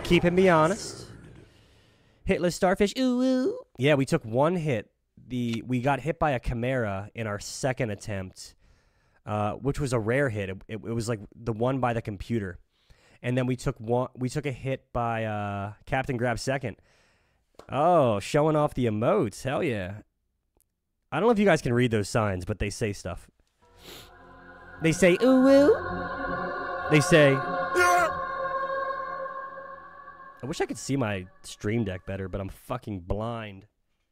keeping me honest. Hitless starfish. Ooh, ooh. Yeah, we took one hit. We got hit by a chimera in our second attempt, which was a rare hit. It was like the one by the computer, and then we took a hit by Captain Grab Second. Oh, showing off the emotes. Hell yeah. I don't know if you guys can read those signs, but they say stuff. They say ooh ooh. They say. I wish I could see my stream deck better, but I'm fucking blind.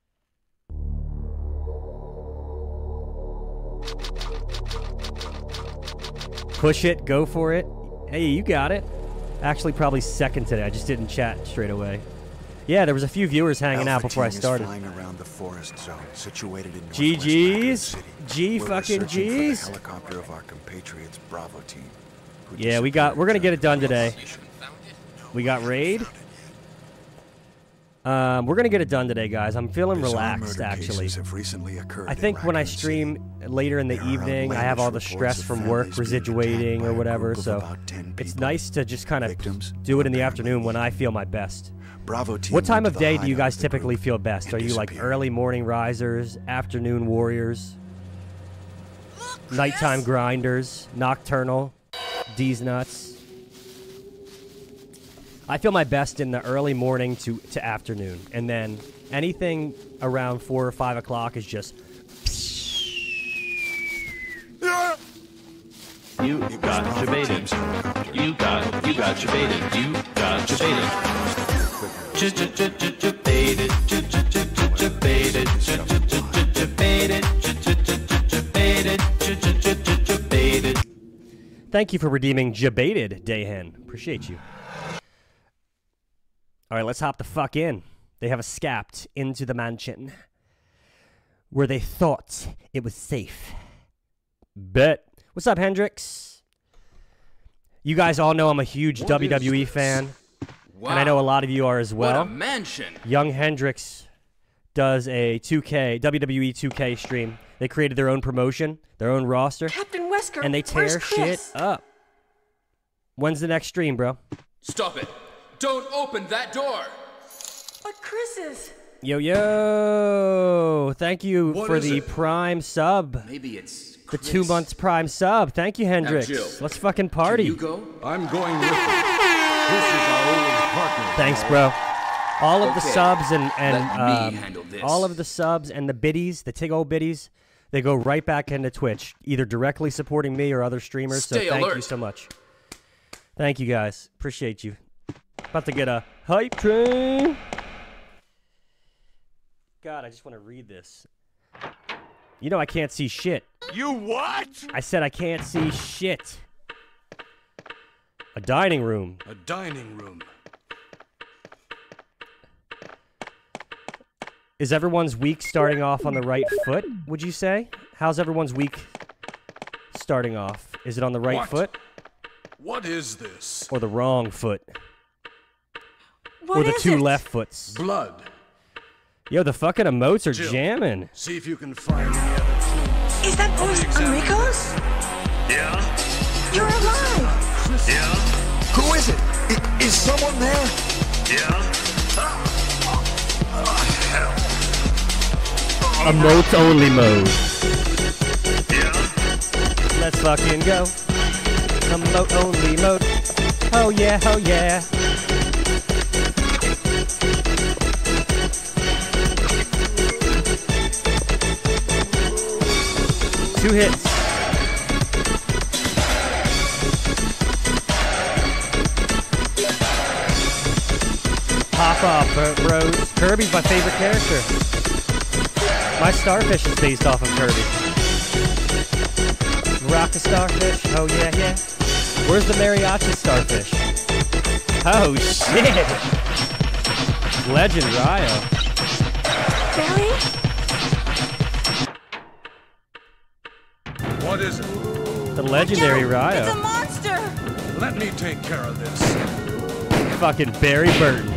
Push it, go for it. Hey, you got it. Actually, probably second today. I just didn't chat straight away. Yeah, there was a few viewers hanging out before I started. Flying around the forest zone situated in GG's. G fucking G's. Helicopter of our compatriots Bravo team. Yeah, we're gonna get it done today. We got raid. We're gonna get it done today, guys. I'm feeling relaxed, actually. I think when I stream later in the evening, I have all the stress from work residuating or whatever, so it's nice to just kind of do it in the afternoon when I feel my best. What time of day do you guys typically feel best? Are you like early morning risers, afternoon warriors, nighttime grinders, nocturnal, D's nuts? I feel my best in the early morning to afternoon, and then anything around 4 or 5 o'clock is just. You got debated. You got debated. You got debated. Thank you for redeeming Jabated, Dayhen. Appreciate you. All right, let's hop the fuck in. They have escaped into the mansion where they thought it was safe. Bet. What's up, Hendrix? You guys all know I'm a huge WWE fan. Wow. And I know a lot of you are as well. What a mansion. Young Hendrix does a WWE 2K stream. They created their own promotion, their own roster. Captain Wesker, and they tear shit up. When's the next stream, bro? Stop it. Don't open that door. But Chris is. Yo, yo. Thank you for the Prime sub. Maybe it's the Chris. 2 months Prime sub. Thank you, Hendrix. Let's fucking party. Can you go? I'm going with you. This is our old partner. Thanks, bro. All of the Okay, subs and let me handle this. all of the subs and the biddies, the tig old biddies, they go right back into Twitch, either directly supporting me or other streamers. Stay so thank alert. you so much. Thank you guys. Appreciate you. About to get a hype train. God, I just want to read this. You know I can't see shit. You what? I said I can't see shit. A dining room. A dining room. Is everyone's week starting off on the right foot, would you say? How's everyone's week starting off? Is it on the right foot? What is this? Or the wrong foot? What or the is two it? left foots? Blood. Yo, the fucking emotes are Jill, jamming. See if you can find any other clues. Is that voice Enrico's? Yeah? You're alive! Yeah? Who is it? Is someone there? Yeah? Emotes only mode. Yeah? Let's fucking go. Emote only mode. Oh yeah, oh yeah. Two hits. Pop off, bros. Kirby's my favorite character. My starfish is based off of Kirby. Rock a starfish. Oh yeah, yeah. Where's the mariachi starfish? Oh shit. Legend Ryo. Billy? What is it? The legendary Ryo. It's a monster! Let me take care of this. Fucking Barry Burton.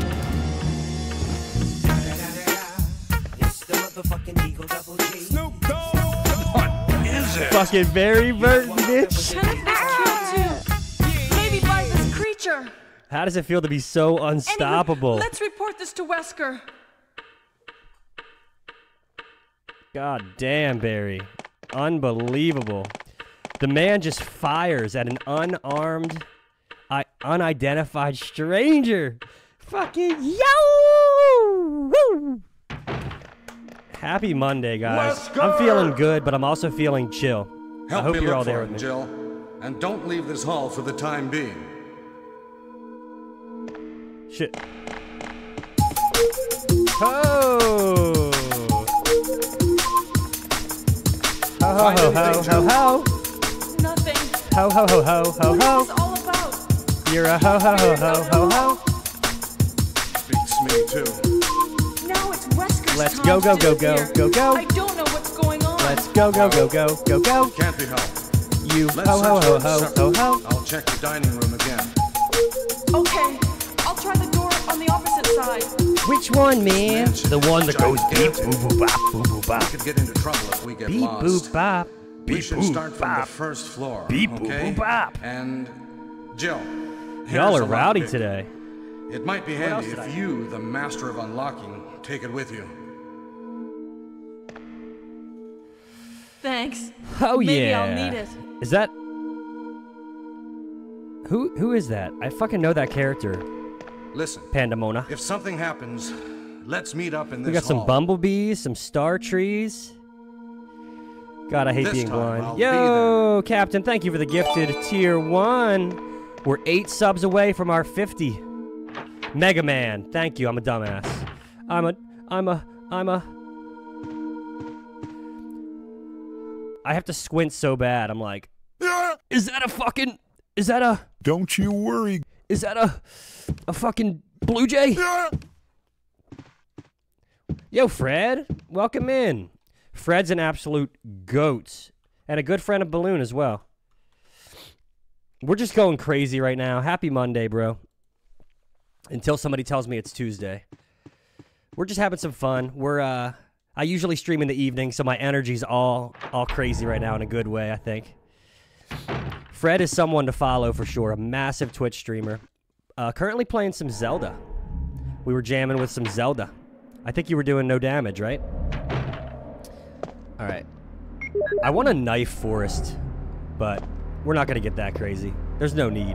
What is it? Fucking Barry Burton, bitch. Maybe by this creature. How does it feel to be so unstoppable? Anyway, let's report this to Wesker. God damn, Barry. Unbelievable. The man just fires at an unarmed, unidentified stranger. Fucking yo! Woo! Happy Monday, guys. Wesker! I'm feeling good, but I'm also feeling chill. I Help hope me you're look all for there him, with me. Jill. And don't leave this hall for the time being. Shit. Oh! Ho ho ho ho ho ho! Nothing. Ho ho ho ho ho What ho! is this all about? You're a ho ho ho ho ho ho! Beats me too. Now it's Wesker's Let's time go, go, to go, go, disappear. go, go. I don't know what's going on. Let's go go go go go go! Can't be helped. You Let's ho ho search ho rooms ho ho separately. ho! I'll check the dining room again. Okay, I'll try the door on the opposite side. Which one, man? Mansion The one that goes beep gigantic. boop boop bop boop boop We bop. could get into trouble if we get Beep lost. boop bop. We Beep should boop start from the bop. first floor. Beep boop okay? boop bop. And Jill, Y'all here's are a rowdy lockpick. today. It might be else handy did I if you, the master of unlocking, take it with you. Thanks. Oh Maybe yeah. I'll need it. Is that? Who is that? I fucking know that character. Listen, Pandemona. if something happens, let's meet up in this We got some hall. bumblebees, some star trees. God, I hate This being time blind. I'll be Yo, Captain, thank you for the gifted tier 1. We're 8 subs away from our 50. Mega Man, thank you. I'm a dumbass. I have to squint so bad. I'm like, is that a Don't you worry. Is that a fucking blue jay? Yo, Fred, welcome in. Fred's an absolute goat and a good friend of Balloon as well. We're just going crazy right now. Happy Monday, bro. Until somebody tells me it's Tuesday. We're just having some fun. I usually stream in the evening, so my energy's all crazy right now in a good way, I think. Fred is someone to follow for sure. A massive Twitch streamer. Currently playing some Zelda. We were jamming with some Zelda. I think you were doing no damage, right? All right. I want a knife forest, but we're not going to get that crazy. There's no need.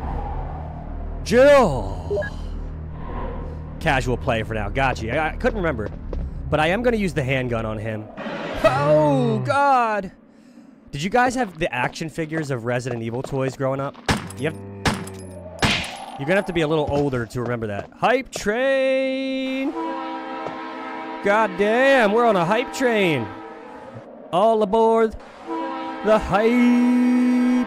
Jill! Casual play for now. Got you. I couldn't remember. But I am going to use the handgun on him. Oh, God! Did you guys have the action figures of Resident Evil toys growing up? Yep. You're going to have to be a little older to remember that. Hype train! God damn, we're on a hype train. All aboard the hype.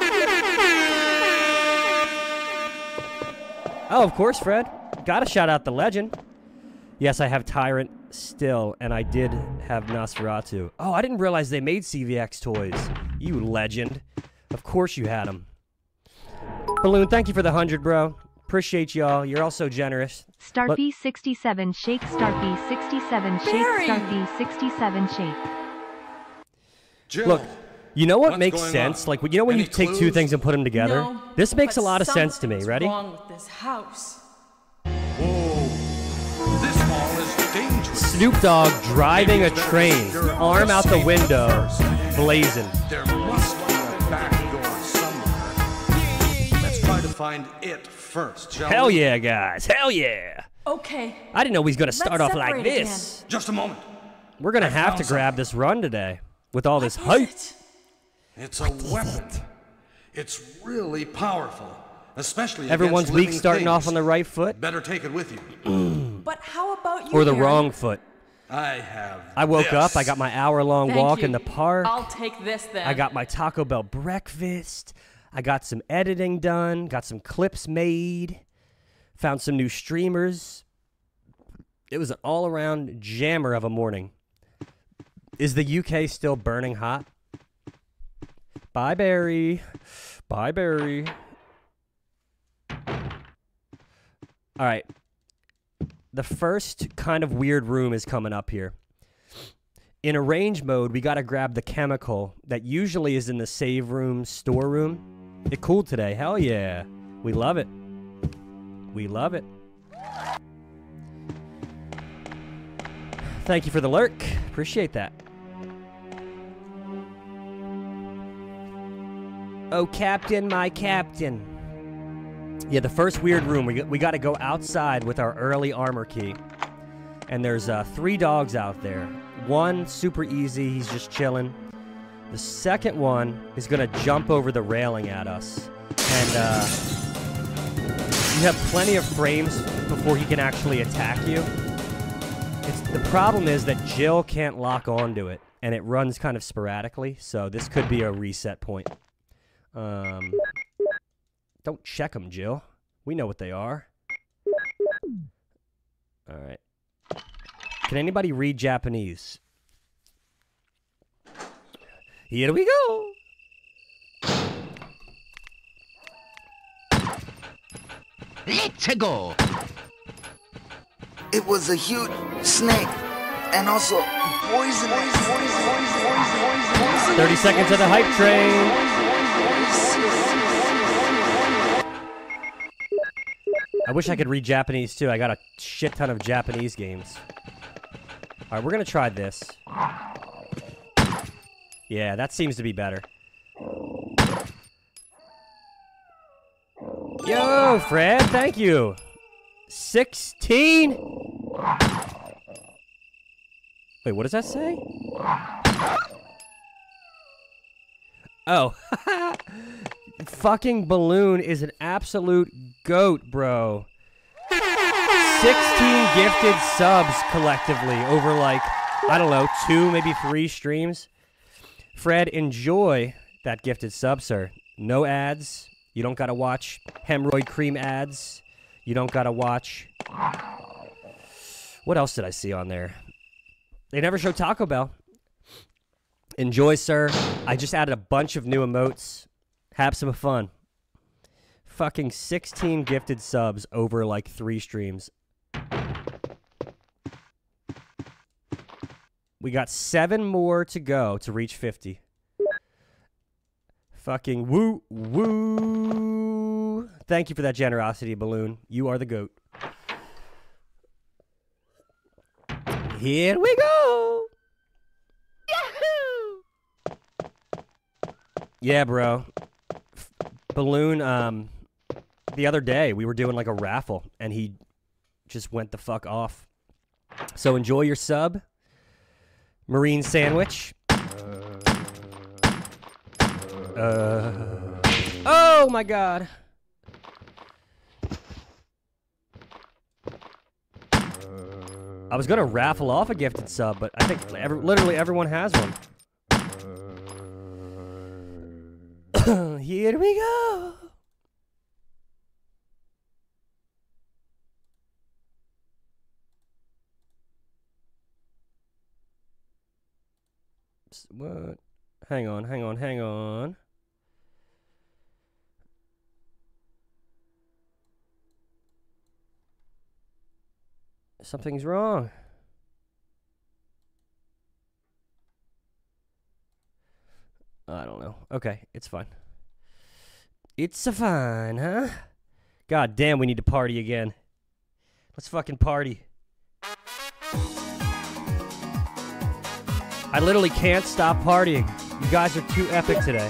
Oh, of course, Fred. Gotta shout out the legend. Yes, I have Tyrant still, and I did have Nosferatu. Oh, I didn't realize they made CVX toys. You legend. Of course you had them. Balloon, thank you for the 100, bro. Appreciate y'all. You're all so generous. Starfy 67 shake, Starfy 67 shake, Barry! Starfy 67 shake. Jill, Look, you know what what's makes going sense? on? Like, you know when Any you take two clues? things and put them together? No, This makes a but lot of sense to me. something's Ready? wrong with this house. Whoa. This hall is dangerous. Snoop Dogg driving a Maybe it's better train, to secure arm out the safe window, first. blazing. There must be a back door somewhere. Let's try to find it first, shall Hell we? yeah, guys. Hell yeah. Okay. I didn't know he was going to start Let's off like separate this. Just a moment. We're going to I have found to grab this run today with all this What is hype. it? It's a weapon. It's really powerful, especially Everyone's against week living starting off things. on the right foot Better take it with you. But how about you, or the Harry? wrong foot. I have. I woke up, this. I got my hour-long Thank walk you. in the park. I'll take this then. I got my Taco Bell breakfast. I got some editing done. Got some clips made. Found some new streamers. It was an all-around jammer of a morning. Is the UK still burning hot? Bye, Barry. Bye, Barry. All right. The first kind of weird room is coming up here. In arrange mode, we got to grab the chemical that usually is in the save room, store room. It cooled today. Hell yeah. We love it. We love it. Thank you for the lurk. Appreciate that. Oh, Captain, my Captain. Yeah, the first weird room, we got to go outside with our early armor key. And there's 3 dogs out there. One, super easy, he's just chilling. The second one is going to jump over the railing at us. And you have plenty of frames before he can actually attack you. The problem is that Jill can't lock onto it, and it runs kind of sporadically, so this could be a reset point. Don't check them, Jill. We know what they are. All right. Can anybody read Japanese? Here we go. Let's go. It was a huge snake, and also poisonous. 30 seconds of the hype train. I wish I could read Japanese too. I got a shit ton of Japanese games. All right, we're gonna try this. Yeah, that seems to be better. Yo, Fred, thank you. 16? Wait, what does that say? Oh. Fucking Balloon is an absolute goat, bro. 16 gifted subs collectively over, like, I don't know, 2, maybe 3 streams. Fred, enjoy that gifted sub, sir. No ads. You don't gotta watch hemorrhoid cream ads. You don't gotta watch... What else did I see on there? They never show Taco Bell. Enjoy, sir. I just added a bunch of new emotes. Have some fun. Fucking 16 gifted subs over like 3 streams. We got 7 more to go to reach 50. Fucking woo, woo. Thank you for that generosity, Balloon. You are the GOAT. Here we go. Yahoo! Yeah, bro. Balloon, the other day, we were doing like a raffle, and he just went the fuck off. So enjoy your sub. Marine sandwich. Oh my god. I was gonna raffle off a gifted sub, but I think literally everyone has one. Here we go. What? Hang on. Something's wrong. I don't know. Okay, it's fine. It's a fine, huh? God damn, we need to party again. Let's fucking party. I literally can't stop partying. You guys are too epic today.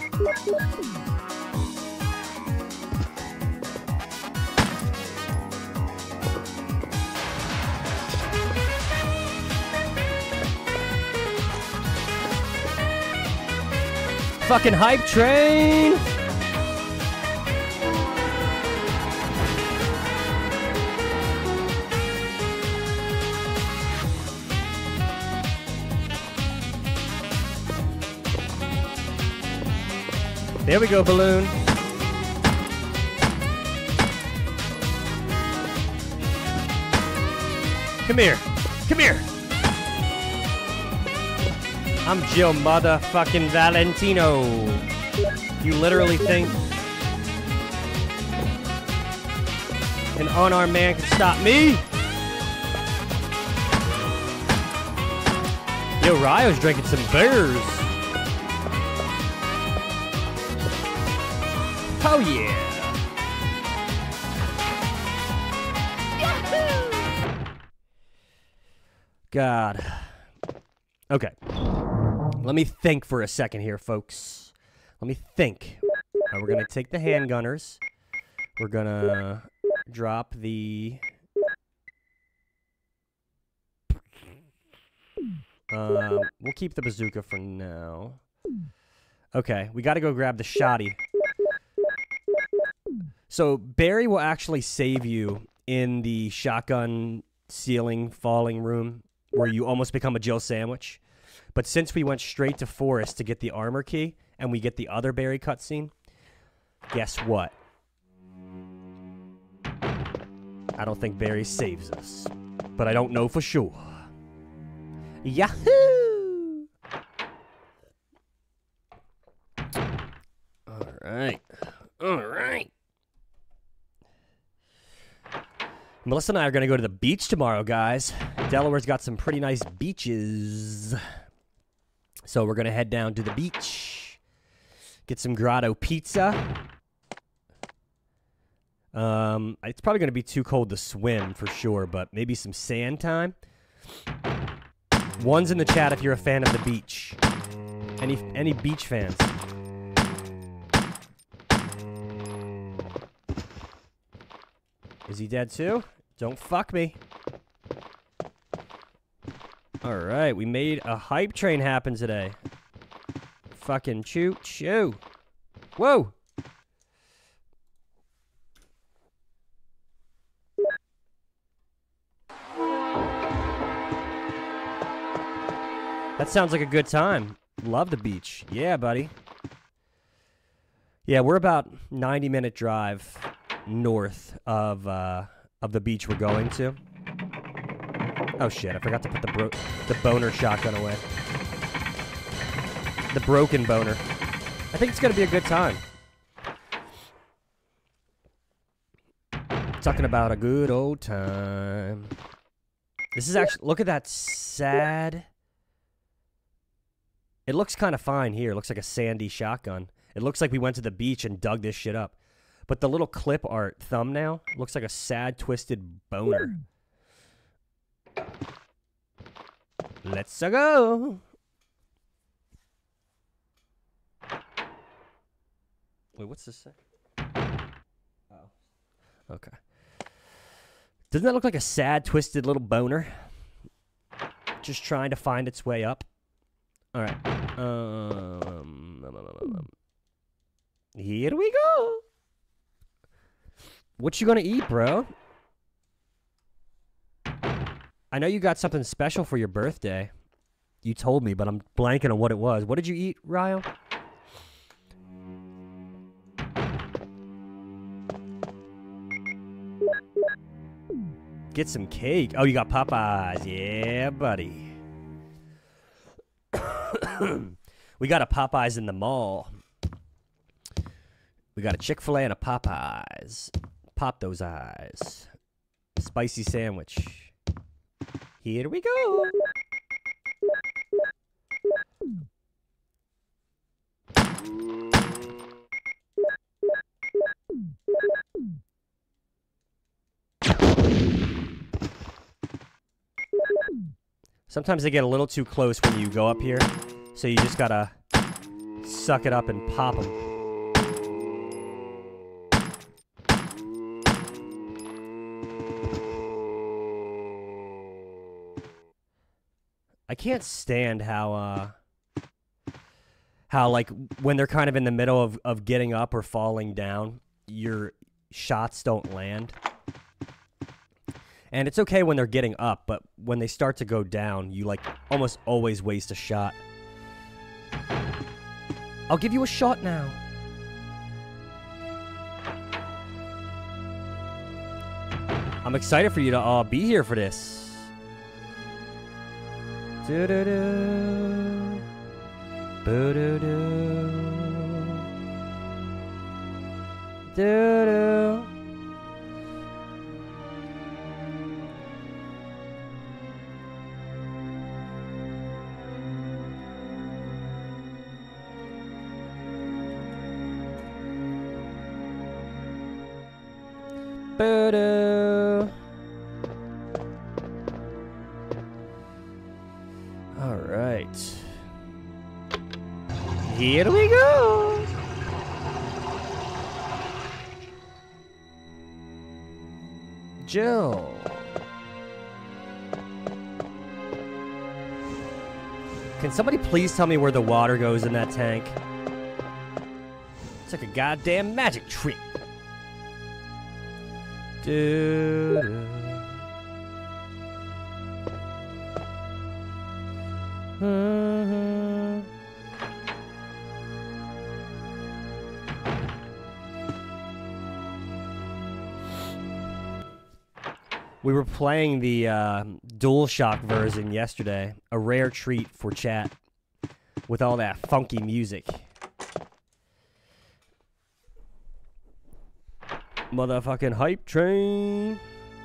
Fucking hype train! There we go, Balloon. Come here. Come here. I'm Jill motherfucking Valentino. You literally think an unarmed man can stop me? Yo, Ryo's drinking some beers. Oh yeah. God. Okay. Let me think for a second here, folks. Let me think. We're going to take the handgunners. We're going to drop the... we'll keep the bazooka for now. Okay, we got to go grab the shotty. So Barry will actually save you in the shotgun ceiling falling room where you almost become a Jill sandwich. But since we went straight to Forest to get the armor key and we get the other Barry cutscene, guess what? I don't think Barry saves us, but I don't know for sure. Yahoo! All right. All right. Melissa and I are going to go to the beach tomorrow, guys. Delaware's got some pretty nice beaches. So we're going to head down to the beach. Get some grotto pizza. It's probably going to be too cold to swim for sure, but maybe some sand time. One's in the chat if you're a fan of the beach. Any beach fans? Is he dead too? Don't fuck me. Alright, we made a hype train happen today. Fucking choo-choo. Whoa! That sounds like a good time. Love the beach. Yeah, buddy. Yeah, we're about 90-minute drive north of the beach we're going to. Oh shit, I forgot to put the boner shotgun away. The broken boner. I think it's gonna be a good time. Talking about a good old time. This is actually, look at that sad. It looks kind of fine here. It looks like a sandy shotgun. It looks like we went to the beach and dug this shit up. But the little clip art thumbnail looks like a sad, twisted boner. Let's go. Wait, what's this say? Oh. Okay. Doesn't that look like a sad, twisted little boner? Just trying to find its way up. All right. Here we go. What you gonna eat, bro? I know you got something special for your birthday. You told me, but I'm blanking on what it was. What did you eat, Ryo? Get some cake. Oh, you got Popeyes. Yeah, buddy. We got a Popeyes in the mall. We got a Chick-fil-A and a Popeyes. Pop those eyes. Spicy sandwich. Here we go. Sometimes they get a little too close when you go up here, so you just gotta suck it up and pop them. I can't stand how like when they're kind of in the middle of getting up or falling down, your shots don't land. And it's okay when they're getting up, but when they start to go down, you like almost always waste a shot. I'll give you a shot now. I'm excited for you to be here for this. Do-do-do. Boo-do-do. Do-do. Boo-doo. Here we go. Jill. Can somebody please tell me where the water goes in that tank? It's like a goddamn magic trick. Dude. We were playing the DualShock version yesterday, a rare treat for chat, with all that funky music. Motherfucking hype train.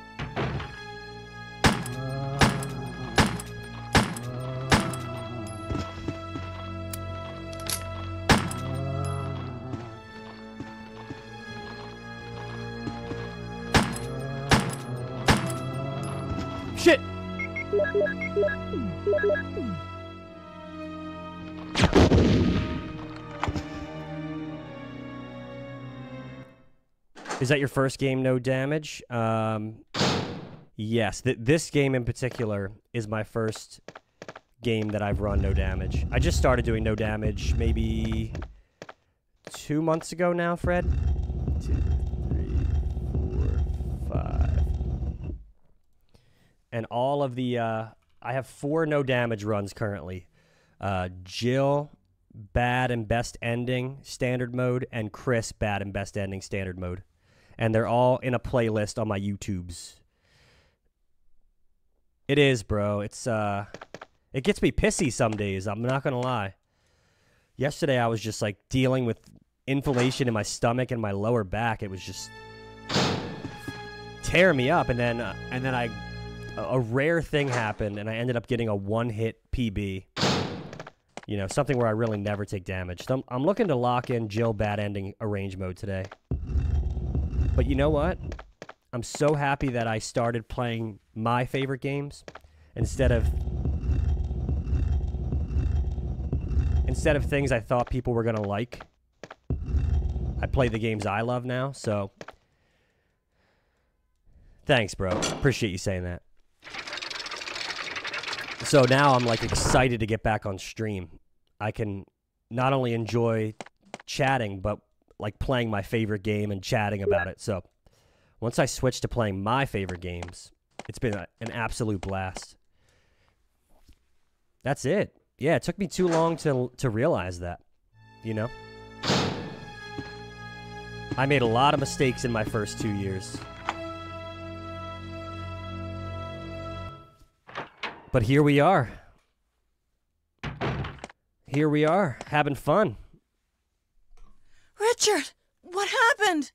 Shit! Is that your first game, No Damage? Yes. This game in particular is my first game that I've run No Damage. I just started doing No Damage maybe 2 months ago now, Fred. 2, 3, 4, 5. And all of the, I have 4 No Damage runs currently. Jill, Bad and Best Ending, Standard Mode, and Chris, Bad and Best Ending, Standard Mode. And they're all in a playlist on my YouTubes. It is, bro. It's, it gets me pissy some days, I'm not gonna lie. Yesterday I was just, like, dealing with inflammation in my stomach and my lower back. It was just tearing me up, and then a rare thing happened, and I ended up getting a one-hit PB. You know, something where I really never take damage. So I'm looking to lock in Jill Bad Ending Arrange Mode today. But you know what? I'm so happy that I started playing my favorite games instead of things I thought people were going to like. I play the games I love now, so thanks, bro. Appreciate you saying that. So now I'm like excited to get back on stream. I can not only enjoy chatting, but like playing my favorite game and chatting about it. So once I switched to playing my favorite games, it's been an absolute blast. That's it. Yeah, it took me too long to realize that, you know? I made a lot of mistakes in my first 2 years. But here we are. Here we are, having fun. Richard, what happened?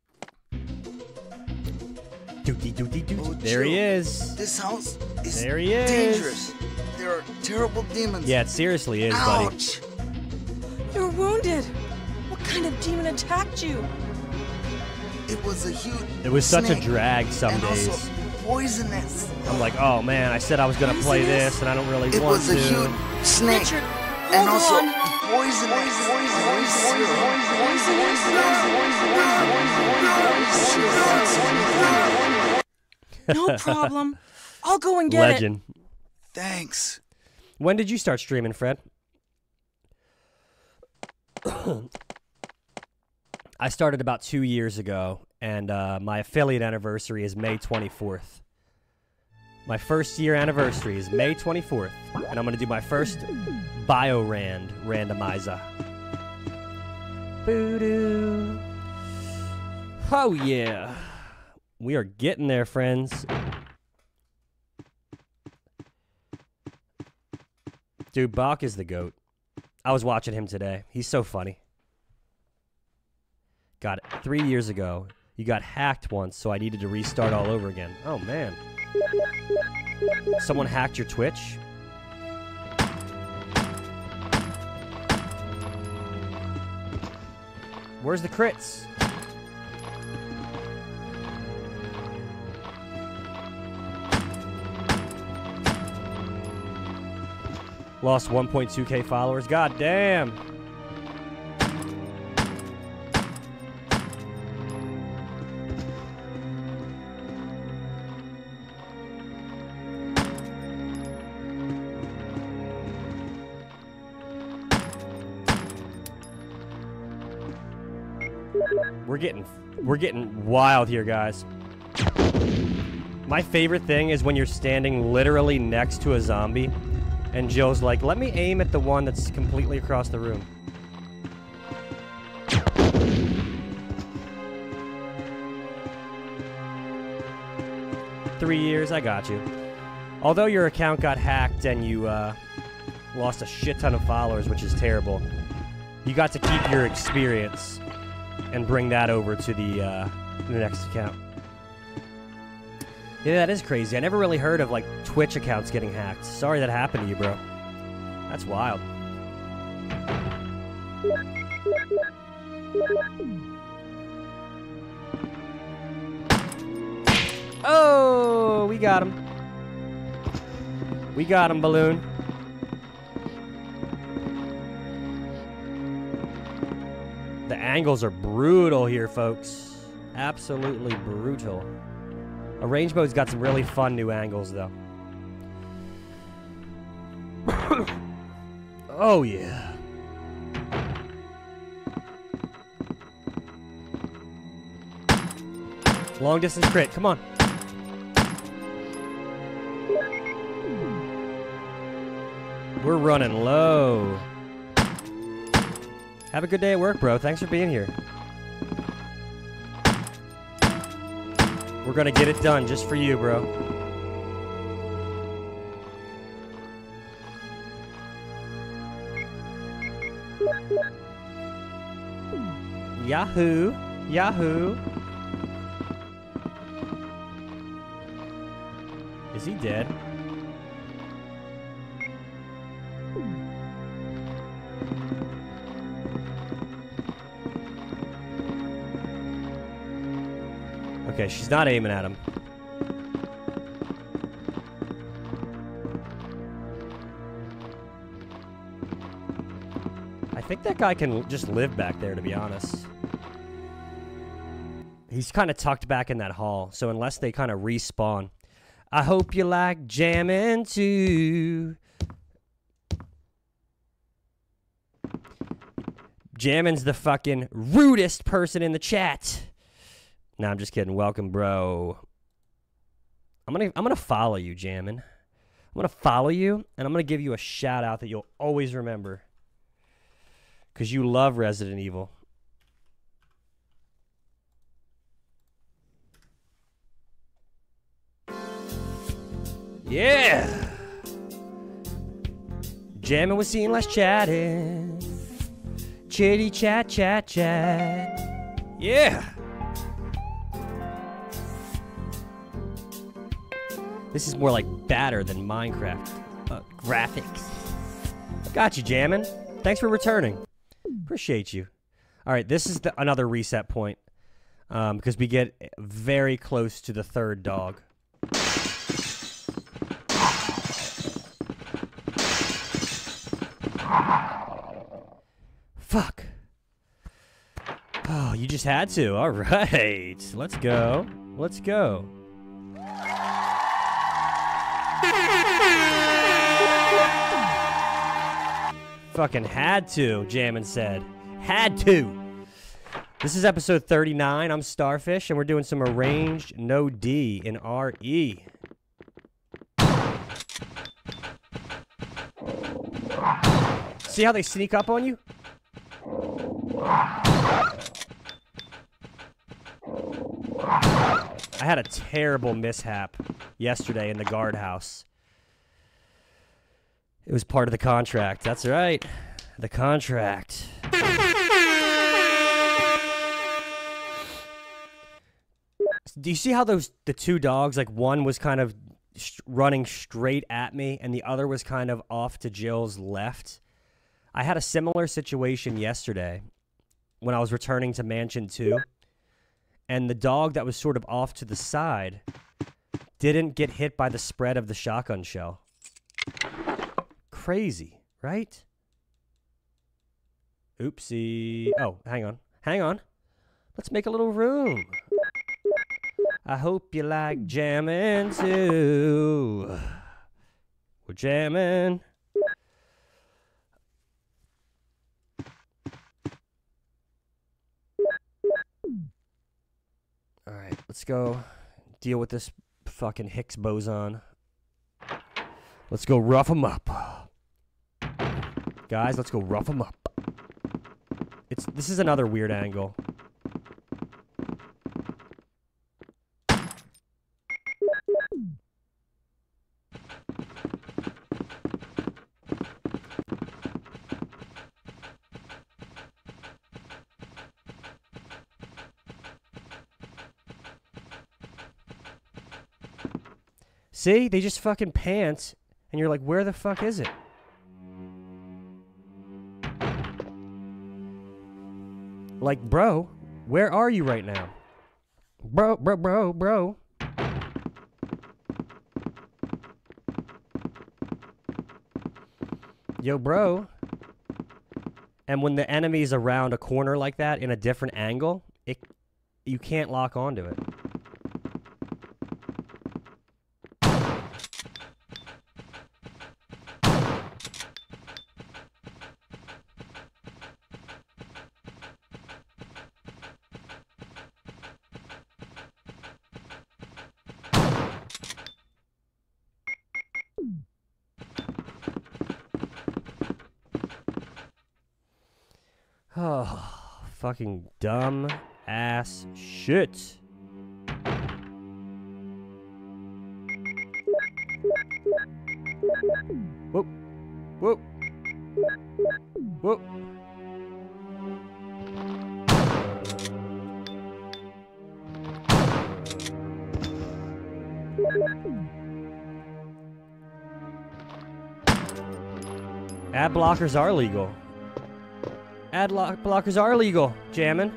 Oh, There he Jill, is. This house is There he is. dangerous. There are terrible demons. Yeah, it seriously is, buddy. Ouch! You're wounded. What kind of demon attacked you? It was a huge It was such a snake, drag some and days. also poisonous. I'm like, oh man, I said I was gonna play this, and I don't really It want was to. a huge snake, Richard, and hold also on. poisonous. No problem. I'll go and get Legend. Thanks. When did you start streaming, Fred? I started about 2 years ago, and my affiliate anniversary is May 24th. My first year anniversary is May 24th, and I'm going to do my first BioRand randomizer. Boo-doo. Oh, yeah. We are getting there, friends. Dude, Bach is the GOAT. I was watching him today. He's so funny. Got it. 3 years ago, you got hacked once, so I needed to restart all over again. Oh, man. Someone hacked your Twitch? Where's the crits? Lost 1.2k followers. God damn. We're getting wild here, guys. My favorite thing is when you're standing literally next to a zombie, and Jill's like, let me aim at the one that's completely across the room. Three years, I got you. Although your account got hacked and you lost a shit ton of followers, which is terrible, you got to keep your experience and bring that over to the next account. Yeah, that is crazy. I never really heard of, like, Twitch accounts getting hacked. Sorry that happened to you, bro. That's wild. Oh, we got him. We got him, Balloon. The angles are brutal here, folks. Absolutely brutal. Arrange mode's got some really fun new angles, though. Oh, yeah. Long distance crit, come on. We're running low. Have a good day at work, bro. Thanks for being here. We're gonna get it done just for you, bro. Yahoo! Yahoo! Is he dead? Okay, she's not aiming at him. I think that guy can just live back there, to be honest. He's kind of tucked back in that hall, so unless they kind of respawn. I hope you like jamming too. Jammin's the fucking rudest person in the chat. No, I'm just kidding. Welcome, bro. I'm gonna follow you, Jammin. I'm gonna follow you, and I'm gonna give you a shout out that you'll always remember, because you love Resident Evil. Yeah. Jammin' was seen less chatting. Chitty chat, chat, chat. Yeah. This is more like batter than Minecraft graphics. Got you, Jammin'. Thanks for returning. Appreciate you. All right, this is another reset point because we get very close to the third dog. Fuck. Oh, you just had to. All right. Let's go. Let's go. Fucking had to, Jammin said. Had to. This is episode 39. I'm Starfish, and we're doing some arranged no D in RE. See how they sneak up on you? I had a terrible mishap yesterday in the guardhouse. It was part of the contract. That's right. The contract. Do you see how the two dogs, like one was kind of running straight at me and the other was kind of off to Jill's left? I had a similar situation yesterday when I was returning to Mansion 2, and the dog that was sort of off to the side didn't get hit by the spread of the shotgun shell. Crazy, right? Oopsie. Oh, hang on. Hang on. Let's make a little room. I hope you like jamming too. We're jamming. Alright, let's go deal with this fucking Higgs boson. Let's go rough him up. Guys, let's go rough him up. This is another weird angle. See? They just fucking pant, and you're like, where the fuck is it? Like, bro, where are you right now? Bro. Yo, bro. And when the enemy's around a corner like that in a different angle, you can't lock onto it. Oh, fucking dumb ass shit. Whoop. Whoop. Whoop. Ad blockers are legal. Ad blockers are legal, jammin'.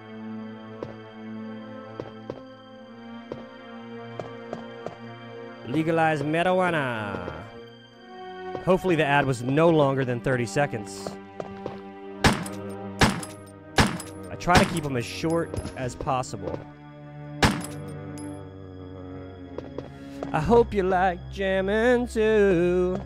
Legalize marijuana. Hopefully the ad was no longer than 30 seconds. I try to keep them as short as possible. I hope you like jammin' too.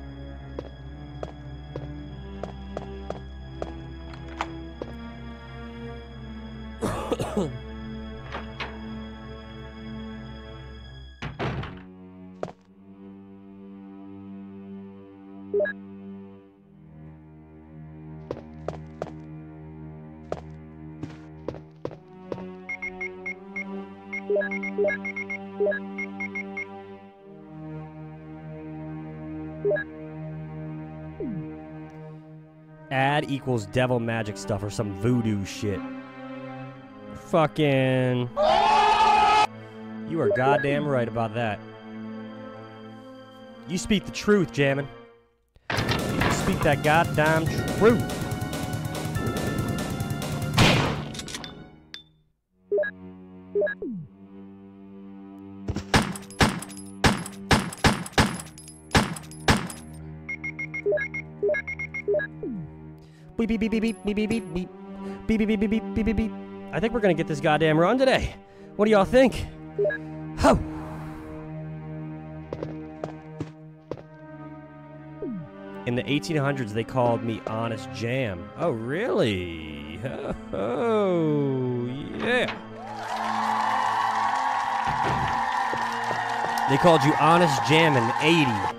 Ad equals devil magic stuff or some voodoo shit. Fucking... You are goddamn right about that. You speak the truth, jammin'. You speak that goddamn truth. Beep beep beep beep beep beep beep beep beep beep beep beep beep beep beep beep. I think we're gonna get this goddamn run today. What do y'all think? Ho! In the 1800s, they called me Honest Jam. Oh, really? Oh, yeah. They called you Honest Jam in the 80s.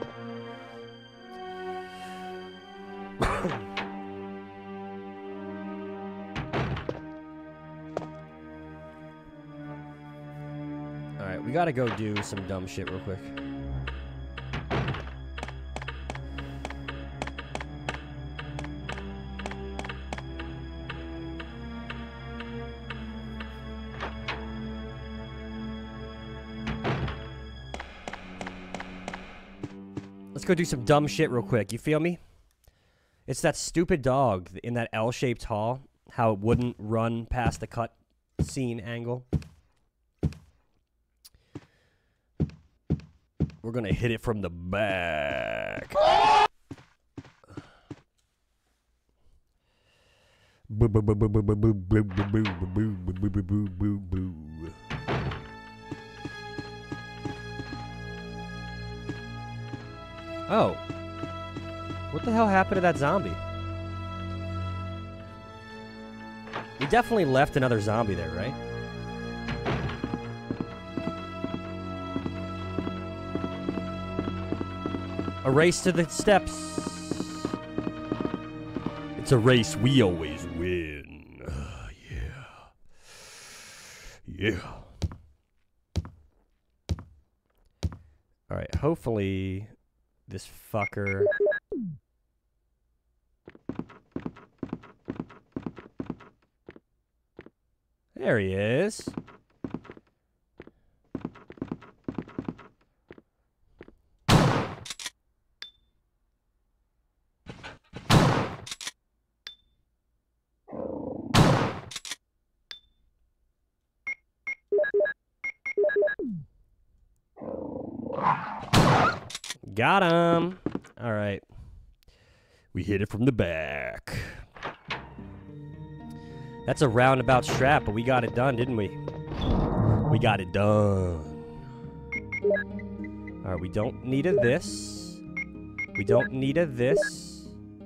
Alright, we gotta go do some dumb shit real quick. Let's go do some dumb shit real quick. You feel me? It's that stupid dog in that L-shaped hall. How it wouldn't run past the cut scene angle. We're gonna hit it from the back. Oh. What the hell happened to that zombie? We definitely left another zombie there, right? A race to the steps. It's a race we always win. Yeah. Alright, hopefully this fucker... There he is. Got him. All right. We hit it from the back. That's a roundabout strap, but we got it done, didn't we? We got it done. All right, we don't need a this. We don't need a this.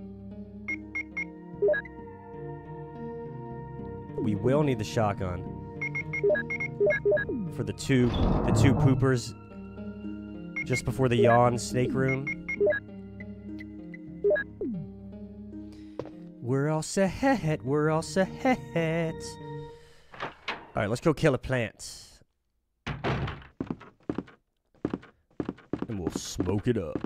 We will need the shotgun. For the two poopers just before the yawn snake room. We're all set. We're all set. All right, let's go kill a plant. And we'll smoke it up.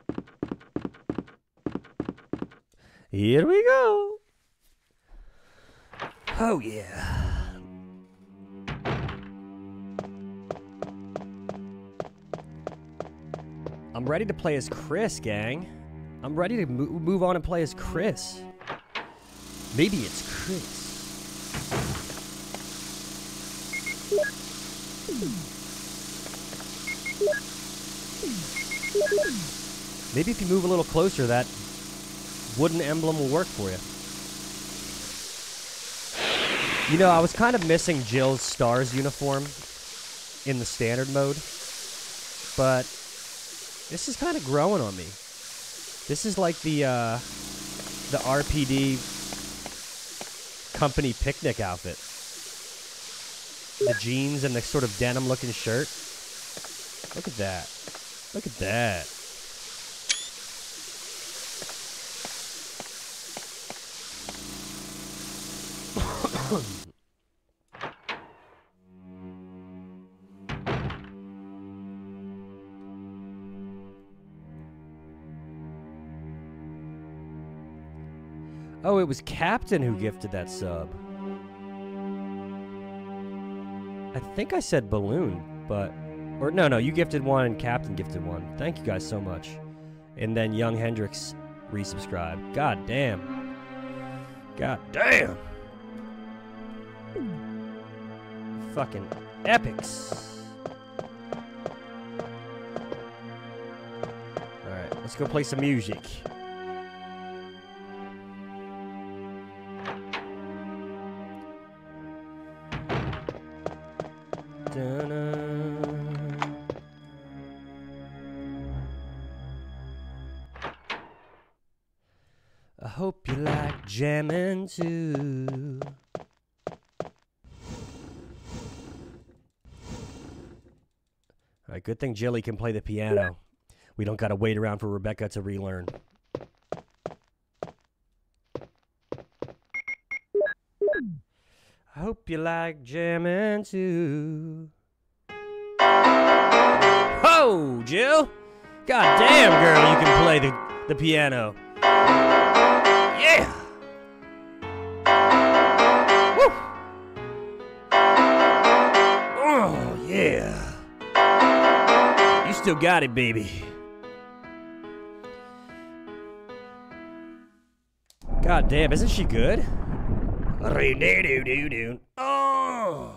Here we go. Oh, yeah. I'm ready to play as Chris, gang. I'm ready to move on and play as Chris. Maybe it's Chris. Maybe if you move a little closer, that wooden emblem will work for you. You know, I was kind of missing Jill's Stars uniform in the standard mode, but this is kind of growing on me. This is like the RPD company picnic outfit. The jeans and the sort of denim-looking shirt. Look at that. Look at that. Oh, it was Captain who gifted that sub. I think I said Balloon, but... Or no, you gifted one and Captain gifted one. Thank you guys so much. And then Young Hendrix resubscribed. God damn. God damn. Fucking epics. Alright, let's go play some music. I hope you like jamming too. Alright, good thing Jilly can play the piano. We don't gotta wait around for Rebecca to relearn. I hope you like jamming too. Ho, Jill! God damn, girl, you can play the piano. Yeah! Woo! Oh, yeah. You still got it, baby. God damn, isn't she good? Oh!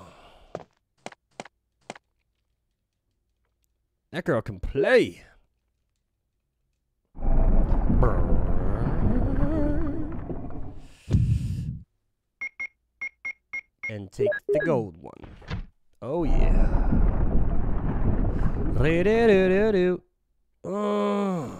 That girl can play. And take the gold one. Oh yeah. Oh.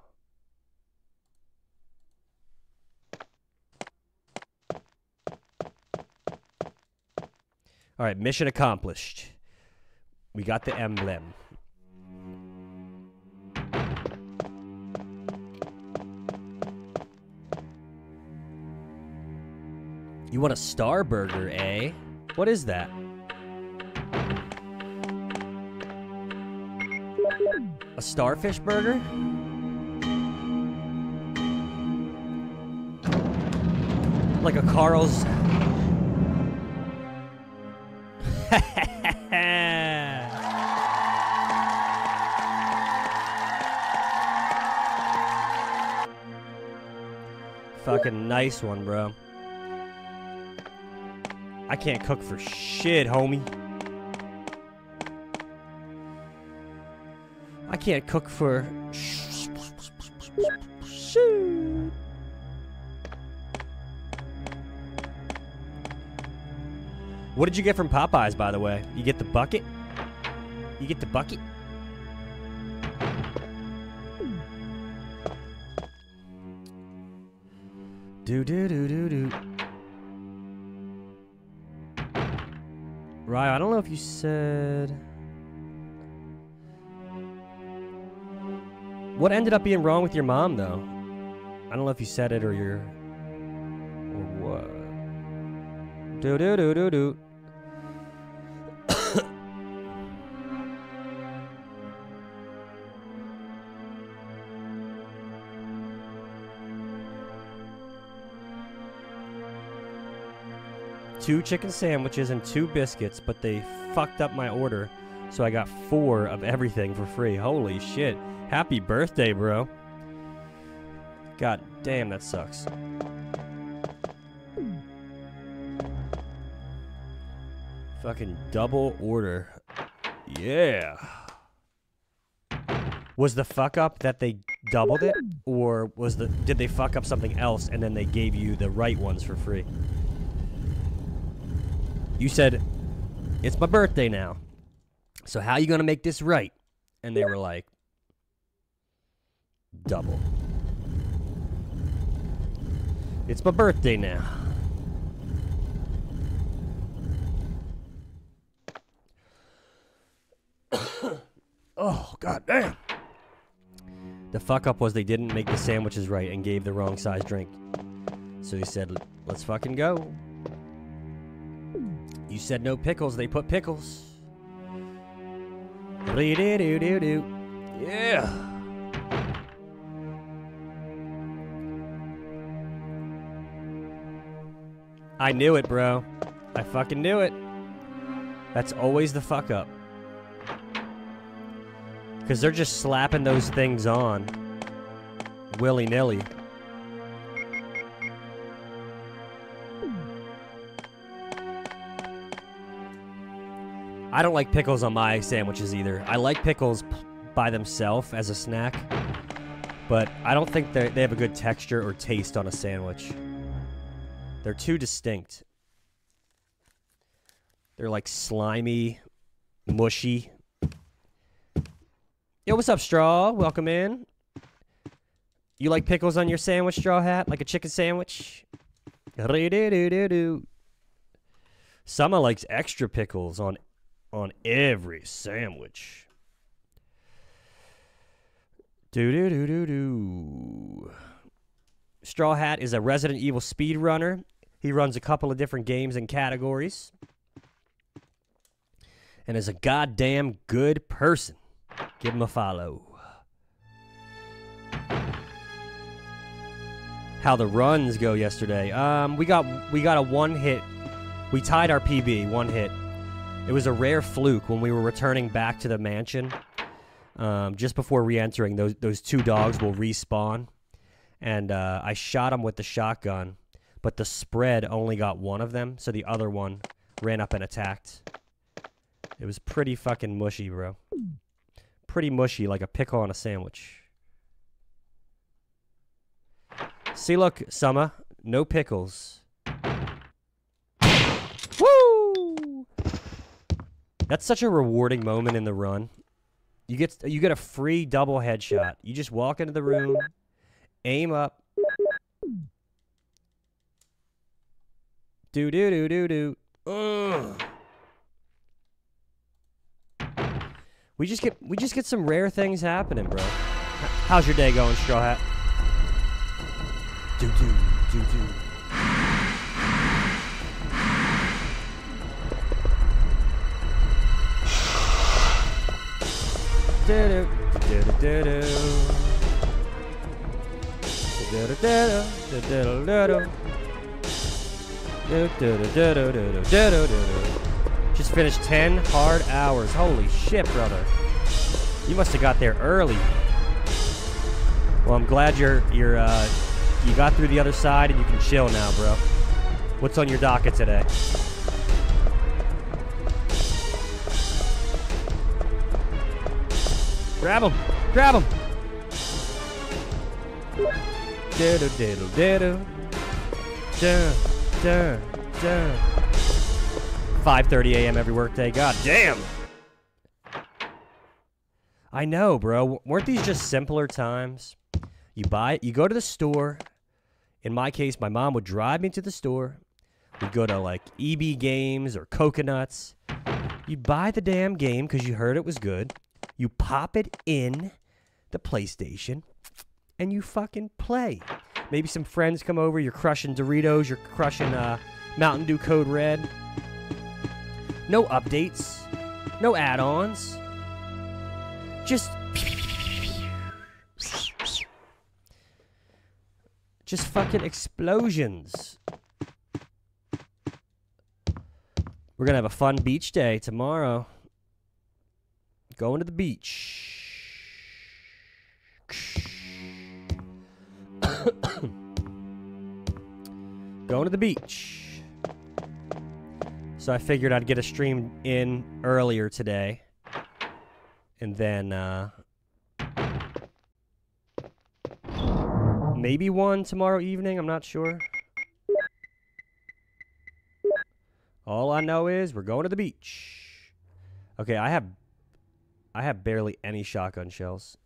All right, mission accomplished. We got the emblem. You want a star burger, eh? What is that? A starfish burger? Like a Carl's. Fucking nice one, bro. I can't cook for shit, homie. I can't cook for shit. What did you get from Popeyes, by the way? You get the bucket? You get the bucket? Do. Ryo, I don't know if you said... What ended up being wrong with your mom, though? I don't know if you said it or you're... Or what? Do. Two chicken sandwiches and 2 biscuits, but they fucked up my order, so I got 4 of everything for free. Holy shit. Happy birthday, bro. God damn, that sucks. Fucking double order. Yeah. Was the fuck up that they doubled it? Or did they fuck up something else and then they gave you the right ones for free? You said, it's my birthday now, so how you gonna make this right? And they were like, double. It's my birthday now. Oh, goddamn. The fuck up was they didn't make the sandwiches right and gave the wrong size drink. So he said, let's fucking go. You said no pickles, they put pickles. Yeah. I knew it, bro. I fucking knew it. That's always the fuck up. Because they're just slapping those things on willy-nilly. I don't like pickles on my sandwiches either. I like pickles by themselves as a snack, but I don't think they have a good texture or taste on a sandwich. They're too distinct. They're like slimy, mushy. Yo, what's up, Straw? Welcome in. You like pickles on your sandwich, Straw Hat? Like a chicken sandwich? Summer likes extra pickles on every sandwich. Straw Hat is a Resident Evil speedrunner. He runs a couple of different games and categories. And is a goddamn good person. Give him a follow. How the runs go yesterday. We got a 1 hit. We tied our PB, 1 hit. It was a rare fluke when we were returning back to the mansion. Just before re-entering, those 2 dogs will respawn. And I shot them with the shotgun, but the spread only got 1 of them, so the other one ran up and attacked. It was pretty fucking mushy, bro. Pretty mushy, like a pickle on a sandwich. See, look, Summer, no pickles. Woo! That's such a rewarding moment in the run. You get a free double headshot. You just walk into the room, aim up. Do. Ugh. We just get some rare things happening, bro. How's your day going, Straw Hat? Do. Just finished 10 hard hours. Holy shit, brother. You must have got there early. Well, I'm glad you got through the other side and you can chill now, bro. What's on your docket today? Grab him! Grab him! 5:30 a.m. every workday. God damn! I know, bro. Weren't these just simpler times? You go to the store. In my case, my mom would drive me to the store. We'd go to, like, EB Games or Coconuts. You'd buy the damn game because you heard it was good. You pop it in the PlayStation, and you fucking play. Maybe some friends come over. You're crushing Doritos. You're crushing Mountain Dew Code Red. No updates. No add-ons. Just fucking explosions. We're gonna have a fun beach day tomorrow. Going to the beach. Going to the beach. So I figured I'd get a stream in earlier today. And then, maybe one tomorrow evening, I'm not sure. All I know is we're going to the beach. Okay, I have barely any shotgun shells.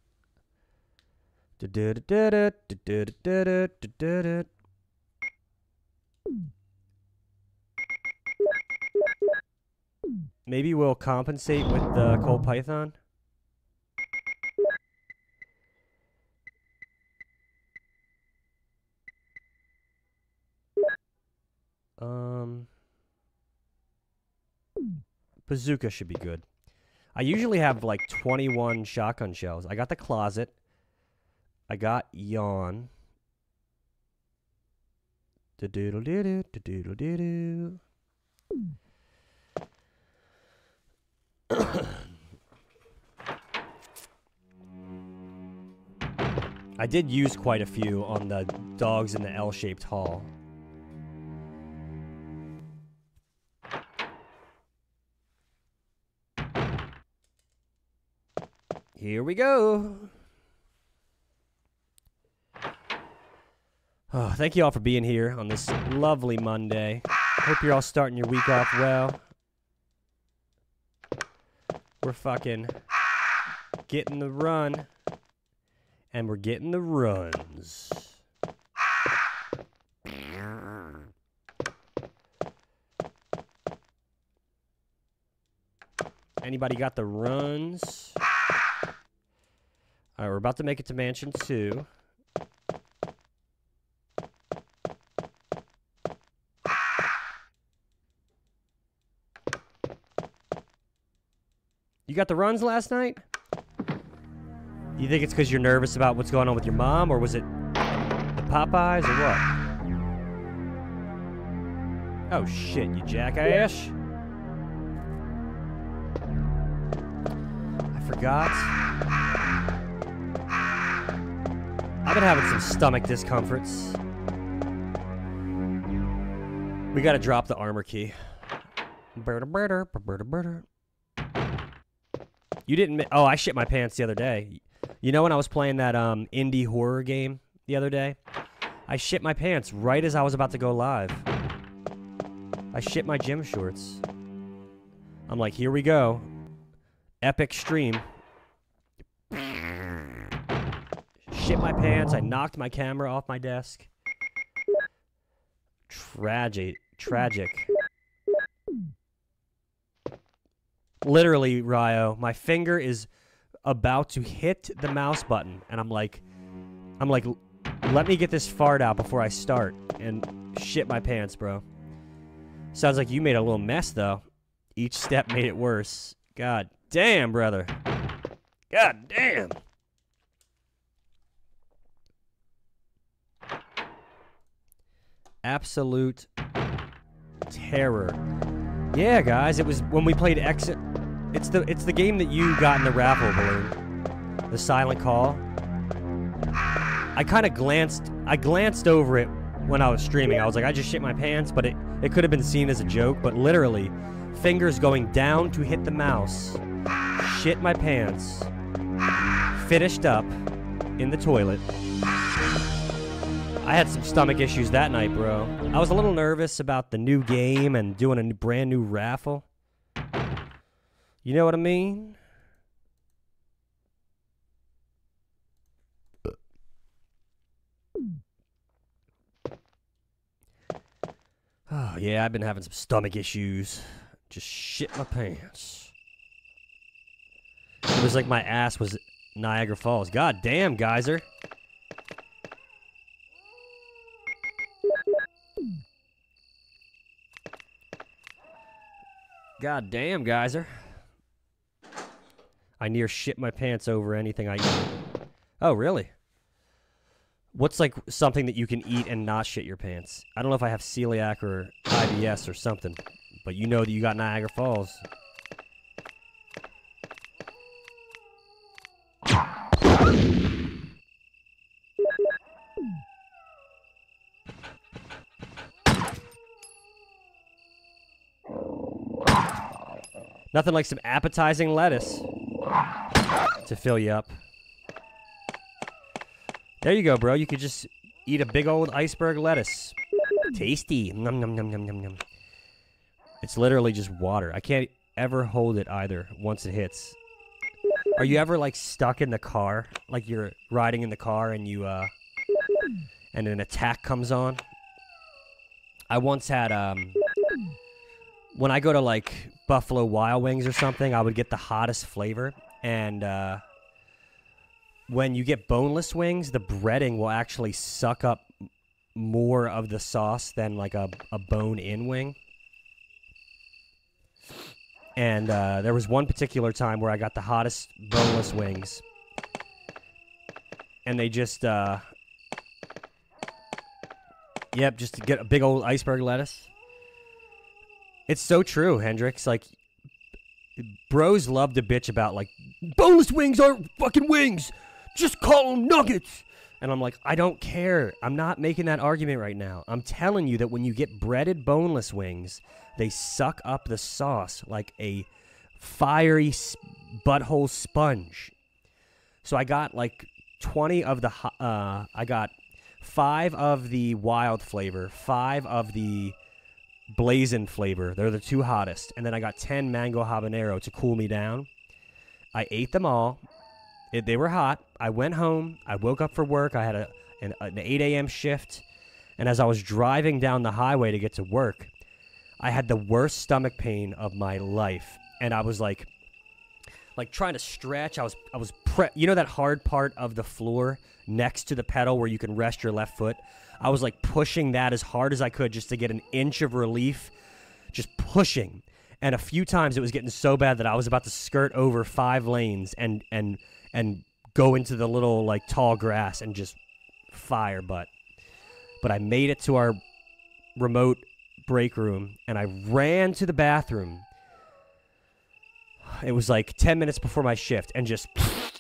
Maybe we'll compensate with the Colt Python. Bazooka should be good. I usually have like 21 shotgun shells. I got the closet. I got yawn. Do-doodle-doo-doo, do-doodle-doo-doo. I did use quite a few on the dogs in the L-shaped hall. Here we go. Oh, thank you all for being here on this lovely Monday. Hope you're all starting your week off well. We're fucking getting the run. And we're getting the runs. Anybody got the runs? All right, we're about to make it to Mansion 2. You got the runs last night? You think it's because you're nervous about what's going on with your mom, or was it the Popeyes, or what? Oh shit, you jackass. I forgot. I've been having some stomach discomforts. We gotta drop the armor key. You didn't... Oh, I shit my pants the other day. You know when I was playing that indie horror game the other day? I shit my pants right as I was about to go live. I shit my gym shorts. I'm like, here we go. Epic stream. Shit my pants. I knocked my camera off my desk. Tragic. Literally, Ryo, my finger is about to hit the mouse button, and I'm like, let me get this fart out before I start, and shit my pants, bro. Sounds like you made a little mess, though. Each step made it worse. God damn, brother. God damn. Absolute terror. Yeah, guys, it was when we played Exit. It's the game that you got in the raffle balloon. The Silent Call. I kind of glanced over it when I was streaming. I was like, I just shit my pants, but it could have been seen as a joke, but literally, fingers going down to hit the mouse, shit my pants, finished up in the toilet. I had some stomach issues that night, bro. I was a little nervous about the new game and doing a brand new raffle. You know what I mean? Oh, yeah, I've been having some stomach issues. Just shit my pants. It was like my ass was Niagara Falls. God damn, Geyser. God damn, Geyser. I near shit my pants over anything I eat. Oh, really? What's like something that you can eat and not shit your pants? I don't know if I have celiac or IBS or something, but you know that you got Niagara Falls. Nothing like some appetizing lettuce to fill you up. There you go, bro. You could just eat a big old iceberg lettuce. Tasty. Nom, nom, nom, nom, nom, nom. It's literally just water. I can't ever hold it either once it hits. Are you ever, like, stuck in the car? Like, you're riding in the car and you, and an attack comes on? I once had, when I go to, like, Buffalo Wild Wings or something, I would get the hottest flavor. And, when you get boneless wings, the breading will actually suck up more of the sauce than like a bone-in wing. And there was one particular time where I got the hottest boneless wings. And they just, yep, just to get a big old iceberg lettuce. It's so true, Hendrix. Like, bros love to bitch about, like, boneless wings aren't fucking wings. Just call them nuggets. And I'm like, I don't care. I'm not making that argument right now. I'm telling you that when you get breaded boneless wings, they suck up the sauce like a fiery butthole sponge. So I got like 20 of the, I got 5 of the wild flavor, 5 of the blazing flavor. They're the 2 hottest. And then I got 10 mango habanero to cool me down. I ate them all. They were hot. I went home. I woke up for work. I had an 8 a.m. shift. And as I was driving down the highway to get to work, I had the worst stomach pain of my life. And I was like trying to stretch. I was you know that hard part of the floor next to the pedal where you can rest your left foot? I was like pushing that as hard as I could just to get an inch of relief. Just pushing. And a few times it was getting so bad that I was about to skirt over 5 lanes and go into the little, like, tall grass and just fire butt. But I made it to our remote break room, and I ran to the bathroom. It was, like, 10 minutes before my shift, and just...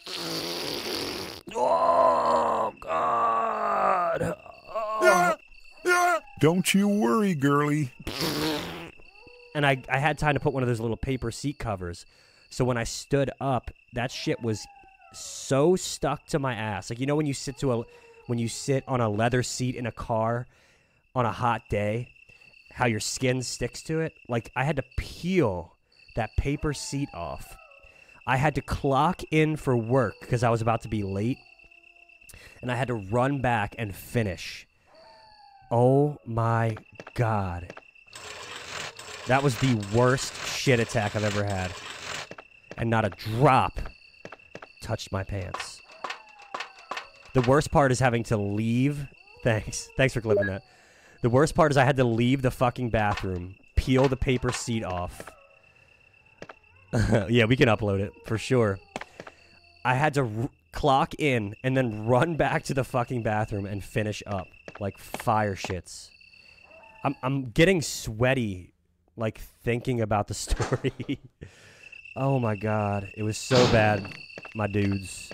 Oh, God! Oh. Don't you worry, girlie. And I had time to put one of those little paper seat covers. So when I stood up, that shit was so stuck to my ass. Like, you know when you sit on a leather seat in a car on a hot day, how your skin sticks to it? Like, I had to peel that paper seat off. I had to clock in for work because I was about to be late. And I had to run back and finish. Oh my God. That was the worst shit attack I've ever had. And not a drop touched my pants. The worst part is having to leave. Thanks for clipping that. The worst part is I had to leave the fucking bathroom, peel the paper seat off. Yeah, we can upload it for sure. I had to clock in and then run back to the fucking bathroom and finish up like fire shits. I'm getting sweaty, like thinking about the story. Oh my god, it was so bad, my dudes.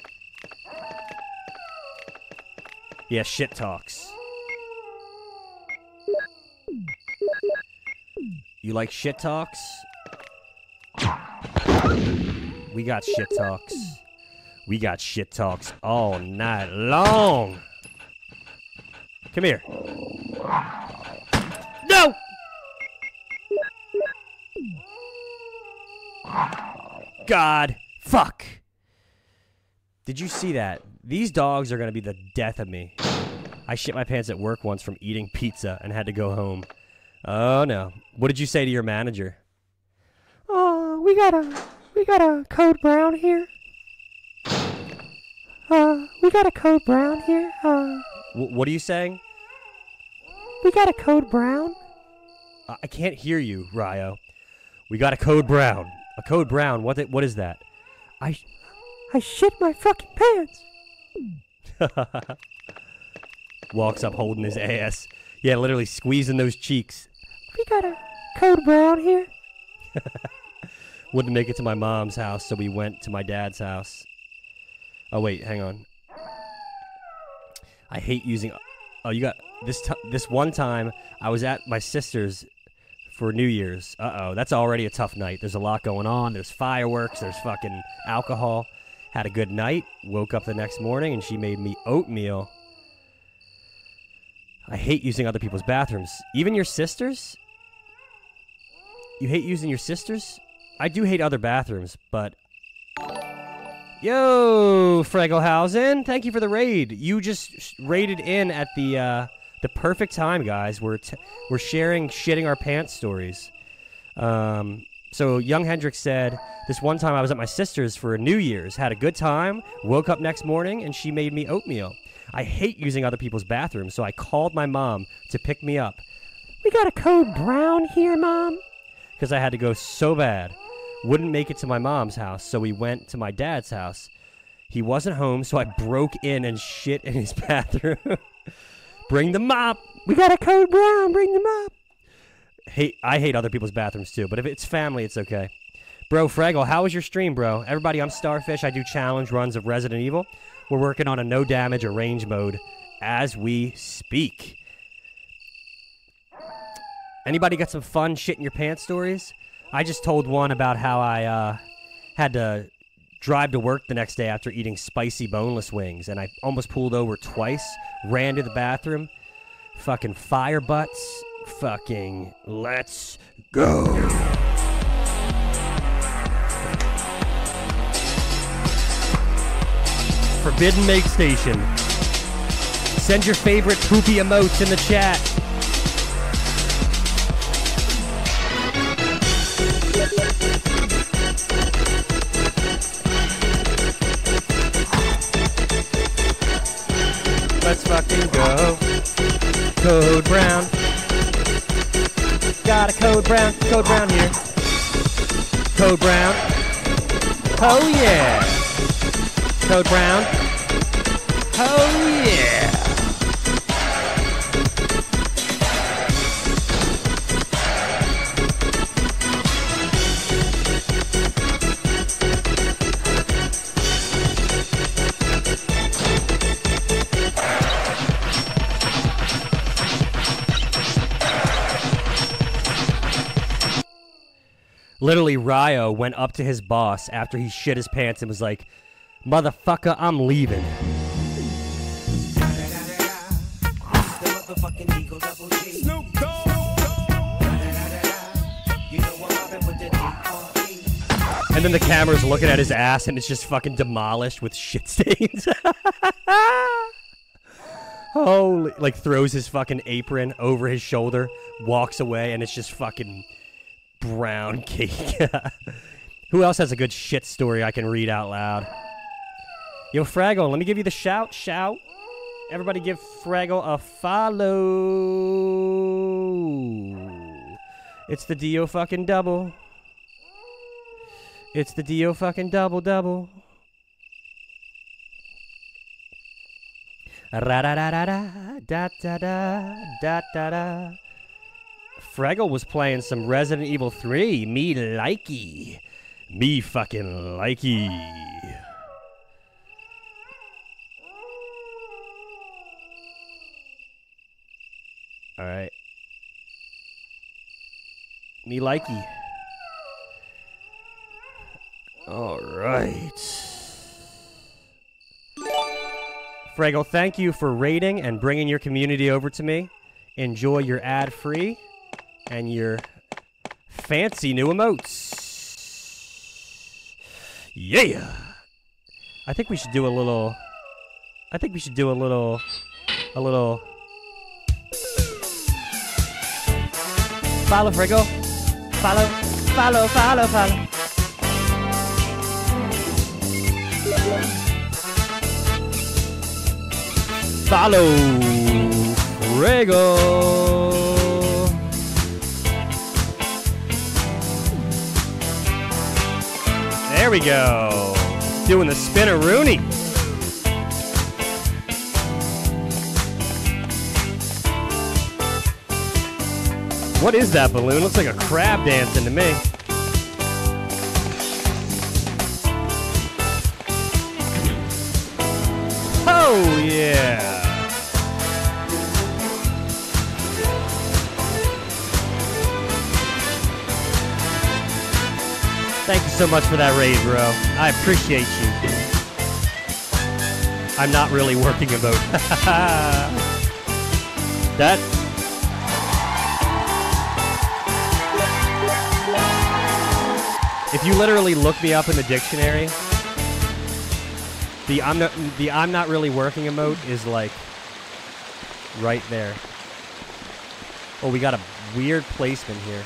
Yeah, shit talks. You like shit talks? We got shit talks. We got shit talks all night long. Come here. No! God. Fuck. Did you see that? These dogs are going to be the death of me. I shit my pants at work once from eating pizza and had to go home. Oh, no. What did you say to your manager? Oh, we got a code brown here. We got a code brown here. What are you saying? We got a code brown. I can't hear you, Ryo. We got a code brown. A code brown. What is that? I shit my fucking pants. Walks up holding his ass. Yeah, literally squeezing those cheeks. We got a code brown here. Wouldn't make it to my mom's house, so we went to my dad's house. Oh wait, hang on. I hate using. Oh, you got this one time. I was at my sister's for New Year's. Uh-oh, that's already a tough night. There's a lot going on. There's fireworks. There's fucking alcohol. Had a good night. Woke up the next morning and she made me oatmeal. I hate using other people's bathrooms. Even your sister's? You hate using your sister's? I do hate other bathrooms, but... Yo, Fregelhausen, thank you for the raid. You just raided in at the perfect time, guys. We're sharing shitting our pants stories. So Young Hendrix said, this one time I was at my sister's for New Year's, had a good time, woke up next morning, and she made me oatmeal. I hate using other people's bathrooms, so I called my mom to pick me up. We got a code brown here, Mom. Because I had to go so bad. Wouldn't make it to my mom's house, so we went to my dad's house. He wasn't home, so I broke in and shit in his bathroom. Bring the mop. We got a code brown. Bring the mop. I hate other people's bathrooms too, but if it's family, it's okay. Bro, Fraggle, how was your stream, bro? Everybody, I'm Starfish. I do challenge runs of Resident Evil. We're working on a no damage or range mode as we speak. Anybody got some fun shit in your pants stories? I just told one about how I had to drive to work the next day after eating spicy boneless wings, and I almost pulled over twice, ran to the bathroom, fucking fire butts, fucking let's go. Forbidden Make Station. Send your favorite poopy emotes in the chat. Let's fucking go. Code brown. Got a code brown here. Code brown. Oh yeah. Code brown. Oh yeah. Literally, Ryo went up to his boss after he shit his pants and was like, "Motherfucker, I'm leaving." And then the camera's looking at his ass and it's just fucking demolished with shit stains. Holy, like throws his fucking apron over his shoulder, walks away, and it's just fucking brown cake. Who else has a good shit story I can read out loud? Yo, Fraggle, let me give you the shout. Everybody give Fraggle a follow. It's the Dio fucking double. It's the Dio fucking double. Ra-da-da-da-da, da-da-da, da-da-da. Fraggle was playing some Resident Evil 3. Me likey. Me fucking likey. Alright. Me likey. Alright. Fraggle, thank you for raiding and bringing your community over to me. Enjoy your ad-free and your fancy new emotes. Yeah! I think we should do a little... Follow, Friggle. Follow. Follow, Friggle. There we go. Doing the spin-a-rooney. What is that balloon? Looks like a crab dancing to me. Oh, yeah. Thank you so much for that raid, bro. I appreciate you. I'm not really working a boat. That... If you literally look me up in the dictionary, the I'm not really working emote is like right there. Oh, we got a weird placement here.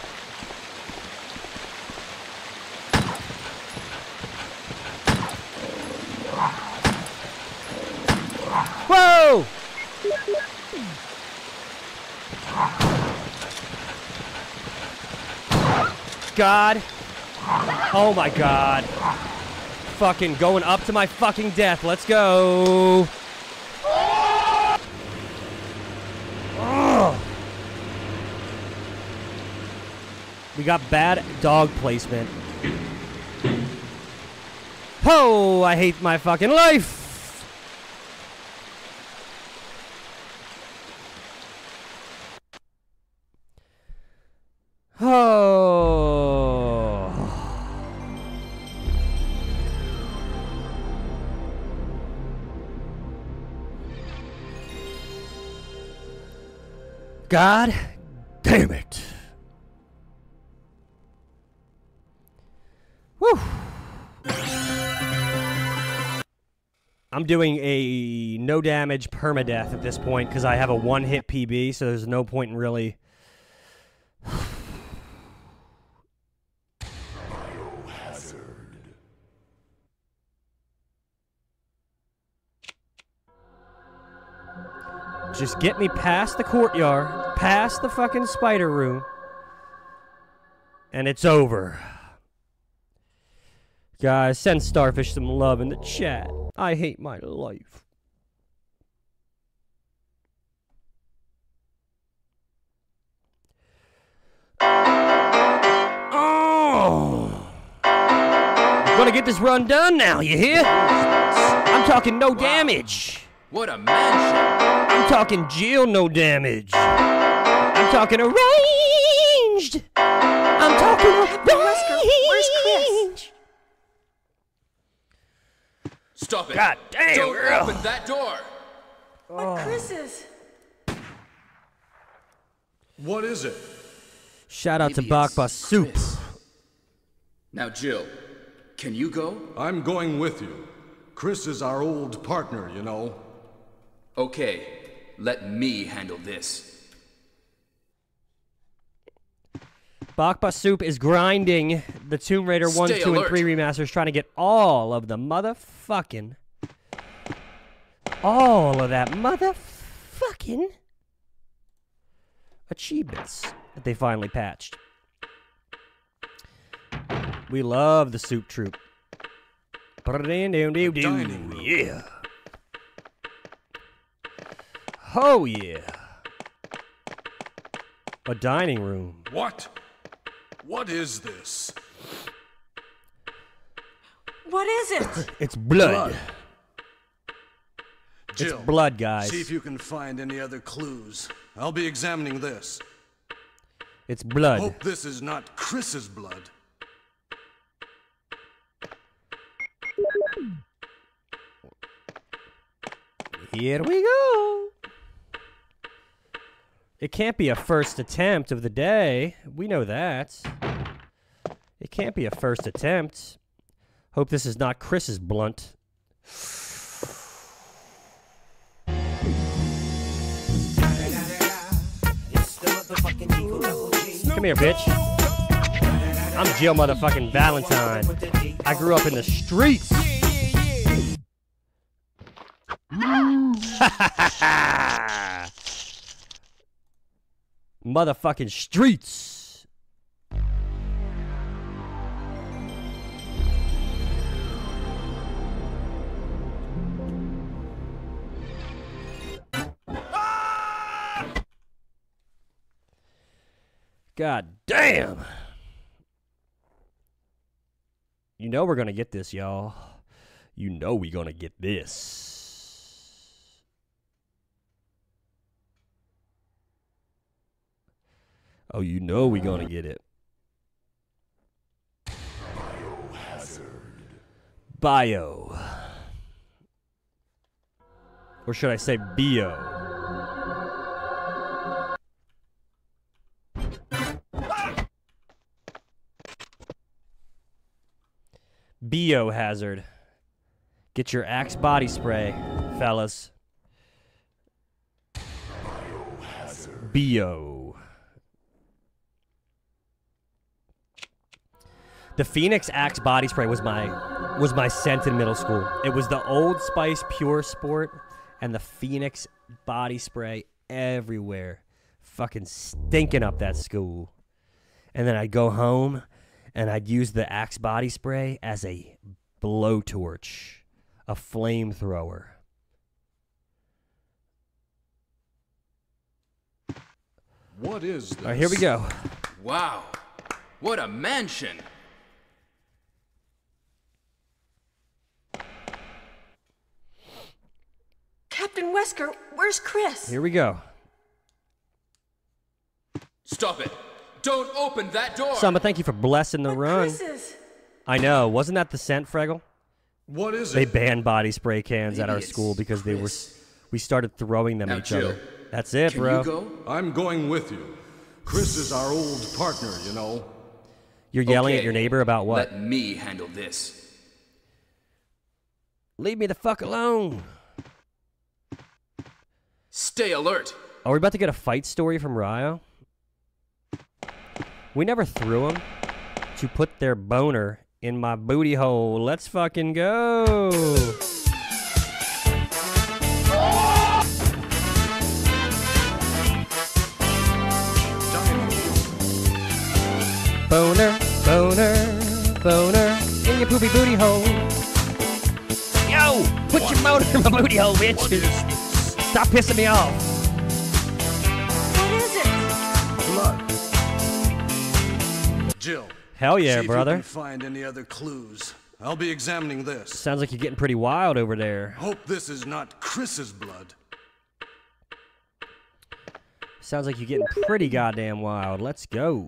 Whoa! God. Oh my God. Fucking going up to my fucking death. Let's go. Oh. We got bad dog placement. Oh, I hate my fucking life. Oh. God damn it. Woo. I'm doing a no damage permadeath at this point because I have a one-hit PB, so there's no point in really... Just get me past the courtyard, past the fucking spider room, and it's over. Guys, send Starfish some love in the chat. I hate my life. Oh! I'm gonna get this run done now, you hear? I'm talking no damage. What a mansion! I'm talking Jill no damage. I'm talking arranged. I'm talking arranged. Where's Chris? Stop it! God damn, Don't girl. open that door! But Chris is... What is it? Shout out to Maybe Bakba it's Soup. Chris. Now, Jill, can you go? I'm going with you. Chris is our old partner, you know. Okay, let me handle this. Bakba Soup is grinding the Tomb Raider 1, Stay 2, alert. and 3 remasters, trying to get all of the motherfucking... all of that motherfucking achievements that they finally patched. We love the Soup Troop. Dining room. Yeah. Oh, yeah. A dining room. What? What is this? What is it? It's blood. Jill, It's blood, guys. see if you can find any other clues. I'll be examining this. It's blood. Hope this is not Chris's blood. Here we go. It can't be a first attempt of the day. We know that. It can't be a first attempt. Hope this is not Chris's blunt. Come here, bitch. I'm Jill motherfucking Valentine. I grew up in the streets. Motherfucking streets. God damn. You know we're gonna get this, y'all. You know we're gonna get this. Oh, you know we're gonna get it. Bio. Or should I say bio? Biohazard. Get your Axe body spray, fellas. Bio. The Phoenix Axe body spray was my scent in middle school. It was the Old Spice Pure Sport and the Phoenix body spray everywhere. Fucking stinking up that school. And then I'd go home and I'd use the Axe body spray as a blowtorch, a flamethrower. What is this? All right, here we go. Wow. What a mansion. Captain Wesker, where's Chris? Here we go. Stop it. Don't open that door. Summer, thank you for blessing the run. Chris is... I know. Wasn't that the scent, Fregel? What is They it? banned body spray cans at Maybe our it's school because they were. Chris. We started throwing them Now, at each Jill, other. That's it, Can bro. you go? I'm going with you. Chris is our old partner, you know. You're yelling Okay, at your neighbor about what? Let me handle this. Leave me the fuck alone. Stay alert. Are we about to get a fight story from Ryo? We never threw them to put their boner in my booty hole. Let's fucking go. Boner, boner, boner in your poopy booty hole. Yo, put your boner in my booty hole, bitch. Stop pissing me off. What is it? Blood. Jill. Hell yeah, see brother. If you can find any other clues. I'll be examining this. Sounds like you're getting pretty wild over there. Hope this is not Chris's blood. Sounds like you're getting pretty goddamn wild. Let's go.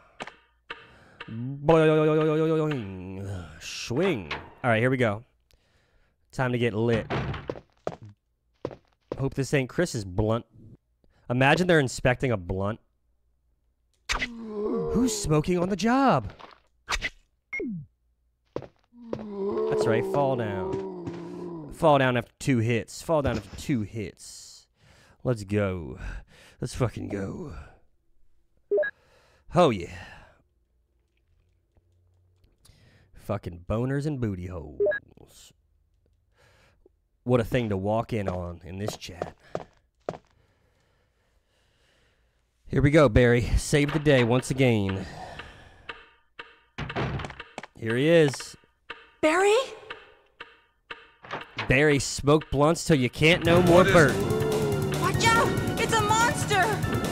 Swing. All right, here we go. Time to get lit. Hope this ain't Chris's blunt. Imagine they're inspecting a blunt. Who's smoking on the job? That's right, fall down. Fall down after 2 hits. Fall down after 2 hits. Let's go. Let's fucking go. Oh, yeah. Fucking boners and booty holes. What a thing to walk in on in this chat. Here we go, Barry. Save the day once again. Here he is. Barry? Barry, smoke blunts till you can't no more burn. Watch out!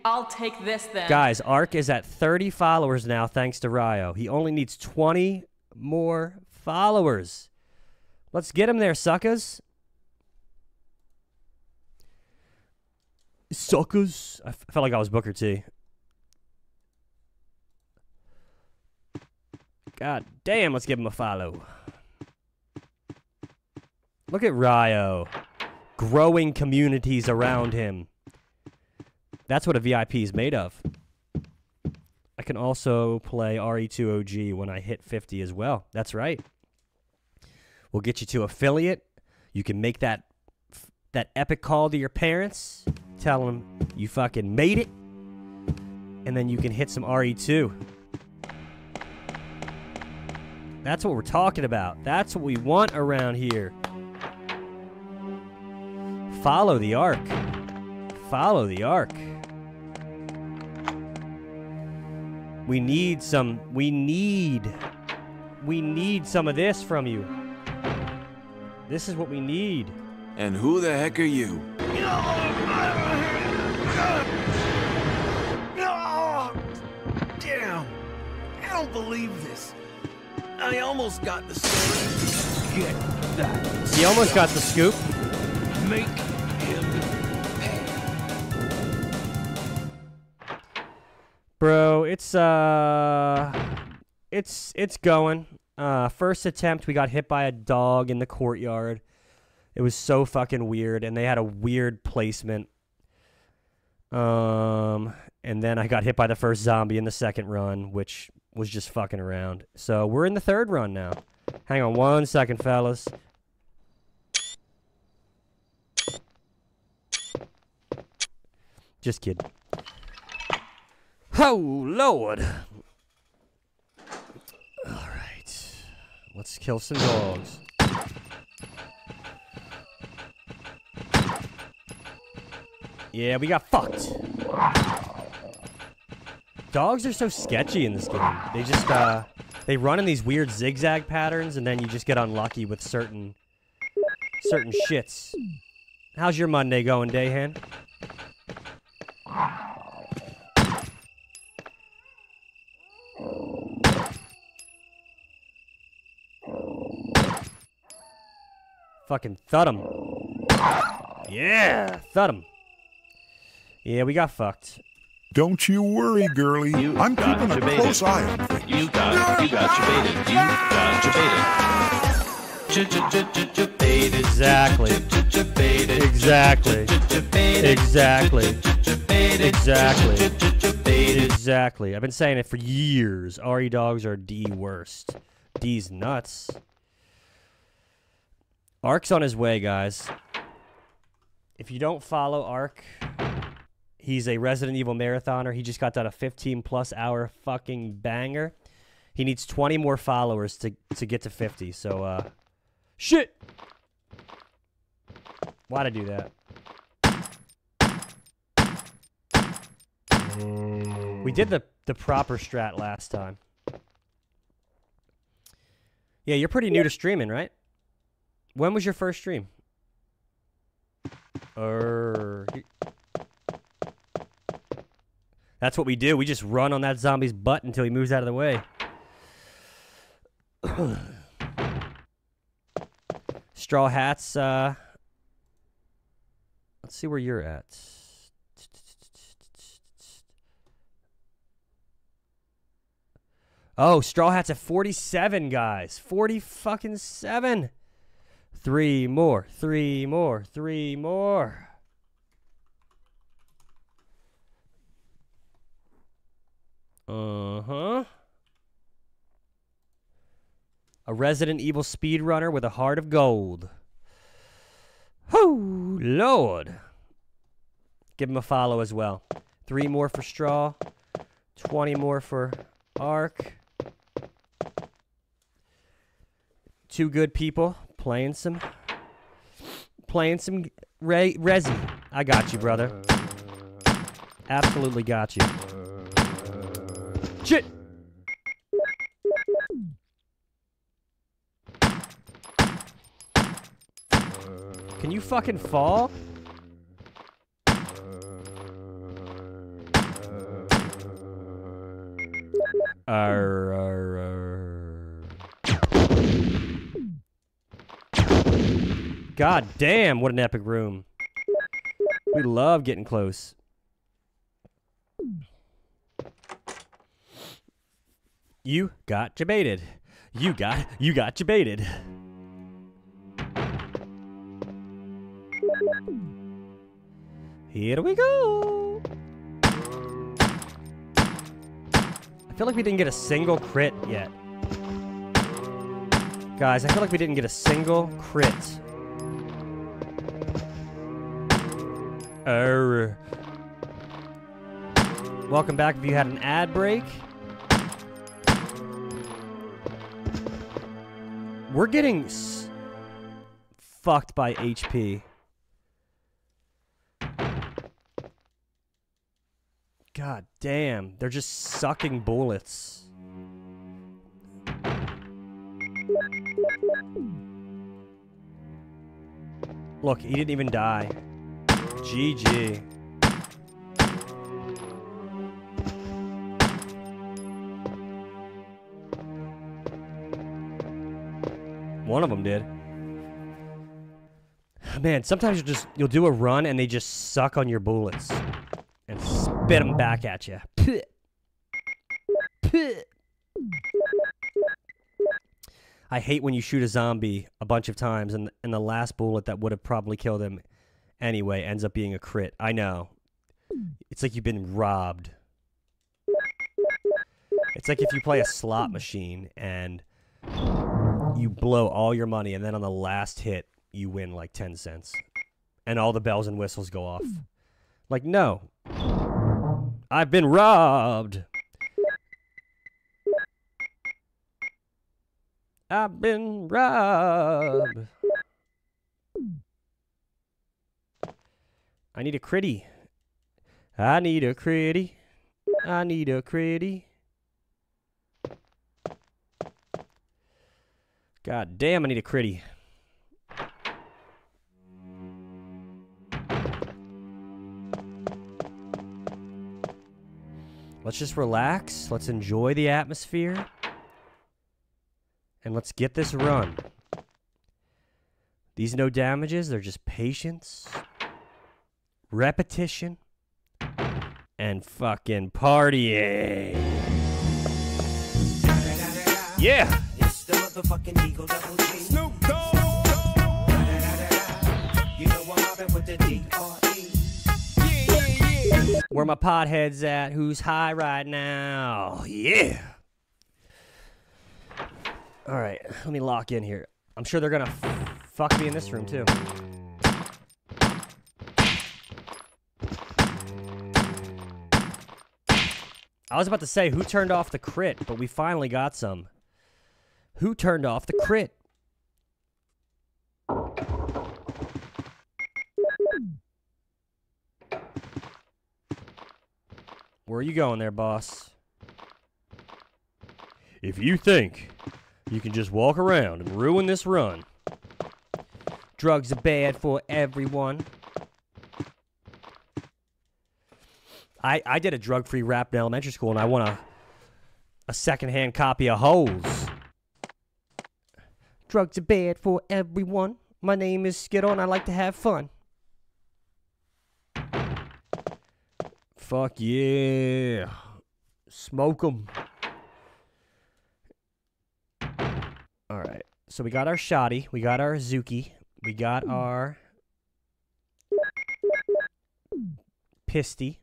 I'll take this then. Guys, Ark is at 30 followers now thanks to Ryo. He only needs 20 more followers. Let's get him there, suckers. Suckers. I felt like I was Booker T. God damn, let's give him a follow. Look at Ryo. Growing communities around him. That's what a VIP is made of. I can also play RE2OG when I hit 50 as well. That's right. We'll get you to affiliate. You can make that epic call to your parents. Tell them you fucking made it. And then you can hit some RE2. That's what we're talking about. That's what we want around here. Follow the Ark. Follow the Ark. We need some of this from you. This is what we need. And who the heck are you? Damn. I don't believe this. I almost got the scoop. Get that. He almost got the scoop. Make him pay. Bro, it's going. First attempt, we got hit by a dog in the courtyard. It was so fucking weird, and they had a weird placement. And then I got hit by the first zombie in the second run, which was just fucking around. So we're in the third run now. Hang on 1 second, fellas. Just kidding. Oh, Lord. All right. Let's kill some dogs. Yeah, we got fucked. Dogs are so sketchy in this game. They just, they run in these weird zigzag patterns, and then you just get unlucky with certain shits. How's your Monday going, Dayhan? Fucking thud him. Yeah, thud him. Yeah, we got fucked. Don't you worry, girlie. I'm keeping a close eye on things. You got jebaited. You got jebaited. Exactly. Exactly. Exactly. I've been saying it for years. RE dogs are D worst. D's nuts. Ark's on his way, guys. If you don't follow Ark, he's a Resident Evil marathoner. He just got done a 15+ hour fucking banger. He needs 20 more followers to get to 50. So, shit! Why'd I do that? We did the proper strat last time. Yeah, you're pretty new to streaming, right? When was your first stream? That's what we do. We just run on that zombie's butt until he moves out of the way. Straw Hats, let's see where you're at. Oh, Straw Hat's at 47, guys. 47. 3 more, 3 more, 3 more. Uh-huh. A Resident Evil speedrunner with a heart of gold. Oh, Lord. Give him a follow as well. 3 more for Straw. 20 more for Ark. 2 good people playing some Resi. I got you, brother. Absolutely got you. Shit. Can you fucking fall? God damn, what an epic room. We love getting close. You got jebaited. You got jebaited. Here we go. I feel like we didn't get a single crit yet. Guys, I feel like we didn't get a single crit. Welcome back if you had an ad break. We're getting fucked by HP. God damn, they're just sucking bullets. Look, he didn't even die. GG. One of them did. Man, sometimes you'll do a run and they just suck on your bullets and spit them back at you. I hate when you shoot a zombie a bunch of times and the last bullet that would have probably killed him anyway ends up being a crit. I know. It's like you've been robbed. It's like if you play a slot machine and you blow all your money and then on the last hit you win like 10 cents. And all the bells and whistles go off. Like, no. I've been robbed. I've been robbed. I need a critty. I need a critty. I need a critty. God damn, I need a critty. Let's just relax. Let's enjoy the atmosphere. And let's get this run. These no damages, they're just patience, repetition, and fucking partying. Yeah! It's the motherfucking Eagle Double G. Snoop Dogg! You know I'm mobbing with the D.R.E. Where my potheads at? Who's high right now? Yeah! Alright, let me lock in here. I'm sure they're gonna fuck me in this room, too. I was about to say, who turned off the crit? But we finally got some. Who turned off the crit? Where are you going there, boss? If you think you can just walk around and ruin this run, drugs are bad for everyone. I did a drug-free rap in elementary school, and I won a second-hand copy of Holes. Drugs are bad for everyone. My name is Skittle, and I like to have fun. Fuck yeah. Smoke 'em. Alright, so we got our Shoddy, we got our Zuki, we got our Pisty.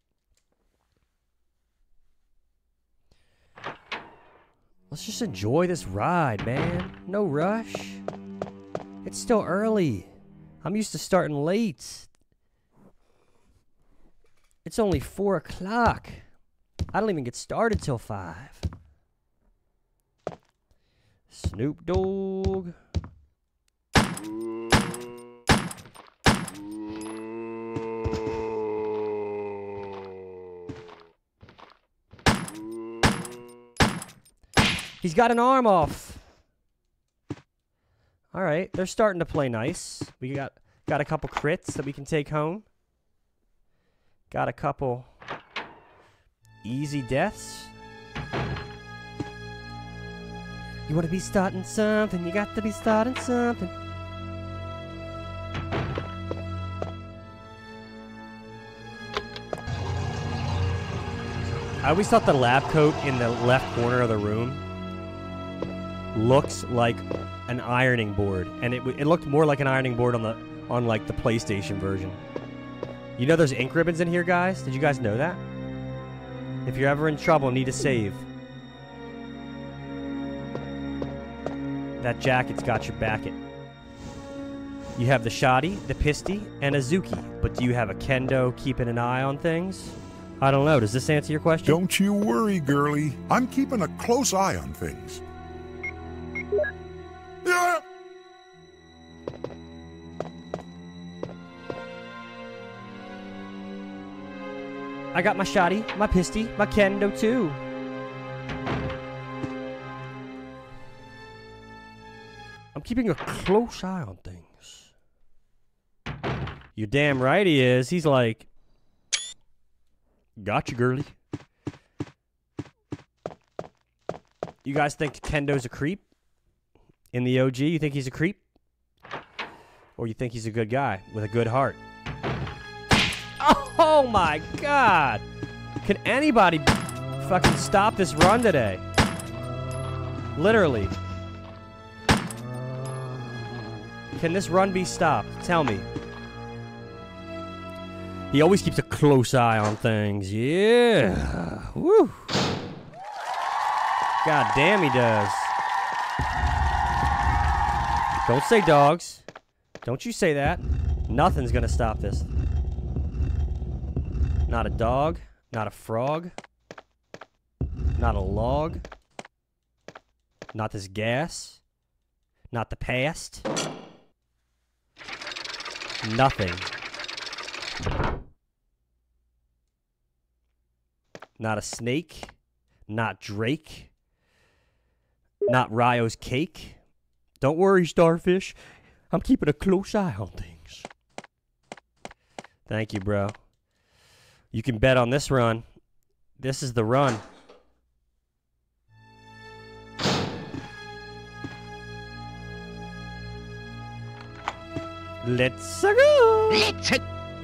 Let's just enjoy this ride, man. No rush. It's still early. I'm used to starting late. It's only 4 o'clock. I don't even get started till 5. Snoop Dogg. He's got an arm off. All right, they're starting to play nice. We got a couple crits that we can take home. Got a couple easy deaths. You want to be starting something, you got to be starting something. I always thought the lab coat in the left corner of the room looks like an ironing board, and it looked more like an ironing board on like the PlayStation version. You know there's ink ribbons in here, guys? Did you guys know that? If you're ever in trouble and need to save, that jacket's got your backet. You have the shoddy, the pisty, and a Zuki, but do you have a kendo keeping an eye on things? I don't know. Does this answer your question? Don't you worry, girlie. I'm keeping a close eye on things. Yeah. I got my shoddy, my pisty, my kendo too. I'm keeping a close eye on things. You're damn right he is. He's like, gotcha, girly. You guys think Kendo's a creep? In the OG, you think he's a creep? Or you think he's a good guy with a good heart? Oh my god! Can anybody fucking stop this run today? Literally. Can this run be stopped? Tell me. He always keeps a close eye on things. Yeah. Woo. God damn, he does. Don't say dogs. Don't you say that. Nothing's gonna stop this. Not a dog. Not a frog. Not a log. Not this gas. Not the past. Nothing. Not a snake. Not Drake. Not Ryo's cake. Don't worry, Starfish. I'm keeping a close eye on things. Thank you, bro. You can bet on this run. This is the run. Let's go. Let's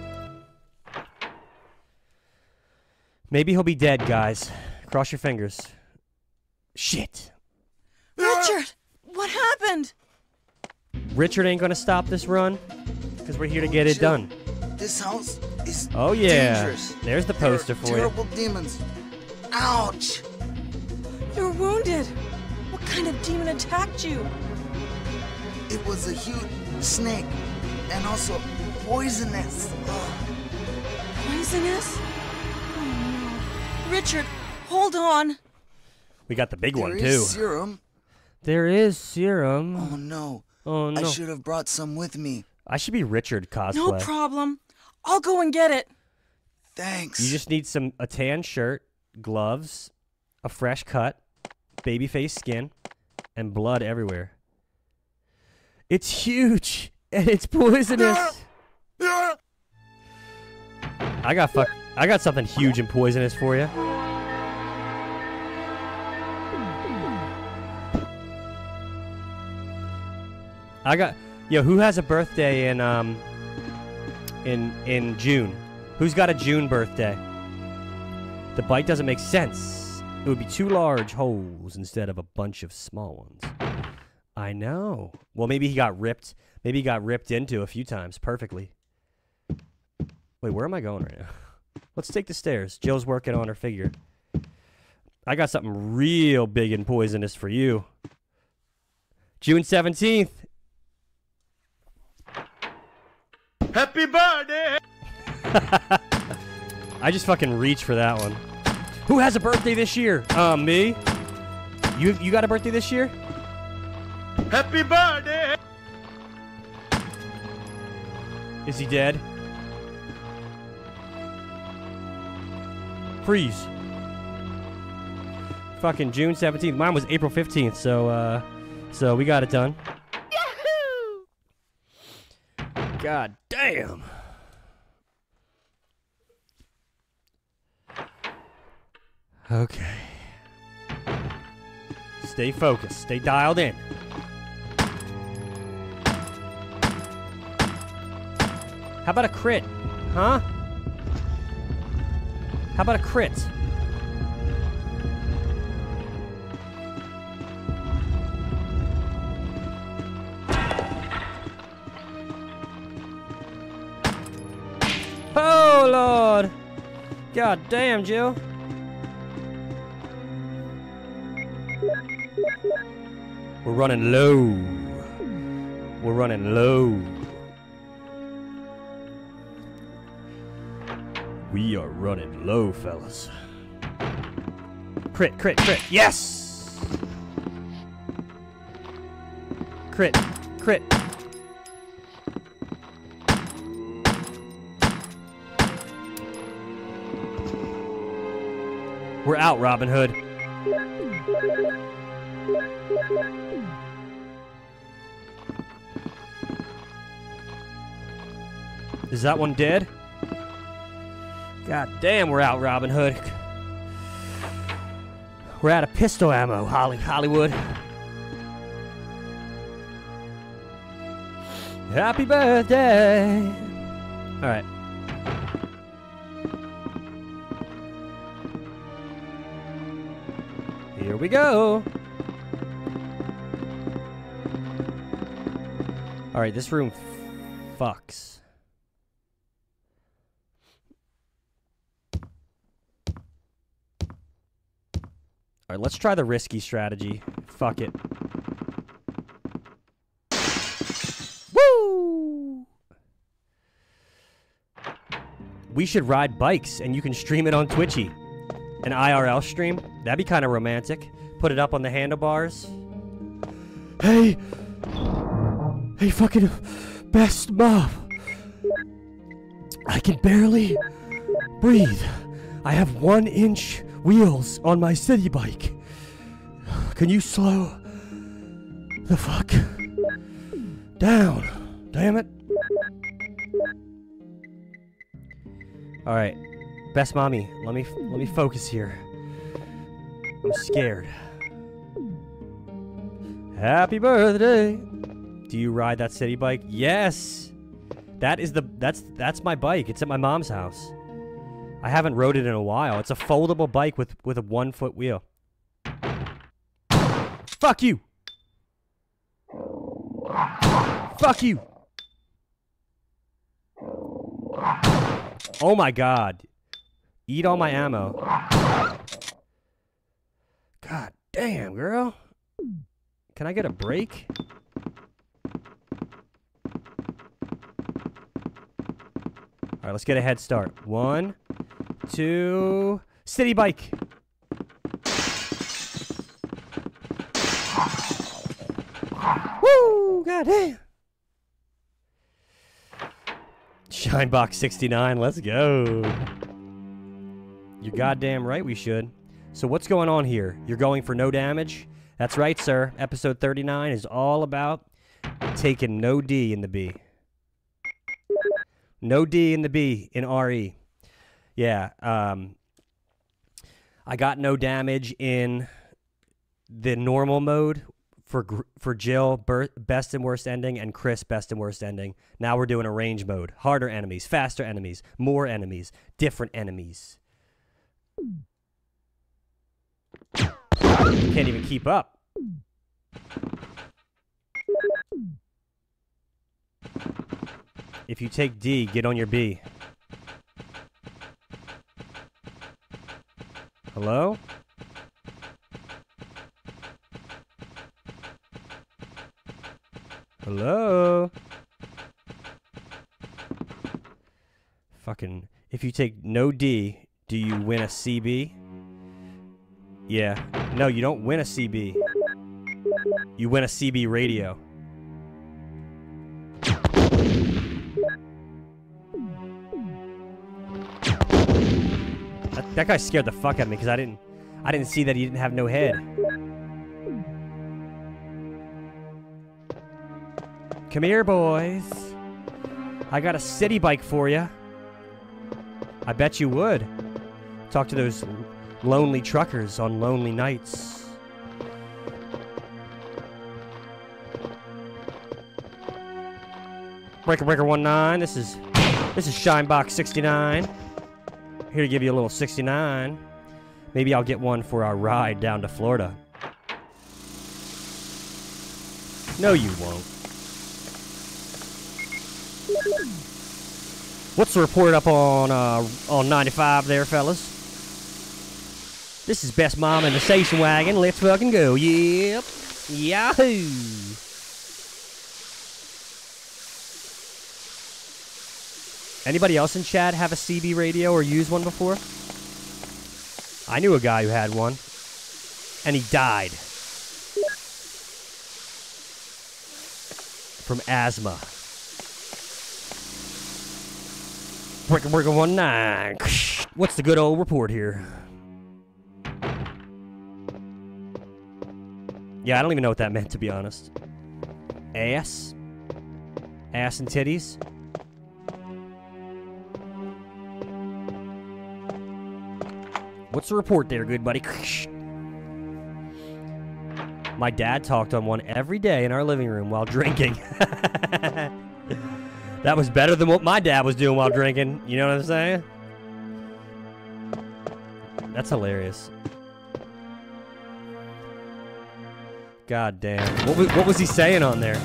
Maybe he'll be dead, guys. Cross your fingers. Shit. Richard, what happened? Richard ain't gonna stop this run because we're here to get it done. This house is dangerous. Dangerous. There's the poster for you. Terrible demons. Ouch! You're wounded. What kind of demon attacked you? It was a huge snake, and also poisonous. Poisonous? Oh no. Richard, hold on. We got the big one There too. is serum. There is serum. Oh no. Oh no. I should have brought some with me. I should be Richard cosplay. No problem. I'll go and get it. Thanks. You just need a tan shirt, gloves, a fresh cut, babyface skin, and blood everywhere. It's huge and it's poisonous. I got something huge and poisonous for you. Who has a birthday in June? Who's got a June birthday? The bite doesn't make sense. It would be 2 large holes instead of a bunch of small ones. I know. Well, maybe he got ripped. Maybe he got ripped into a few times perfectly. Wait, where am I going right now? Let's take the stairs. Jill's working on her figure. I got something real big and poisonous for you. June 17th. Happy birthday! I just fucking reached for that one. Who has a birthday this year? Me. You got a birthday this year? Happy birthday! Is he dead? Freeze. Fucking June 17th. Mine was April 15th, so we got it done. Yahoo! God damn. Okay. Stay focused. Stay dialed in. How about a crit? Huh? How about a crit? Oh, Lord. God damn, Jill. We're running low. We're running low. We are running low, fellas. Crit, crit, crit. Yes! Crit, crit. We're out, Robin Hood. Is that one dead? God damn, we're out, Robin Hood. We're out of pistol ammo, Hollywood. Happy birthday. All right. Here we go. All right, this room fucks. All right, let's try the risky strategy. Fuck it. Woo! We should ride bikes, and you can stream it on Twitchy. An IRL stream? That'd be kind of romantic. Put it up on the handlebars. Hey! Hey, fucking best mom. I can barely breathe. I have 1-inch wheels on my city bike. Can you slow the fuck down? Damn it. All right, best mommy, let me focus here. I'm scared. Happy birthday. Do you ride that city bike? Yes. That's my bike. It's at my mom's house. I haven't rode it in a while. It's a foldable bike with a 1-foot wheel. Fuck you! Fuck you! Oh my god. Eat all my ammo. God damn, girl. Can I get a break? Alright, let's get a head start. 1, 2, city bike. Woo! God damn. Shinebox 69, let's go. You're goddamn right we should. So what's going on here? You're going for no damage? That's right, sir. Episode 39 is all about taking no D in the B. No D in the B in RE. Yeah, I got no damage in the normal mode for Jill, best and worst ending, and Chris, best and worst ending. Now we're doing a range mode. Harder enemies, faster enemies, more enemies, different enemies. Can't even keep up. If you take D, get on your B. Hello? Hello? Fucking, if you take no D, do you win a CB? Yeah. No, you don't win a CB. You win a CB radio. That guy scared the fuck out of me because I didn't see that he didn't have no head. Come here, boys. I got a city bike for you. I bet you would. Talk to those lonely truckers on lonely nights. Breaker 19. This is Shinebox 69. Here to give you a little 69. Maybe I'll get one for our ride down to Florida. No, you won't. What's the report up on 95 there, fellas? This is Best Mom in the station wagon. Let's fucking go. Yep. Yahoo. Anybody else in chat have a CB radio or use one before? I knew a guy who had one, and he died from asthma. Breaker 19. What's the good old report here? Yeah, I don't even know what that meant, to be honest. Ass? Ass and titties? What's the report there, good buddy? My dad talked on one every day in our living room while drinking. That was better than what my dad was doing while drinking. You know what I'm saying? That's hilarious. God damn. What was he saying on there?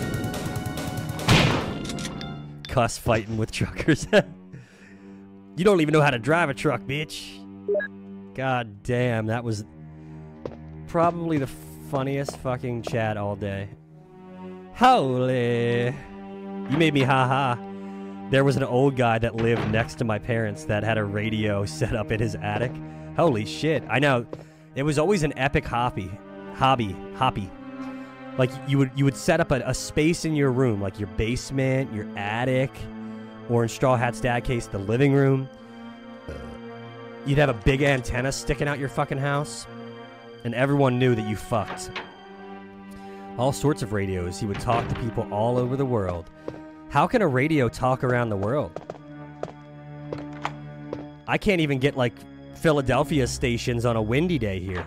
Cuss fighting with truckers. You don't even know how to drive a truck, bitch. God damn, that was probably the funniest fucking chat all day. Holy. You made me ha-ha. There was an old guy that lived next to my parents that had a radio set up in his attic. Holy shit. I know. It was always an epic hobby. Like, you would set up a space in your room, like your basement, your attic, or in Straw Hat's dad case, the living room. You'd have a big antenna sticking out your fucking house, and everyone knew that you fucked. All sorts of radios. He would talk to people all over the world. How can a radio talk around the world? I can't even get, like, Philadelphia stations on a windy day here.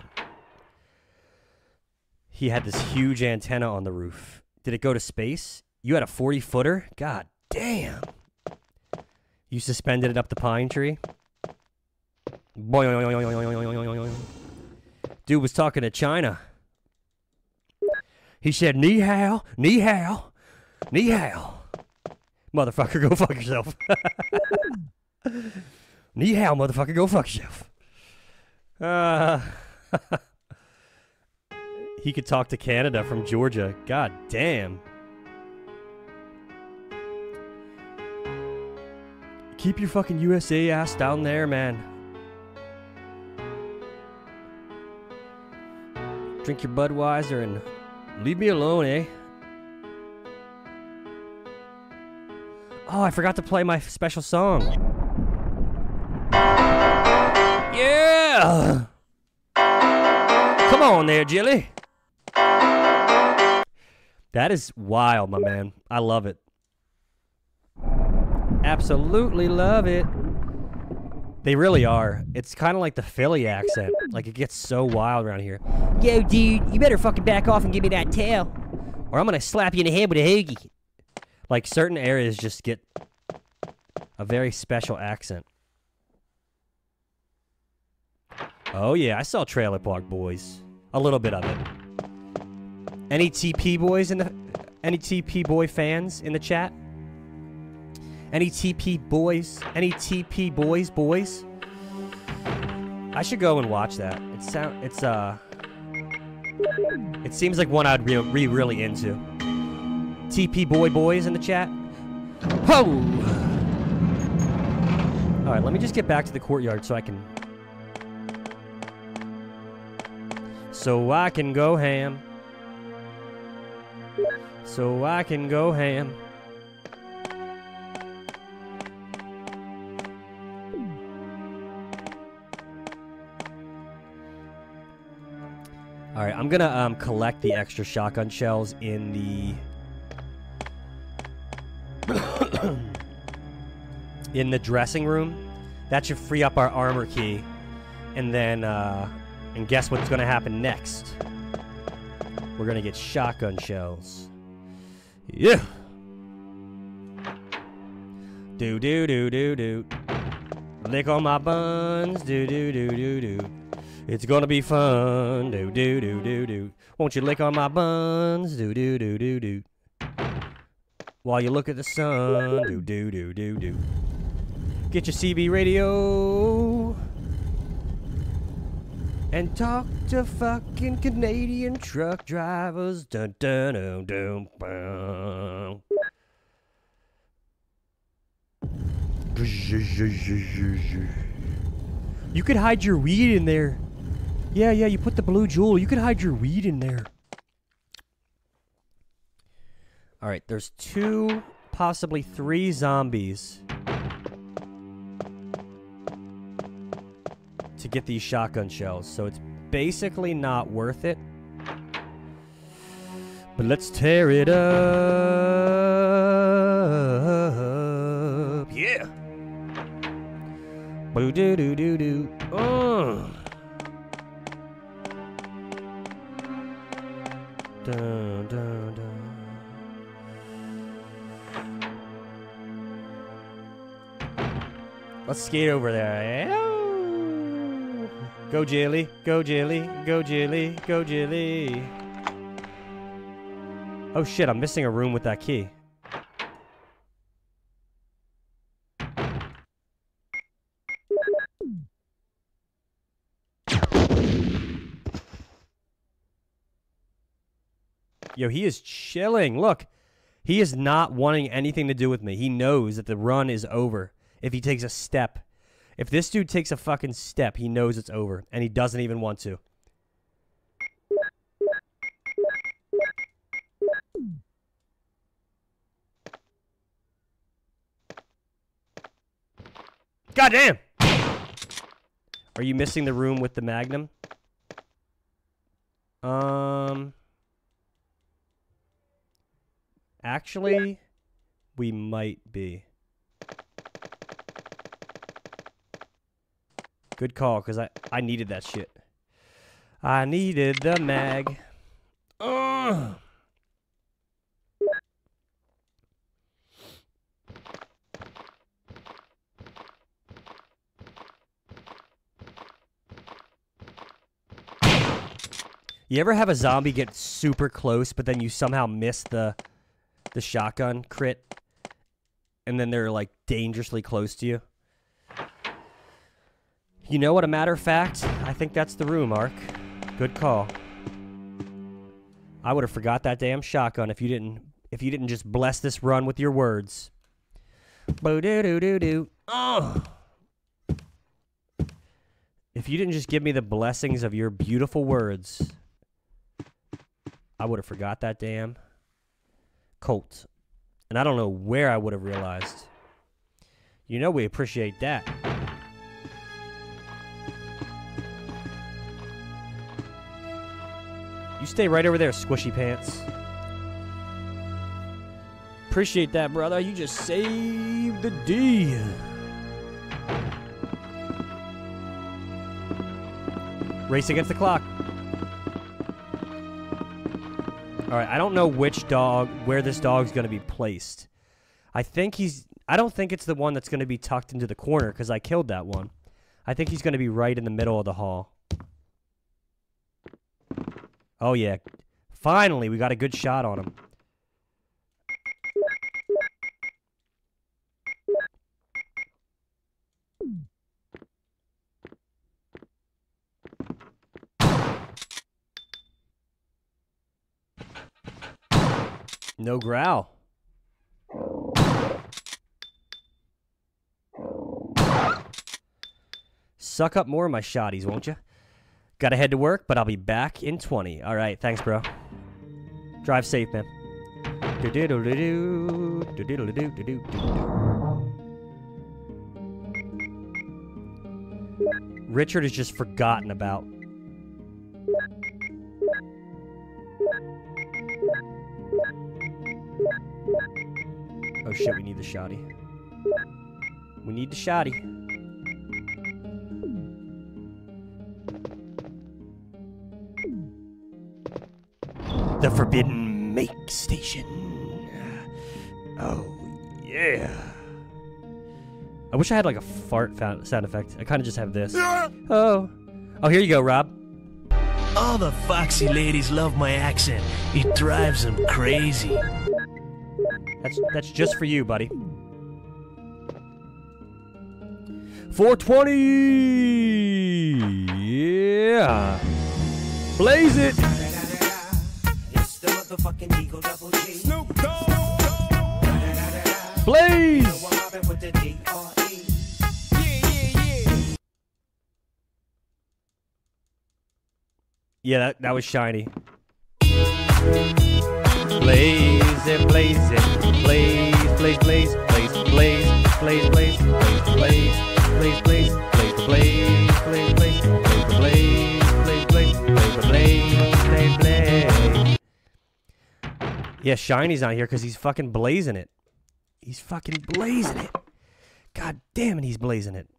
He had this huge antenna on the roof. Did it go to space? You had a 40-footer? God damn. You suspended it up the pine tree? Dude was talking to China. He said, ni hao, ni hao, ni hao. Motherfucker, go fuck yourself. Ni hao, motherfucker, go fuck yourself. He could talk to Canada from Georgia. God damn. Keep your fucking USA ass down there, man. Drink your Budweiser and leave me alone, eh? Oh, I forgot to play my special song. Yeah! Come on there, Jilly. That is wild, my man. I love it. Absolutely love it. They really are. It's kind of like the Philly accent. Like, it gets so wild around here. Yo, dude, you better fucking back off and give me that tail, or I'm gonna slap you in the head with a hoagie. Like, certain areas just get a very special accent. Oh, yeah, I saw Trailer Park Boys. A little bit of it. Any TP boys in the... Any TP boy fans in the chat? Any TP boys? Any TP boys? I should go and watch that. It seems like one I'd be really into. TP boys in the chat? Ho! Alright, let me just get back to the courtyard so I can go ham. So I can go ham. Alright, I'm gonna collect the extra shotgun shells in the in the dressing room. That should free up our armor key. And then and guess what's gonna happen next? We're gonna get shotgun shells. Yeah. Do do do do do. Lick on my buns. Do do do do do. It's gonna be fun. Do do do do do. Won't you lick on my buns? Do do do do do. While you look at the sun. Do do do do do. Get your CB radio and talk to fucking Canadian truck drivers. Dun dun dun dun. Dun. You could hide your weed in there. Yeah, you put the blue jewel. You could hide your weed in there. All right, there's 2, possibly 3 zombies to get these shotgun shells, so it's basically not worth it. But let's tear it up. Yeah. Boo doo doo doo doo. Dun dun dun. Let's skate over there. Go Jilly, go Jilly, go Jilly, go Jilly. Oh shit, I'm missing a room with that key. Yo, he is chilling. Look, he is not wanting anything to do with me. He knows that the run is over if he takes a step. If this dude takes a fucking step, he knows it's over, and he doesn't even want to. Goddamn! Are you missing the room with the Magnum? Actually, we might be. Good call, because I needed that shit. I needed the mag. Ugh. You ever have a zombie get super close, but then you somehow miss the shotgun crit, and then they're like dangerously close to you? You know what, a matter of fact, I think that's the room, Ark. Good call. I would have forgot that damn shotgun if you didn't just bless this run with your words. Bo-do-do-do-do. Oh. If you didn't just give me the blessings of your beautiful words, I would have forgot that damn Colt. And I don't know where I would have realized. You know we appreciate that. You stay right over there, squishy pants. Appreciate that, brother. You just saved the D. Race against the clock. All right, I don't know where this dog's going to be placed. I don't think it's the one that's going to be tucked into the corner because I killed that one. I think he's going to be right in the middle of the hall. Oh, yeah. Finally, we got a good shot on him. No growl. Suck up more of my shotties, won't you? Gotta head to work, but I'll be back in 20. All right, thanks, bro. Drive safe, man. Richard is just forgotten about. Oh shit, we need the shotty. We need the shotty. The Forbidden Make Station. Oh, yeah. I wish I had like a fart sound effect. I kind of just have this. Oh, here you go, Rob. All the foxy ladies love my accent. It drives them crazy. That's just for you, buddy. 420. Yeah. Blaze it. It's the motherfucking Eagle Double G. Snoop Dogg. Blaze. With the D-R-E. Yeah, that was shiny. Blaze it, blaze it, blaze, blaze, blaze, blaze, blaze, blaze, blaze, blaze, blaze, blaze, blaze, blaze, blaze, blaze, blaze, blaze, blaze, blaze, blaze. Yeah, Shiny's not here because he's fucking blazing it. He's fucking blazing it. God damn it, he's blazing it.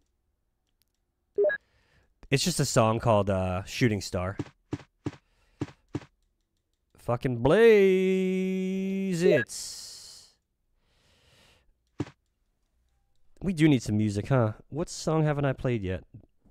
It's just a song called Shooting Star. Fucking blaze it. We do need some music, huh? What song haven't I played yet?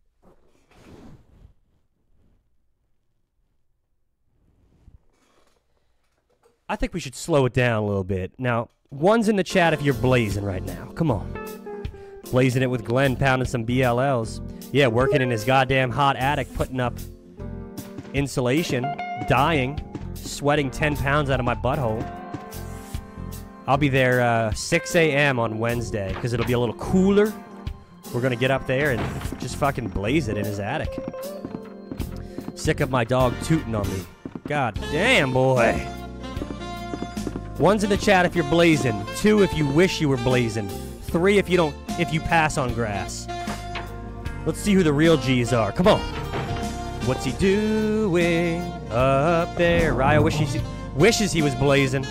I think we should slow it down a little bit. Now, one's in the chat if you're blazing right now. Come on. Blazing it with Glenn, pounding some BLLs. Yeah, working in his goddamn hot attic, putting up insulation, dying, sweating 10 pounds out of my butthole. I'll be there 6 a.m. on Wednesday because it'll be a little cooler. We're going to get up there and just fucking blaze it in his attic. Sick of my dog tooting on me. God damn, boy. One's in the chat if you're blazing. 2 if you wish you were blazing. 3 if you pass on grass. Let's see who the real G's are. Come on. What's he doing up there? Ryo wishes he was blazing.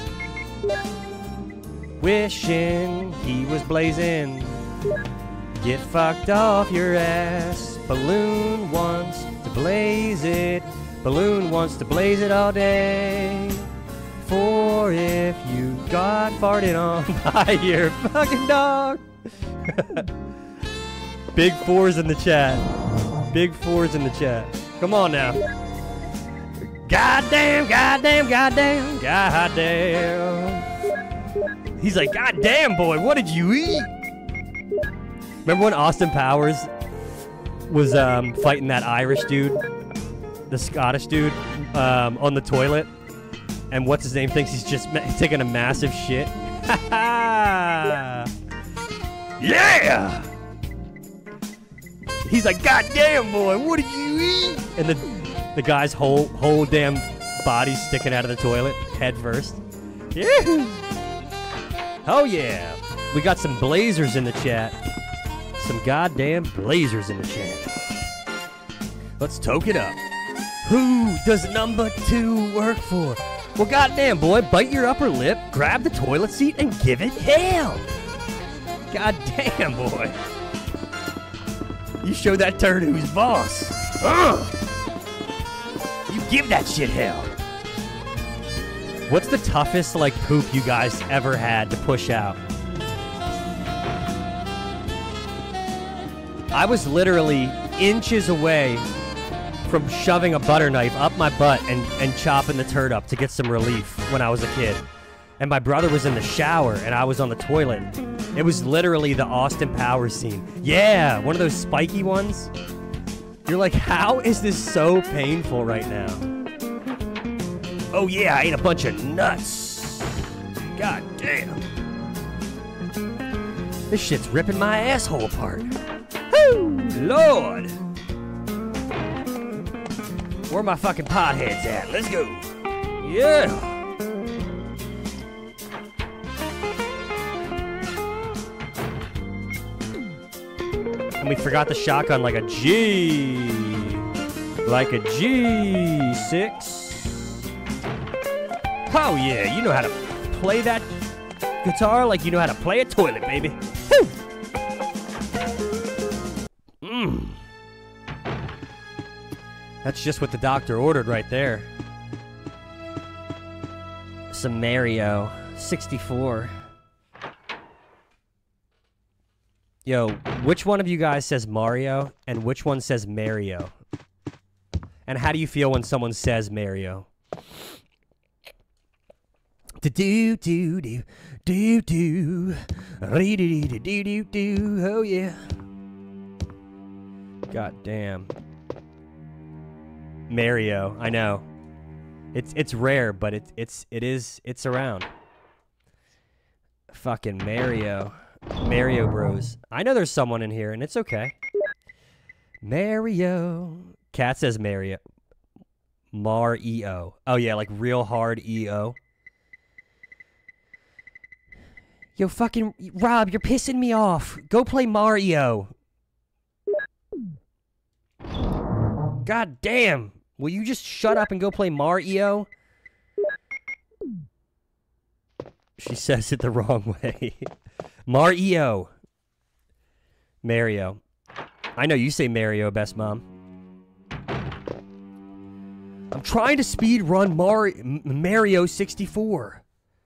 Wishing he was blazing. Get fucked off your ass. Balloon wants to blaze it. Balloon wants to blaze it all day. For if you got farted on by your fucking dog. Big 4s in the chat. Big 4s in the chat. Come on now. Goddamn, goddamn, goddamn, goddamn. He's like, goddamn, boy, what did you eat? Remember when Austin Powers was fighting that Irish dude, the Scottish dude, on the toilet? And what's his name thinks he's just taking a massive shit? Yeah! He's like, goddamn, boy, what did you eat? And the guy's whole damn body's sticking out of the toilet, head first. Yeah! Oh, yeah. We got some blazers in the chat. Some goddamn blazers in the chat. Let's toke it up. Who does number 2 work for? Well, goddamn, boy, bite your upper lip, grab the toilet seat, and give it hell. Goddamn, boy. You show that turd who's boss. You give that shit hell. What's the toughest, like, poop you guys ever had to push out? I was literally inches away from shoving a butter knife up my butt and chopping the turd up to get some relief when I was a kid. And my brother was in the shower and I was on the toilet. It was literally the Austin Powers scene. Yeah, one of those spiky ones. You're like, how is this so painful right now? Oh yeah, I ate a bunch of nuts. God damn. This shit's ripping my asshole apart. Woo! Lord. Where my fucking potheads at? Let's go. Yeah. And we forgot the shotgun like a G. Like a G6. Oh yeah, you know how to play that guitar like you know how to play a toilet, baby. Woo! That's just what the doctor ordered right there. Some Mario 64. Yo, which one of you guys says Mario and which one says Mario? And how do you feel when someone says Mario? Do do do do do do do do do. Oh yeah. God damn. Mario, I know. It's rare, but it's around. Fucking Mario. Mario Bros. I know there's someone in here, and it's okay. Mario. Cat says Mario. Mar-E-O. Oh, yeah, like real hard E-O. Yo, fucking Rob, you're pissing me off. Go play Mario. God damn. Will you just shut up and go play Mario? She says it the wrong way. Mario. Mario. I know you say Mario, best mom. I'm trying to speed run Mario 64.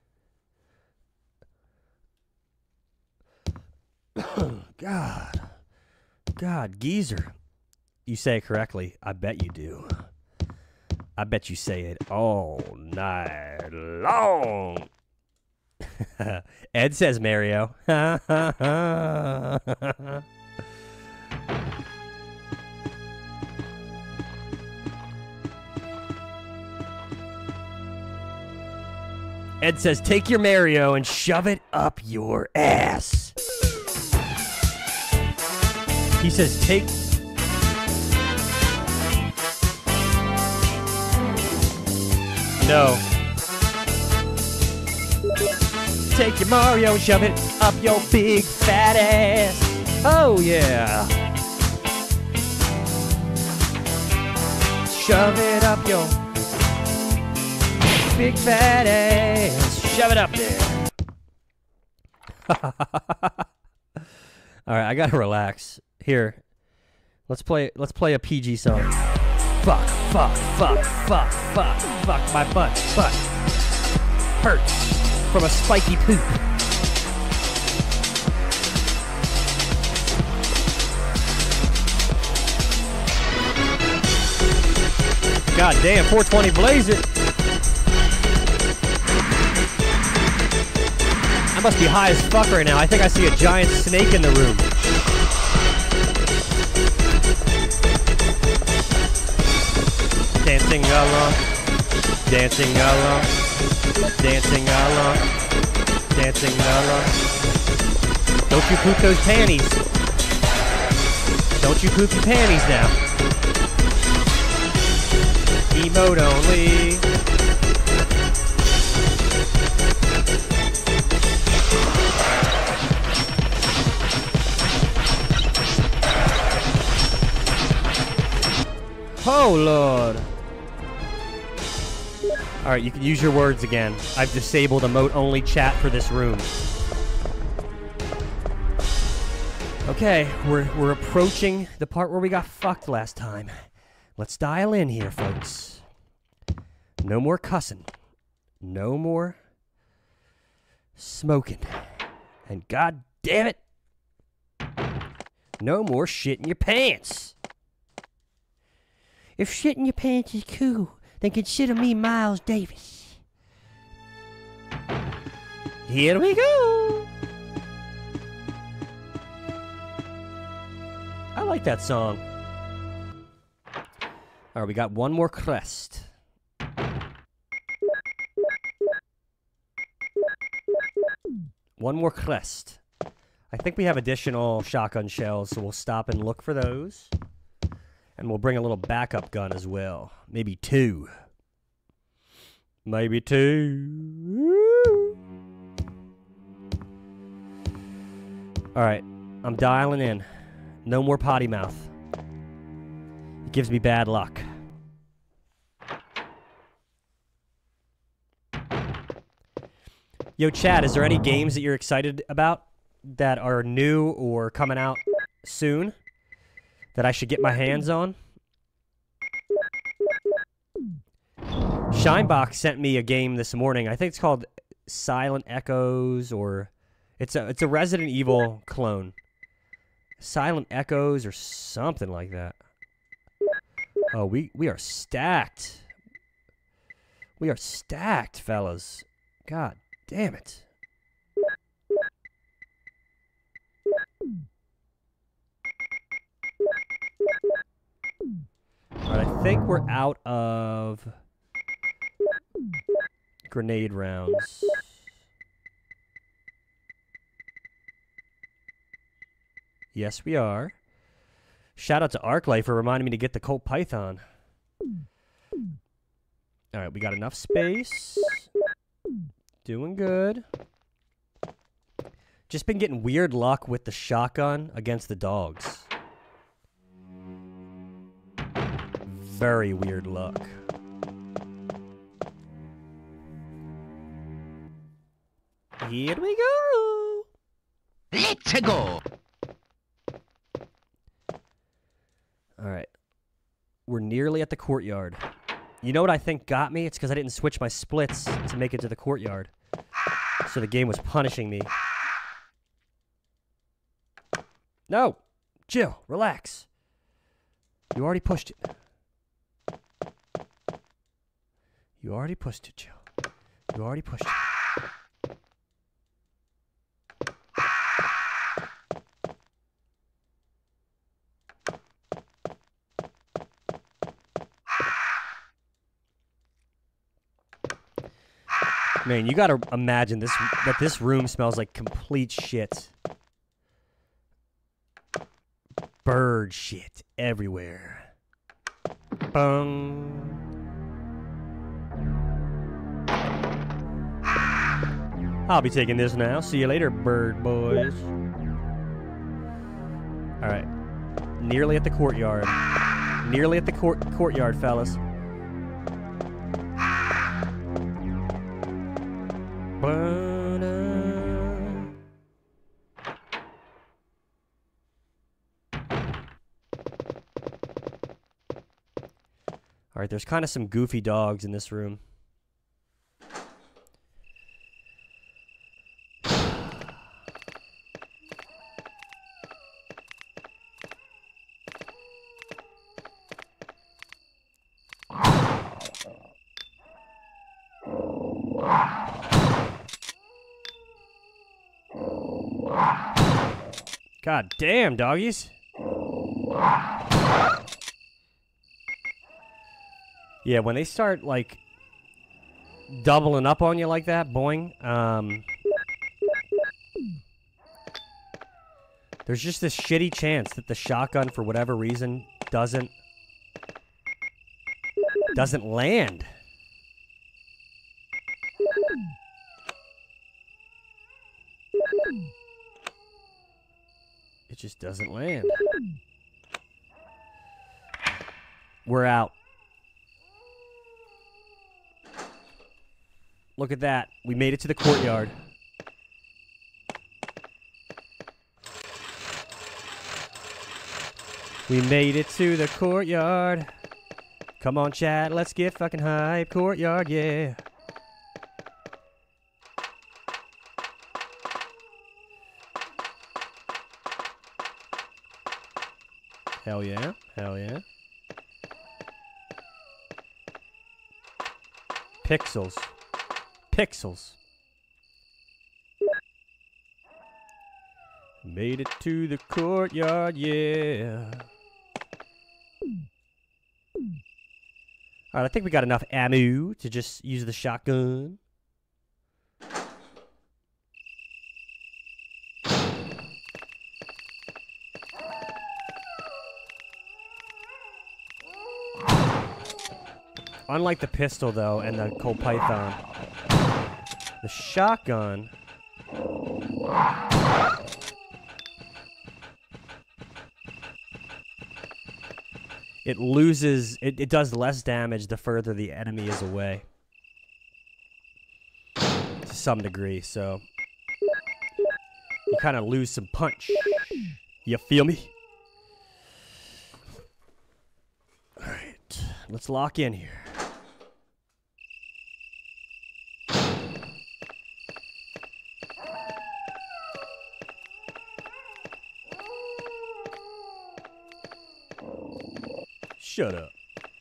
God, geezer. You say it correctly. I bet you do. I bet you say it all night long. Ed says Mario. Ed says, take your Mario and shove it up your ass. He says, take... No. Take your Mario and shove it up your big fat ass. Oh, yeah. Shove it up your big fat ass. Shove it up there. All right, I gotta relax. Here, let's play a PG song. Fuck my butt hurts from a spiky poop. God damn, 420 blaze it. I must be high as fuck right now. I think I see a giant snake in the room. Dancing along, dancing along, dancing along, dancing along. Don't you poop those panties. Don't you poop your panties now. Emote only. Oh, Lord. All right, you can use your words again. I've disabled emote-only chat for this room. Okay, we're approaching the part where we got fucked last time. Let's dial in here, folks. No more cussing. No more smoking. And god damn it, no more shitting your pants. If shitting your pants is cool, then consider me Miles Davis. Here we go. I like that song. All right, we got one more crest. One more crest. I think we have additional shotgun shells, so we'll stop and look for those. And we'll bring a little backup gun as well. Maybe two. Maybe two. All right, I'm dialing in. No more potty mouth. It gives me bad luck. Yo, Chad, is there any games that you're excited about that are new or coming out soon that I should get my hands on? Shinebox sent me a game this morning. I think it's called Silent Echoes, or it's a Resident Evil clone. Silent echoes or something like that. Oh, we are stacked. We are stacked, fellas. God damn it. Alright, I think we're out of grenade rounds. Yes, we are. Shout out to Arclight for reminding me to get the Colt Python. Alright, we got enough space. Doing good. Just been getting weird luck with the shotgun against the dogs. Very weird luck. Here we go. Let's go. Alright. We're nearly at the courtyard. You know what I think got me? It's because I didn't switch my splits to make it to the courtyard. So the game was punishing me. No! Jill, relax. You already pushed it. You already pushed it, Jill. You already pushed it. Man, you gotta imagine that this room smells like complete shit. Bird shit everywhere. Bung. I'll be taking this now. See you later, bird boys. Alright. Nearly at the courtyard. Nearly at the courtyard, fellas. Alright, there's kind of some goofy dogs in this room. God damn, doggies. Yeah, when they start, like, doubling up on you like that, boing, there's just this shitty chance that the shotgun, for whatever reason, doesn't land. It just doesn't land. We're out. Look at that. We made it to the courtyard. We made it to the courtyard. Come on, chat. Let's get fucking hype. Courtyard, yeah. Hell yeah. Hell yeah. Pixels. Pixels. Made it to the courtyard, yeah. Alright, I think we got enough ammo to just use the shotgun. Unlike the pistol, though, and the Colt Python, the shotgun... It loses... It does less damage the further the enemy is away. To some degree, so... You kind of lose some punch. You feel me? Alright, let's lock in here. Shut up.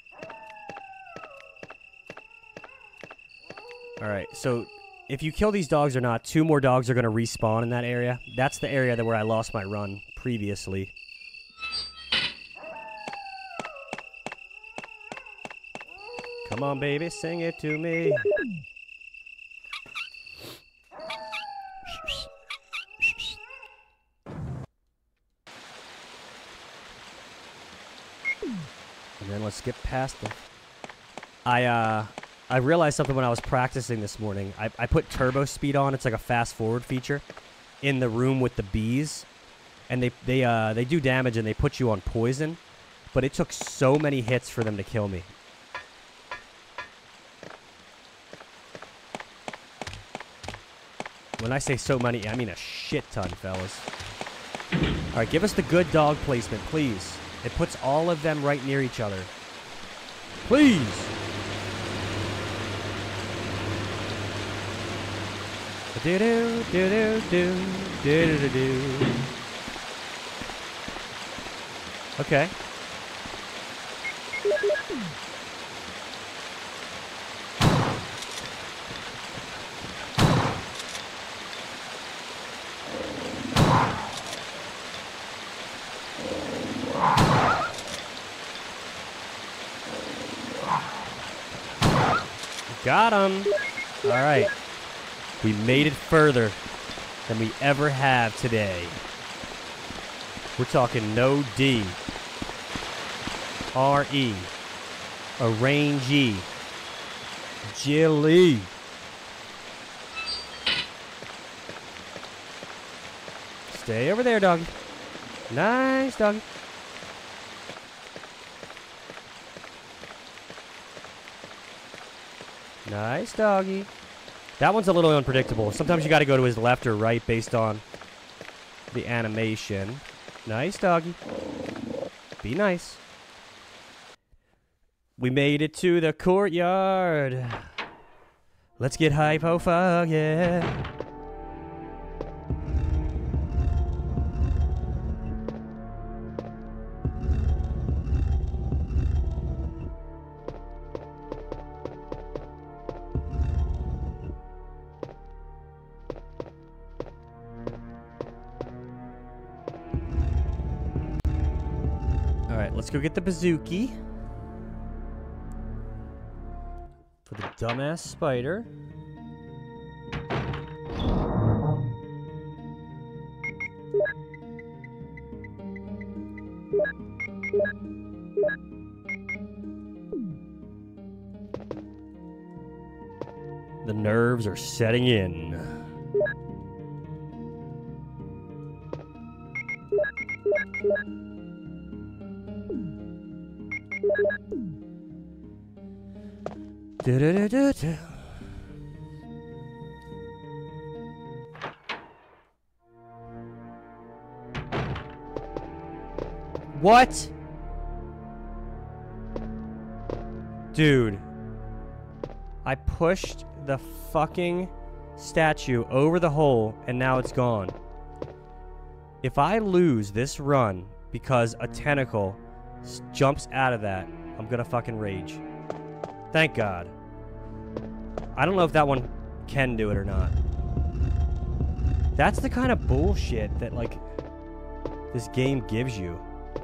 Alright, so if you kill these dogs or not, 2 more dogs are going to respawn in that area. That's the area where I lost my run previously. Come on, baby, sing it to me. And then let's skip past them. I realized something when I was practicing this morning. I put turbo speed on. It's like a fast forward feature in the room with the bees, and they do damage and they put you on poison. But it took so many hits for them to kill me. When I say so many, I mean a shit ton, fellas. All right, give us the good dog placement, please. It puts all of them right near each other. Please. Do do do do do do do do. Okay. Got him. All right. We made it further than we ever have today. We're talking no D. R-E. A rangy. Jilly. Stay over there, doggy. Nice, doggy. Nice, doggy. That one's a little unpredictable. Sometimes you got to go to his left or right based on the animation. Nice, doggy. Be nice. We made it to the courtyard. Let's get hypo fuck, yeah. Let's go get the bazooki for the dumbass spider. The nerves are setting in. Do-do-do-do-do. What? Dude. I pushed the fucking statue over the hole and now it's gone. If I lose this run because a tentacle jumps out of that, I'm gonna fucking rage. Thank God. I don't know if that one can do it or not. That's the kind of bullshit that, like, this game gives you.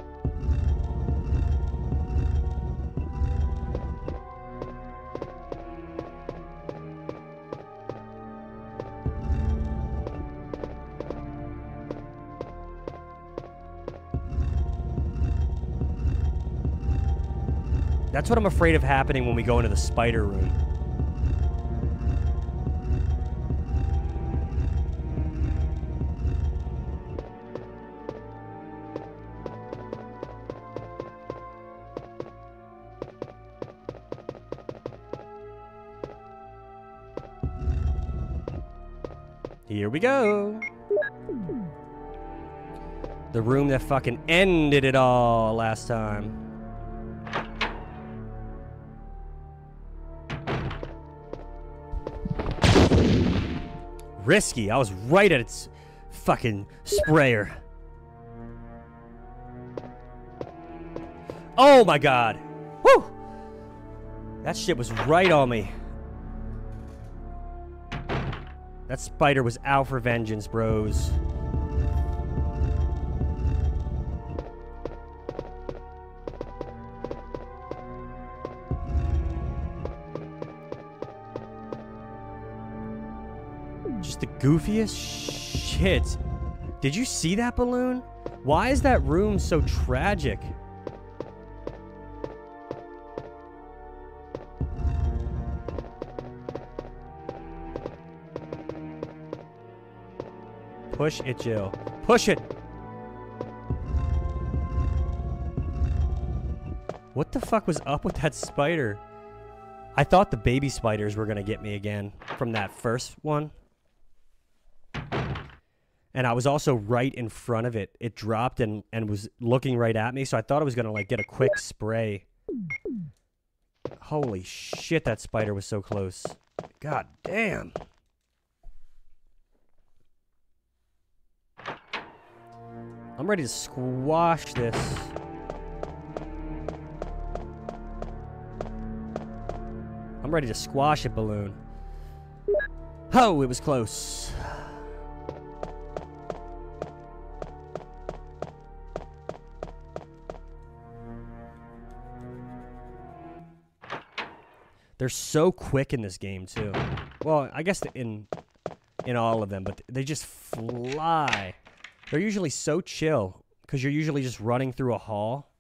That's what I'm afraid of happening when we go into the spider room. Here we go. The room that fucking ended it all last time. Risky. I was right at its fucking sprayer. Oh my god. Woo! That shit was right on me. That spider was out for vengeance, bros. Just the goofiest shit. Did you see that balloon? Why is that room so tragic? Push it, Jill. Push it! What the fuck was up with that spider? I thought the baby spiders were gonna get me again from that first one. And I was also right in front of it. It dropped and was looking right at me, so I thought I was gonna like get a quick spray. Holy shit, that spider was so close. God damn. I'm ready to squash this. I'm ready to squash it, balloon. Oh, it was close. They're so quick in this game, too. Well, I guess in all of them, but they just fly. They're usually so chill, because you're usually just running through a hall.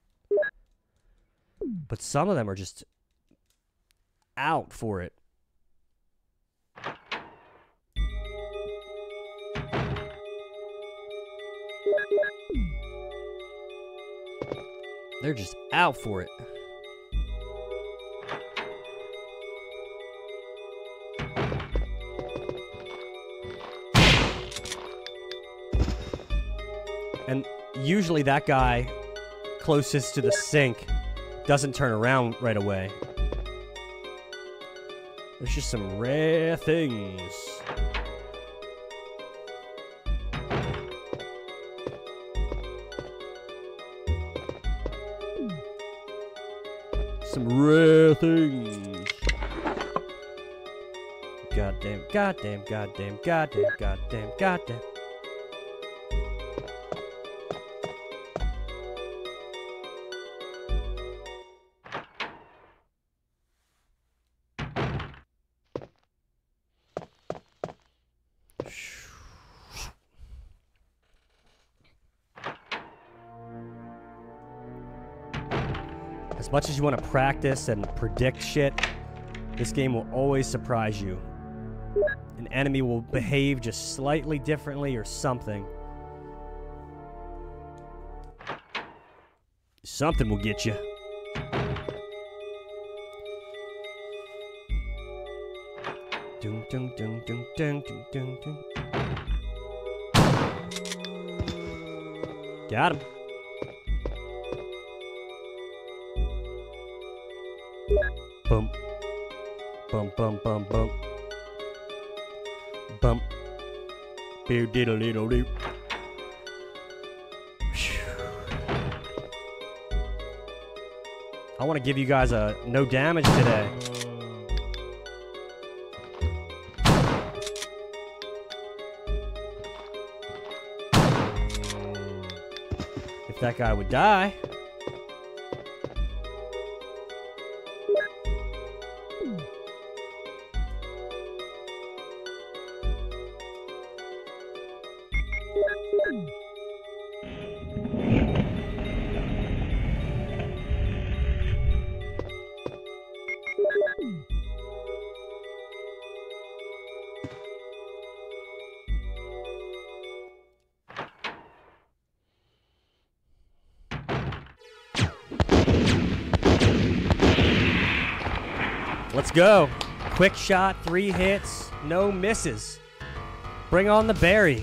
But some of them are just out for it. They're just out for it. And usually that guy closest to the sink doesn't turn around right away. There's just some rare things. Some rare things. Goddamn, goddamn, goddamn, goddamn, goddamn, goddamn. As much as you want to practice and predict shit, this game will always surprise you. An enemy will behave just slightly differently or something. Something will get you. Dun, dun, dun, dun, dun, dun, dun, dun. Got him. Bump. Bump, bump, bump, bump. Bump. Beer diddle diddle doo. I want to give you guys a no damage today. If that guy would die. Let's go. Quick shot, 3 hits, no misses. Bring on the berry.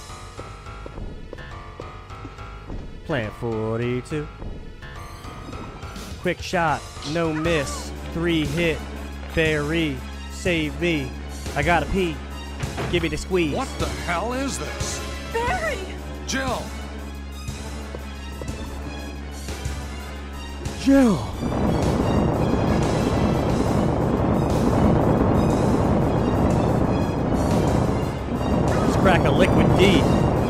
Plant 42. Quick shot, no miss, 3 hit, berry, save me. I gotta pee. Give me the squeeze. What the hell is this? Barry! Jill! Jill. Let's crack a liquid D.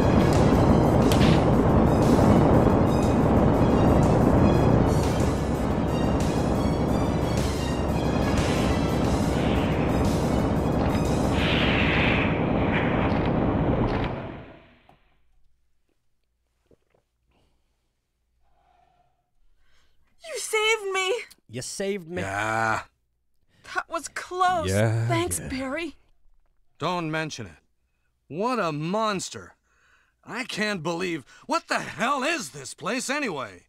You saved me. Yeah. That was close. Yeah. Thanks, Barry. Don't mention it. What a monster. I can't believe... What the hell is this place anyway?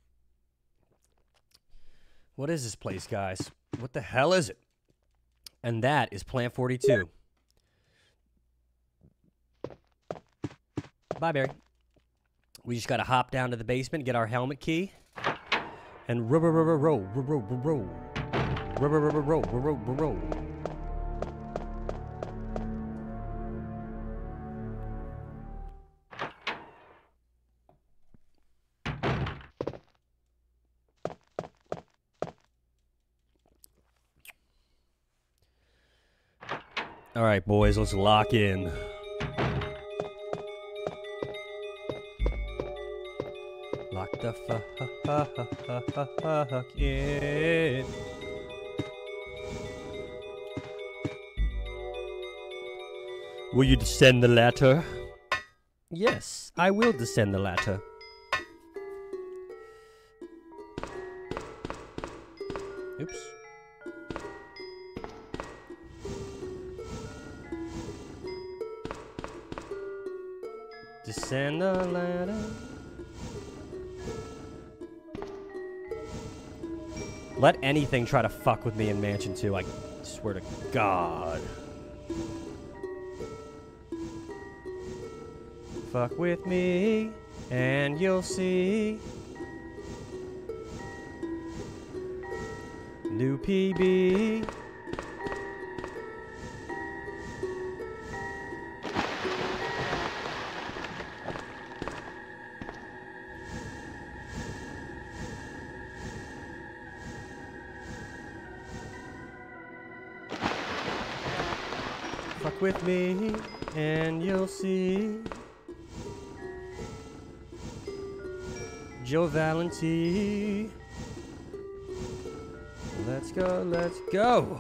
What is this place, guys? What the hell is it? And that is Plant 42. Bye, Barry. We just gotta hop down to the basement, get our helmet key, and row. All right, boys, let's lock in. Lock the fuck in. Will you descend the ladder? Yes, I will descend the ladder. Oops. Descend the ladder. Let anything try to fuck with me in Mansion 2, I swear to God. Fuck with me, and you'll see. New PB. Fuck with me, and you'll see. Joe Valenti. Let's go, let's go.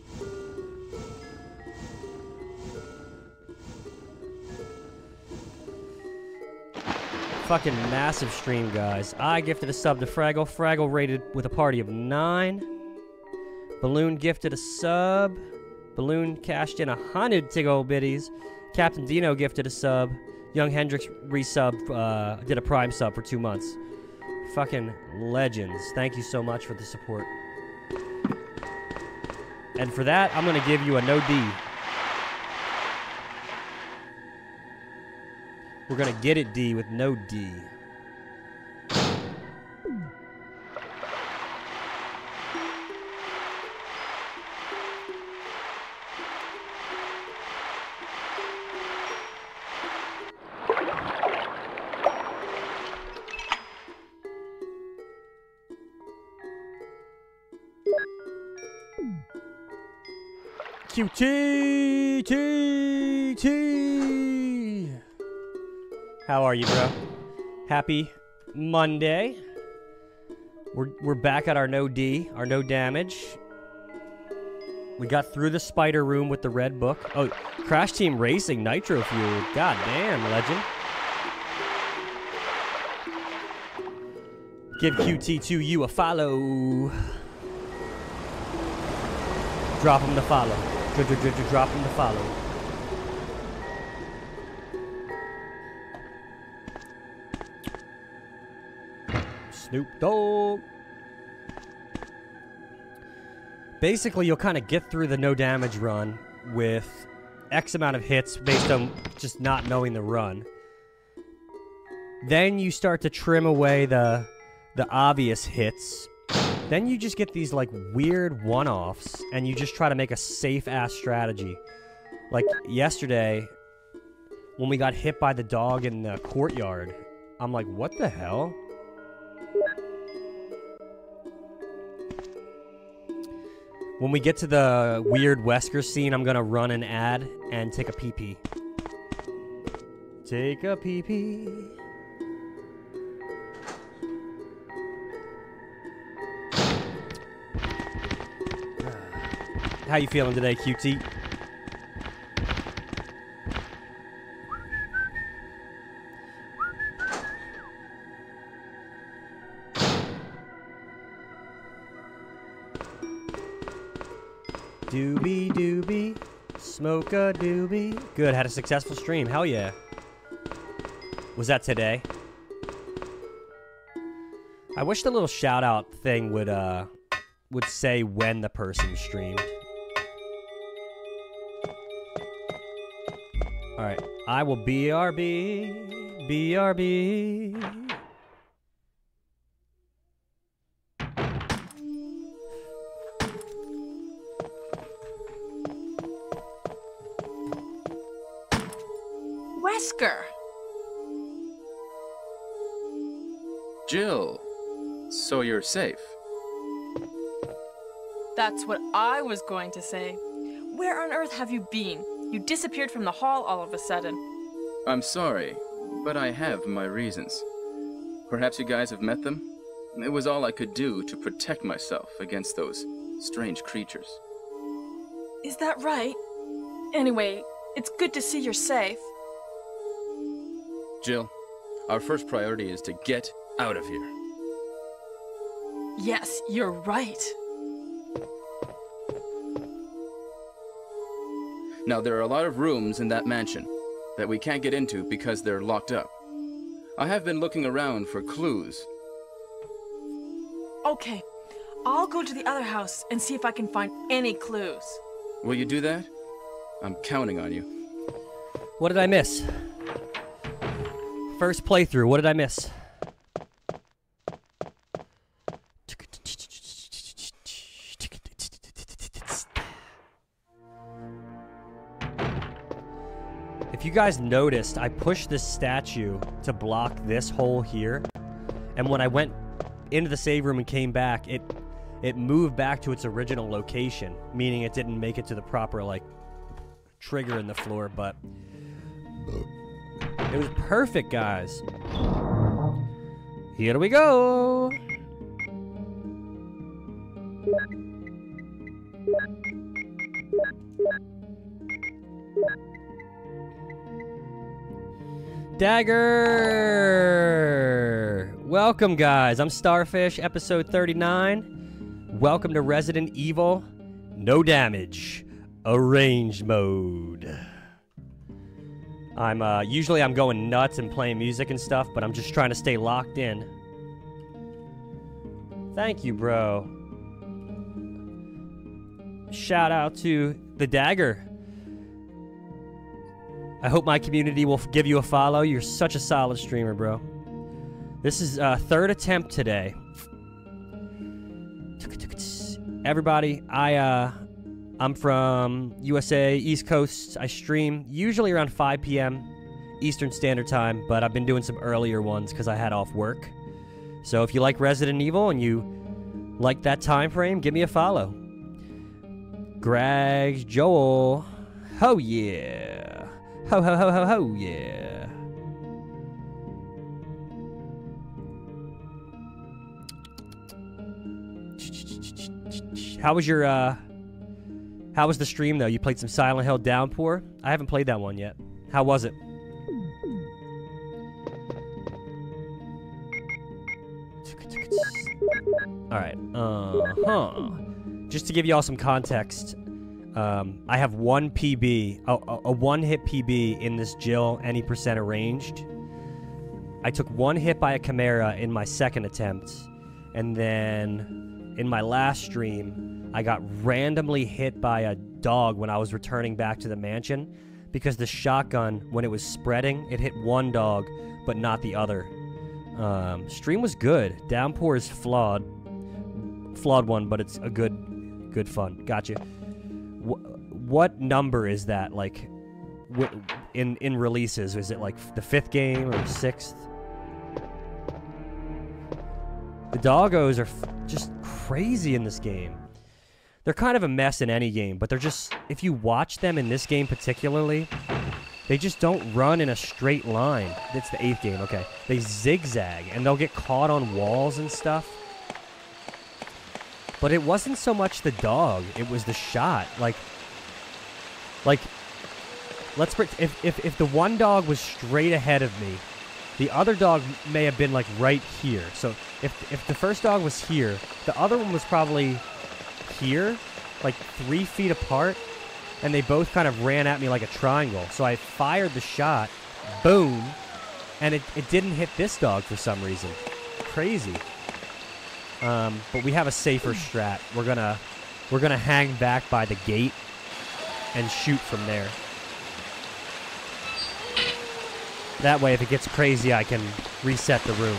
Fucking massive stream, guys. I gifted a sub to Fraggle. Fraggle rated with a party of 9. Balloon gifted a sub. Balloon cashed in 100 Tiggo biddies. Captain Dino gifted a sub. Young Hendrix resub, did a prime sub for 2 months. Fucking legends. Thank you so much for the support. And for that, I'm gonna give you a no D. We're gonna get it D with no D. QTTT. How are you, bro? Happy Monday. We're back at our no D, our no damage. We got through the spider room with the red book. Oh, Crash Team Racing Nitro Fuel. God damn, legend. Give QT2U a follow. Drop him to follow. Drop him to follow. Snoop Dogg. Basically, you'll kind of get through the no damage run with X amount of hits based on just not knowing the run. Then you start to trim away the obvious hits. Then you just get these, like, weird one-offs, and you just try to make a safe-ass strategy. Like, yesterday, when we got hit by the dog in the courtyard, I'm like, what the hell? When we get to the weird Wesker scene, I'm gonna run an ad and take a pee-pee. Take a pee-pee. How you feeling today, QT? Doobie doobie, smoke a doobie. Good, had a successful stream. Hell yeah. Was that today? I wish the little shout out thing would say when the person streamed. Alright, I will BRB, BRB. Wesker! Jill, so you're safe. That's what I was going to say. Where on earth have you been? You disappeared from the hall all of a sudden. I'm sorry, but I have my reasons. Perhaps you guys have met them? It was all I could do to protect myself against those strange creatures. Is that right? Anyway, it's good to see you're safe. Jill, our first priority is to get out of here. Yes, you're right. Now, there are a lot of rooms in that mansion that we can't get into because they're locked up. I have been looking around for clues. Okay, I'll go to the other house and see if I can find any clues. Will you do that? I'm counting on you. What did I miss? First playthrough, what did I miss? If you guys noticed, I pushed this statue to block this hole here, and when I went into the save room and came back, it moved back to its original location, meaning it didn't make it to the proper, like, trigger in the floor, but it was perfect, guys. Here we go. Dagger! Welcome, guys. I'm Starfish, episode 39. Welcome to Resident Evil No Damage Arranged Mode. Usually I'm going nuts and playing music and stuff, but I'm just trying to stay locked in. Thank you, bro. Shout out to the Dagger. I hope my community will give you a follow. You're such a solid streamer, bro. This is third attempt today. Everybody, I'm from USA, East Coast. I stream usually around 5 p.m. Eastern Standard Time, but I've been doing some earlier ones because I had off work. So if you like Resident Evil and you like that time frame, give me a follow. Greg, Joel, oh yeah. Ho, ho, ho, ho, ho, yeah. How was the stream, though? You played some Silent Hill Downpour? I haven't played that one yet. How was it? Alright, Just to give you all some context, I have one PB, a one-hit PB in this Jill any percent arranged. I took one hit by a Chimera in my second attempt, and then in my last stream, I got randomly hit by a dog when I was returning back to the mansion because the shotgun, when it was spreading, it hit one dog, but not the other. Stream was good. Downpour is flawed one, but it's a good fun. Gotcha. What number is that, like, in releases? Is it like the 5th game or 6th? The doggos are just crazy in this game. They're kind of a mess in any game, but they're just, if you watch them in this game particularly, they just don't run in a straight line. It's the 8th game, okay. They zigzag, and they'll get caught on walls and stuff. But it wasn't so much the dog, it was the shot. Like, if the one dog was straight ahead of me, the other dog may have been like right here. So if the first dog was here, the other one was probably here, like 3 feet apart, and they both kind of ran at me like a triangle. So I fired the shot, boom, and it didn't hit this dog for some reason. Crazy. But we have a safer strat. We're gonna hang back by the gate and shoot from there. That way, if it gets crazy, I can reset the room.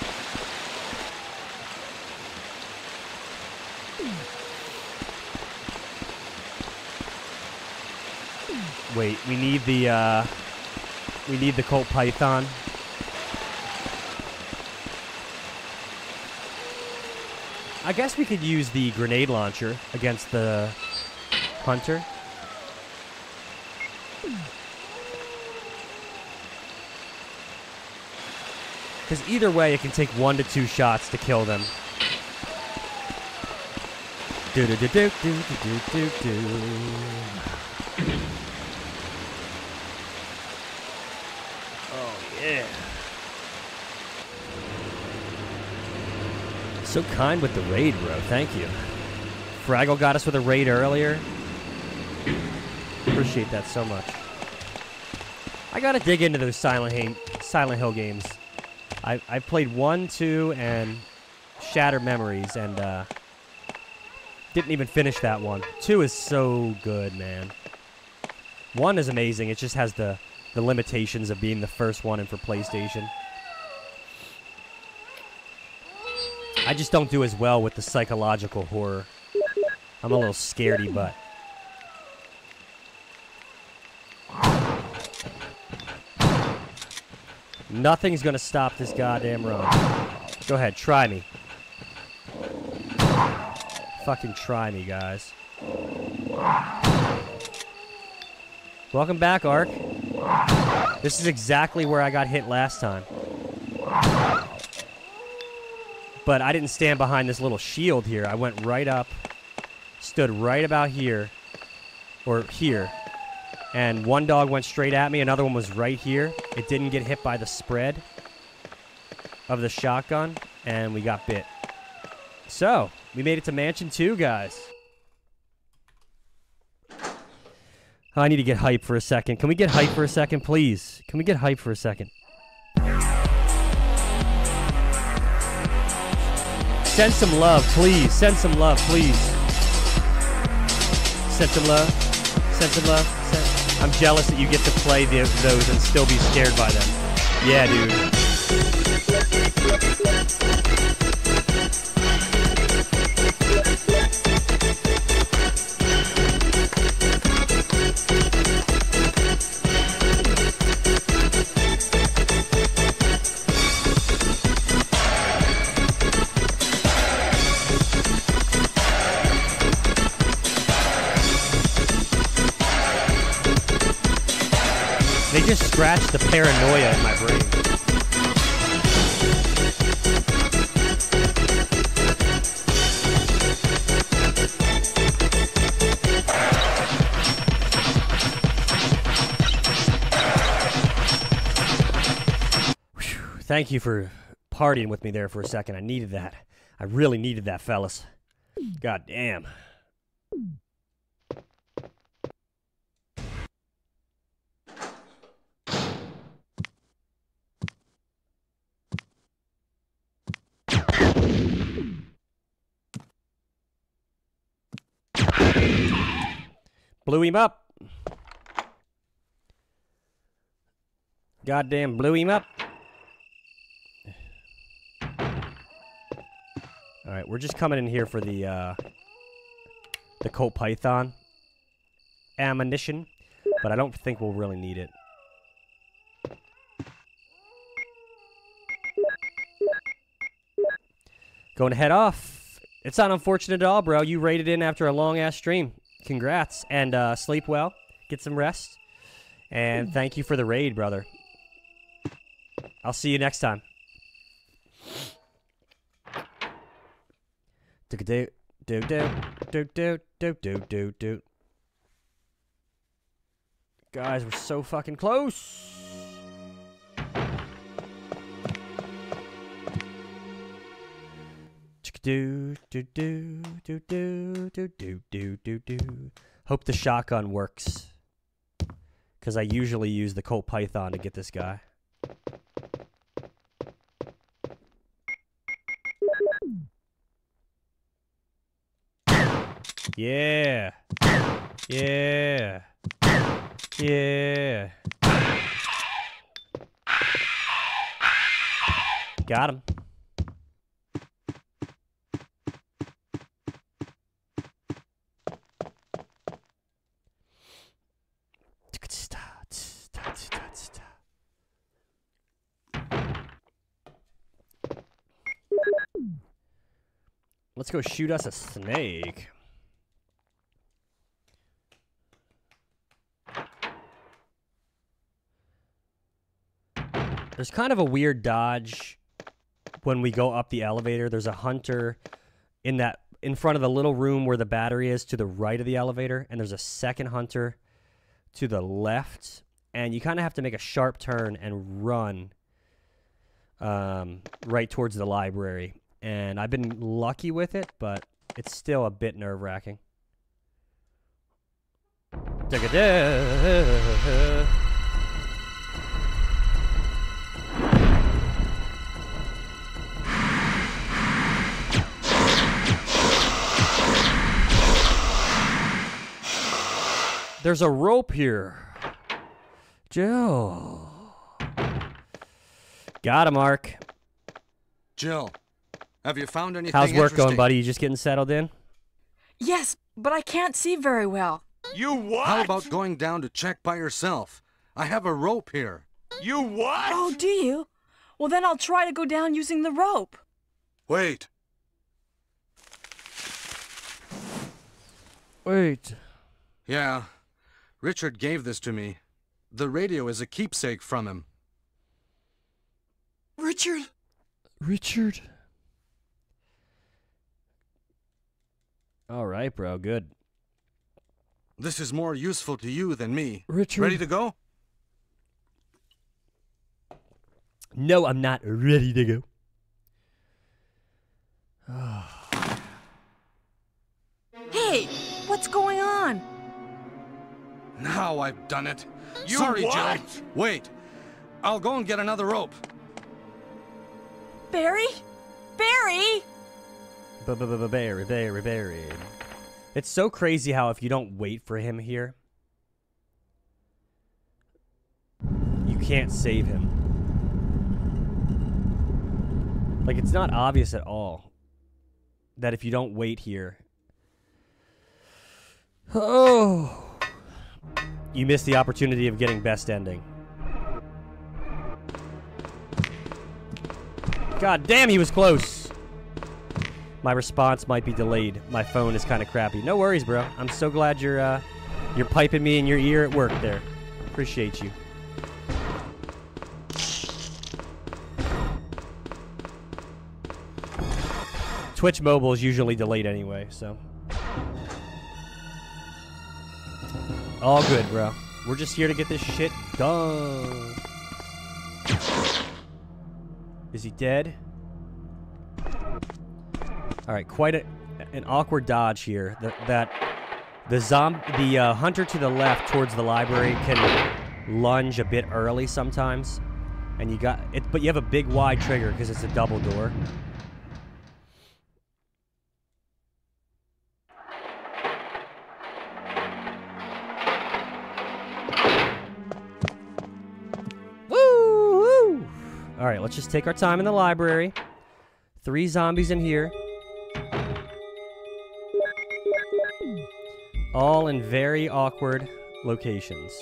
Wait, we need the Colt Python. I guess we could use the grenade launcher against the hunter. Because either way, it can take 1 to 2 shots to kill them. Do do do do do do do do. Oh yeah! So kind with the raid, bro. Thank you. Fraggle got us with a raid earlier. Appreciate that so much. I gotta dig into those Silent Hill games. I've played 1, 2, and Shattered Memories, and didn't even finish that one. 2 is so good, man. 1 is amazing. It just has the limitations of being the first one and for PlayStation. I just don't do as well with the psychological horror. I'm a little scaredy butt. Nothing's gonna stop this goddamn run. Go ahead, try me. Fucking try me, guys. Welcome back, Ark. This is exactly where I got hit last time. But I didn't stand behind this little shield here. I went right up, stood right about here, or here. And one dog went straight at me, another one was right here. It didn't get hit by the spread of the shotgun, and we got bit. So, we made it to Mansion 2, guys. I need to get hype for a second. Can we get hype for a second, please? Can we get hype for a second? Send some love, please. Send some love, please. Send some love. Send some love. I'm jealous that you get to play those and still be scared by them. Yeah, dude. They just scratched the paranoia in my brain. Whew, thank you for partying with me there for a second. I needed that. I really needed that, fellas. God damn. Blew him up. Goddamn blew him up. Alright, we're just coming in here for the Colt Python ammunition, but I don't think we'll really need it. Going to head off It's not unfortunate at all, bro. You raided in after a long-ass stream. Congrats. And sleep well. Get some rest. And thank you for the raid, brother. I'll see you next time. Guys, we're so fucking close. Hope the shotgun works. Because I usually use the Colt Python to get this guy. Yeah. Yeah. Yeah. Got him. Let's go shoot us a snake. There's kind of a weird dodge when we go up the elevator. There's a hunter in front of the little room where the battery is to the right of the elevator, and there's a second hunter to the left, and you kind of have to make a sharp turn and run right towards the library. And I've been lucky with it, but it's still a bit nerve-wracking. There's a rope here. Jill. Got him, Mark. Jill. Have you found anything How's work interesting? going, buddy? You just getting settled in? Yes, but I can't see very well. You what? How about going down to check by yourself? I have a rope here. You what? Oh, do you? Well, then I'll try to go down using the rope. Wait. Wait. Yeah. Richard gave this to me. The radio is a keepsake from him. Richard? Richard? All right, bro. Good. This is more useful to you than me. Richard. Ready to go? No, I'm not ready to go. Hey, what's going on? Now I've done it. You Sorry, what? Jill. Wait. I'll go and get another rope. Barry? Barry? Barry. It's so crazy how if you don't wait for him here, you can't save him. Like, it's not obvious at all that if you don't wait here, you miss the opportunity of getting best ending. God damn, he was close. My response might be delayed. My phone is kind of crappy. No worries, bro. I'm so glad you're piping me in your ear at work there. Appreciate you. Twitch mobile is usually delayed anyway, so. All good, bro. We're just here to get this shit done. Is he dead? All right, quite an awkward dodge here. The hunter to the left towards the library can lunge a bit early sometimes, and you got it. But you have a big wide trigger because it's a double door. Woo! All right, let's just take our time in the library. 3 zombies in here. All in very awkward locations.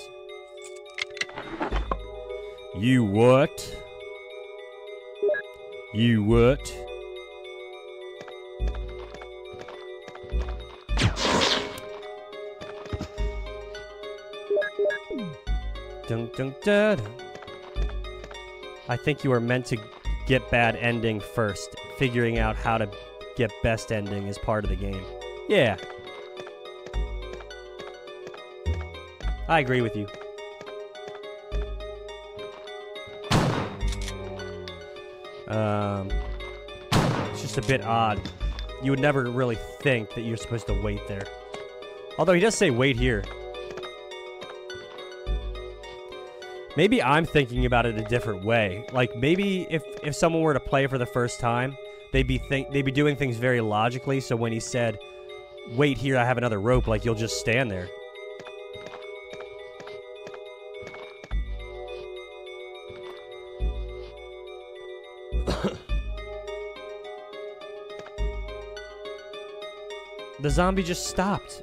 You what? You what? Dun, dun, dun, dun. I think you are meant to get bad ending first. Figuring out how to get best ending is part of the game. Yeah. I agree with you. It's just a bit odd. You would never really think that you're supposed to wait there. Although he does say wait here. Maybe I'm thinking about it a different way. Like maybe if someone were to play for the first time, they'd be doing things very logically. So when he said, "Wait here, I have another rope," like you'll just stand there. The zombie just stopped.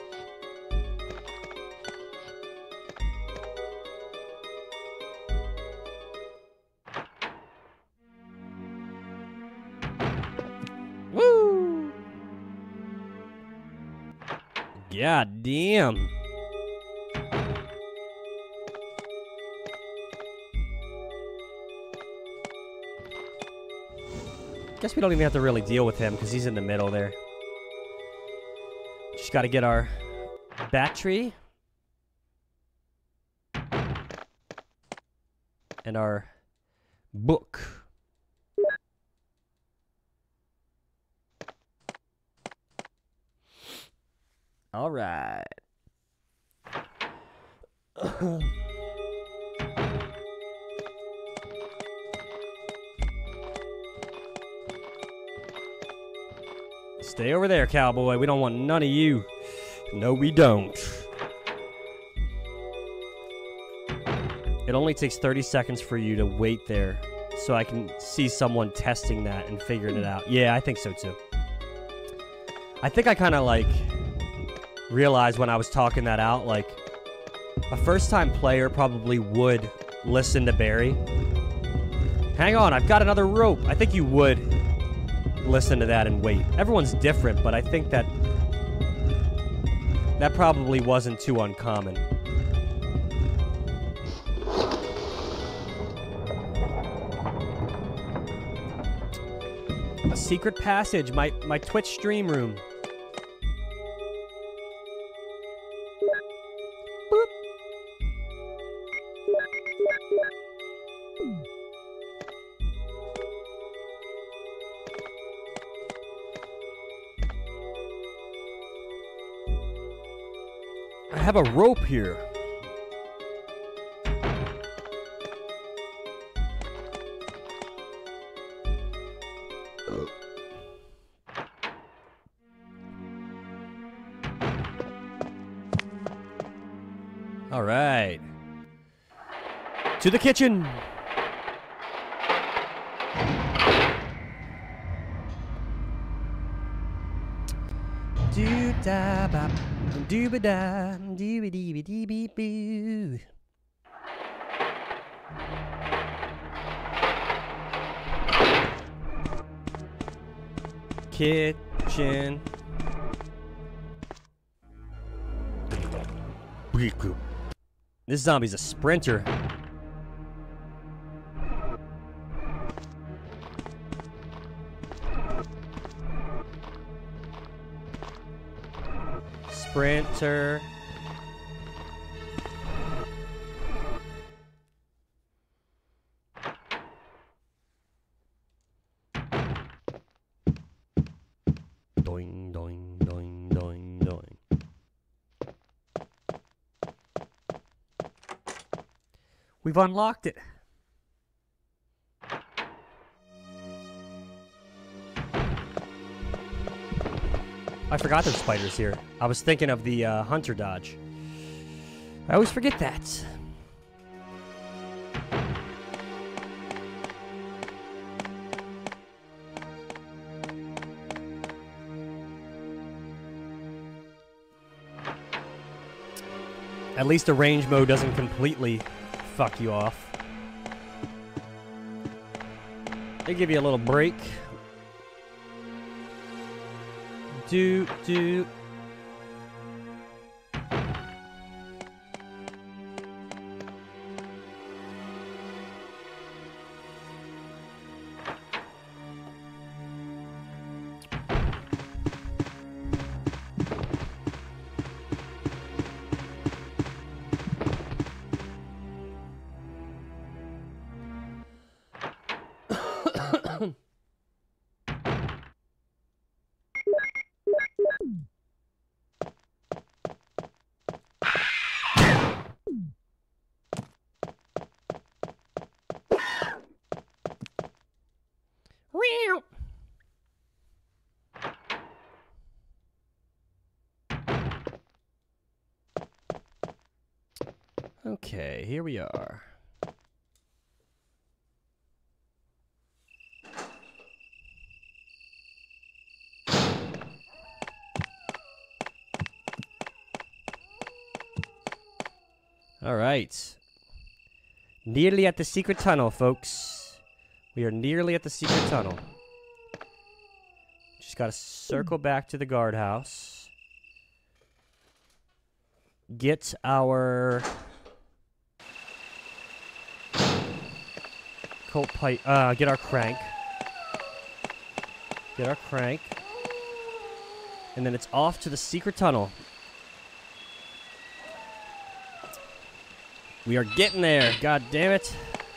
Woo! God damn. Guess we don't even have to really deal with him because he's in the middle there. Just got to get our battery and our book. All right. Stay over there, cowboy. We don't want none of you. No, we don't. It only takes 30 seconds for you to wait there so I can see someone testing that and figuring it out. Yeah, I think so too. I think I kind of like realized when I was talking that out, like a first-time player probably would listen to Barry. Hang on, I've got another rope. I think you would listen to that and wait. Everyone's different, but I think that probably wasn't too uncommon. A secret passage, my Twitch stream room. Boop. I have a rope here. All right. To the kitchen. Do-da-bop. Doo-ba-da, doo-ba-dee-ba-dee-bee-boo. Kitchen. This zombie's a sprinter. Sprinter. Doing, doing, doing, doing, doing. We've unlocked it. I forgot there's spiders here. I was thinking of the hunter dodge. I always forget that. At least the range mode doesn't completely fuck you off. They give you a little break. Do. Okay, here we are. All right. Nearly at the secret tunnel, folks. We are nearly at the secret tunnel. Just got to circle back to the guardhouse. Get our Colt pipe. Get our crank. Get our crank. And then it's off to the secret tunnel. We are getting there. God damn it.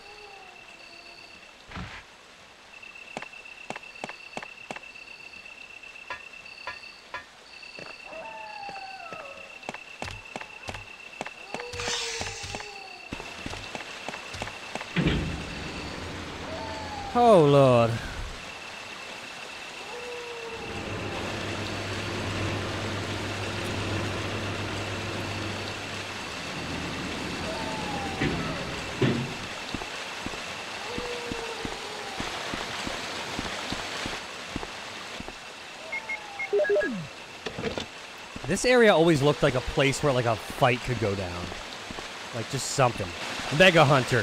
Oh, Lord. This area always looked like a place where like a fight could go down. Like just something. Mega Hunter.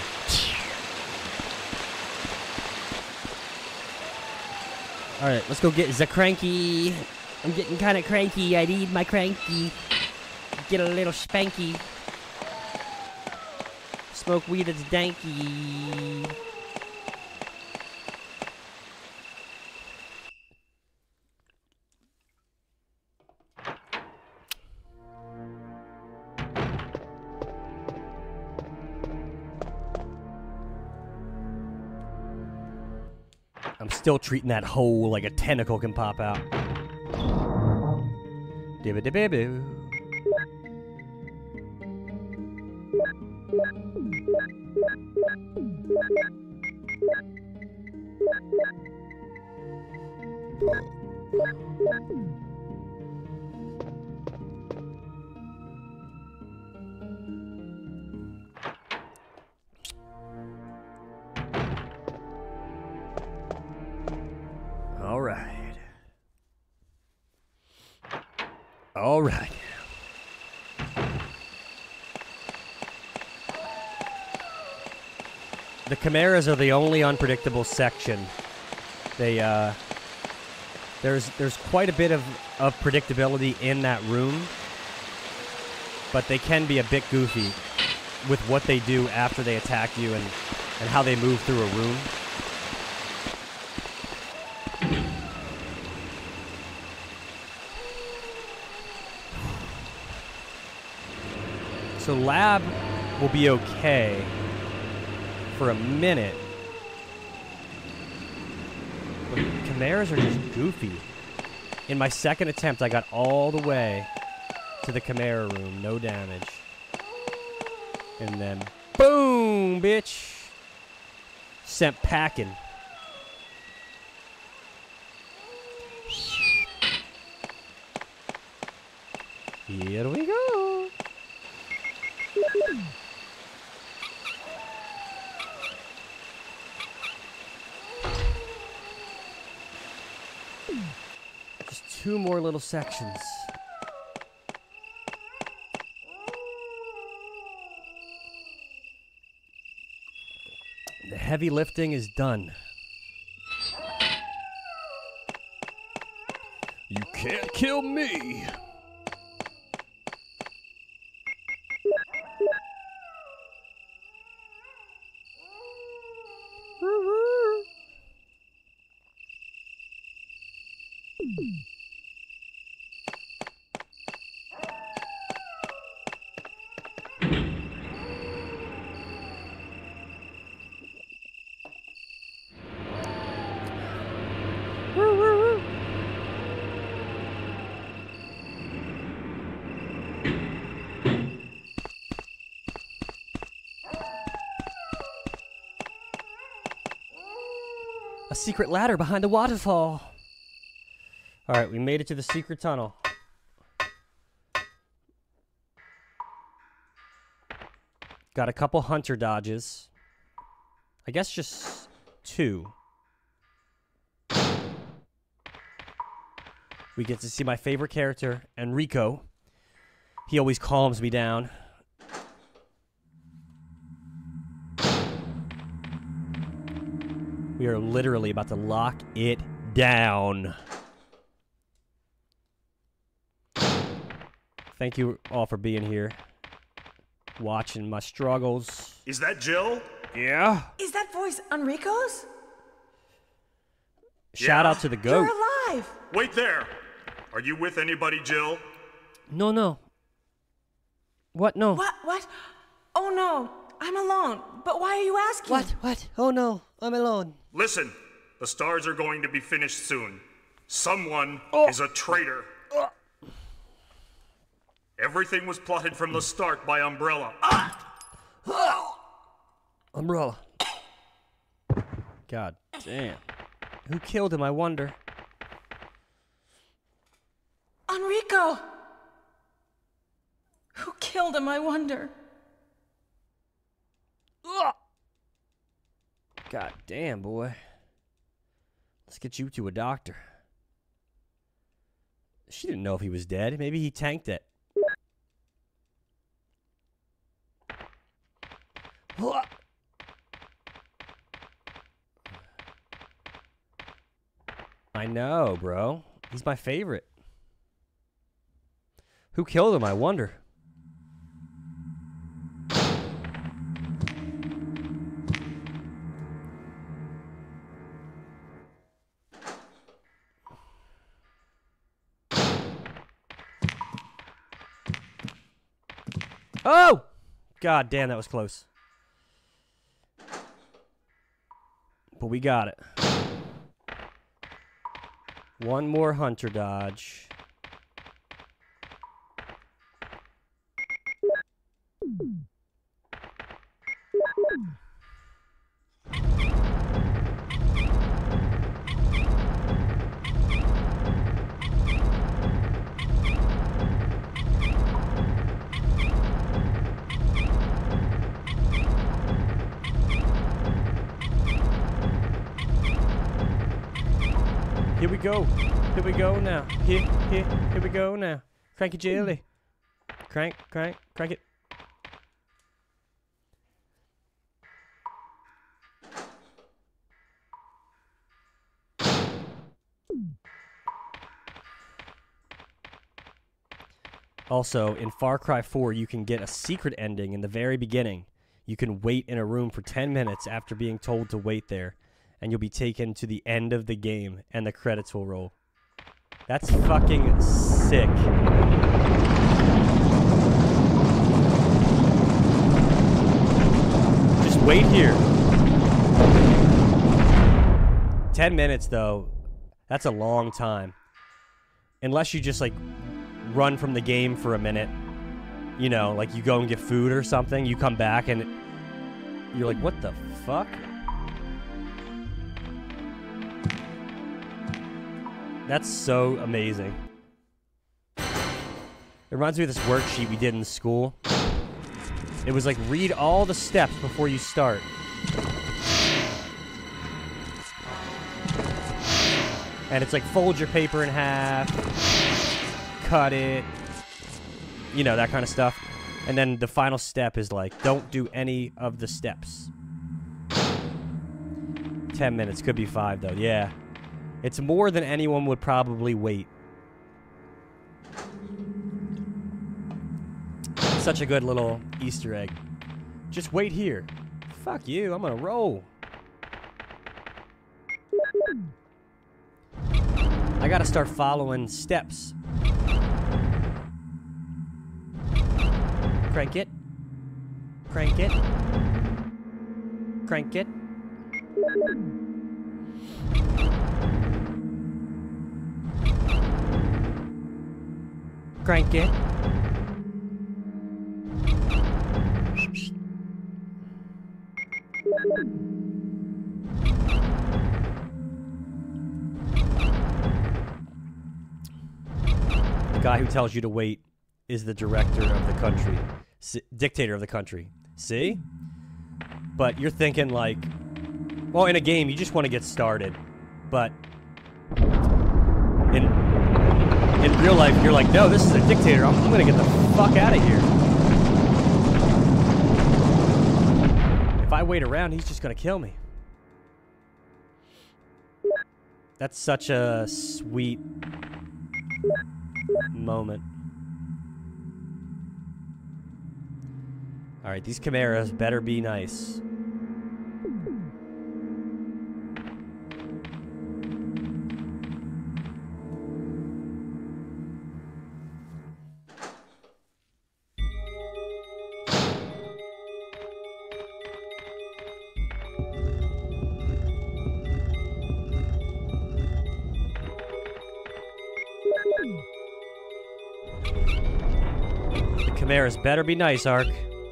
Alright, let's go get the cranky. I'm getting kind of cranky. I need my cranky. Get a little spanky. Smoke weed that's danky. I'm still treating that hole like a tentacle can pop out. Dibba-dibba-boo. All right. All right. The Chimeras are the only unpredictable section. They there's quite a bit of predictability in that room, but they can be a bit goofy with what they do after they attack you and how they move through a room. So lab will be okay for a minute. But Chimeras are just goofy. In my second attempt, I got all the way to the Chimera room, no damage. And then, boom, bitch. Sent packing. Here we go. Just two more little sections. The heavy lifting is done. You can't kill me. A secret ladder behind the waterfall. All right, we made it to the secret tunnel. Got a couple hunter dodges. I guess just 2. We get to see my favorite character, Enrico. He always calms me down. We are literally about to lock it down. Thank you all for being here, watching my struggles. Is that Jill? Yeah. Is that voice Enrico's? Shout out to the goat. You're alive. Wait there. Are you with anybody, Jill? No. What? No. What? Oh no, I'm alone. But why are you asking? What? Oh no, I'm alone. Listen, the stars are going to be finished soon. Someone is a traitor. Everything was plotted from the start by Umbrella. Umbrella. God damn. Who killed him, I wonder? Enrico! Who killed him, I wonder? God damn, boy. Let's get you to a doctor. She didn't know if he was dead. Maybe he tanked it. I know, bro. He's my favorite. Who killed him, I wonder? Oh! God damn, that was close. But we got it. One more hunter dodge. Here we go. Here we go now. Here we go now. Crank it, jelly. Crank it. Also, in Far Cry 4, you can get a secret ending in the very beginning. You can wait in a room for 10 minutes after being told to wait there, and you'll be taken to the end of the game, and the credits will roll. That's fucking sick. Just wait here. 10 minutes, though. That's a long time. Unless you just, like, run from the game for a minute. You know, like you go and get food or something. You come back and you're like, what the fuck? That's so amazing. It reminds me of this worksheet we did in school. It was like, read all the steps before you start. And it's like, fold your paper in half, cut it, you know, that kind of stuff. And then the final step is like, don't do any of the steps. 10 minutes, could be 5 though, yeah. It's more than anyone would probably wait. Such a good little Easter egg. Just wait here. Fuck you, I'm gonna roll. I gotta start following steps. Crank it. Crank it. Crank it. Crank it. The guy who tells you to wait is the director of the country, dictator of the country. See? But you're thinking like, well, in a game, you just want to get started. But in real life, you're like, no, this is a dictator. I'm going to get the fuck out of here. If I wait around, he's just going to kill me. That's such a sweet moment. All right, these Chimeras better be nice. The Chimeras better be nice, Ark.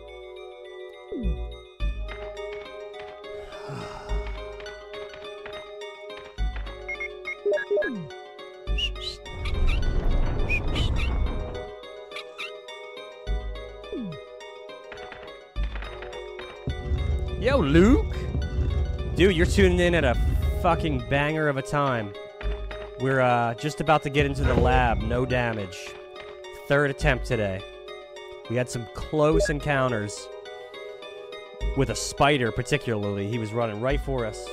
Yo, Luke! Dude, you're tuning in at a fucking banger of a time. We're just about to get into the lab, no damage. Third attempt today. We had some close encounters. With a spider, particularly. He was running right for us.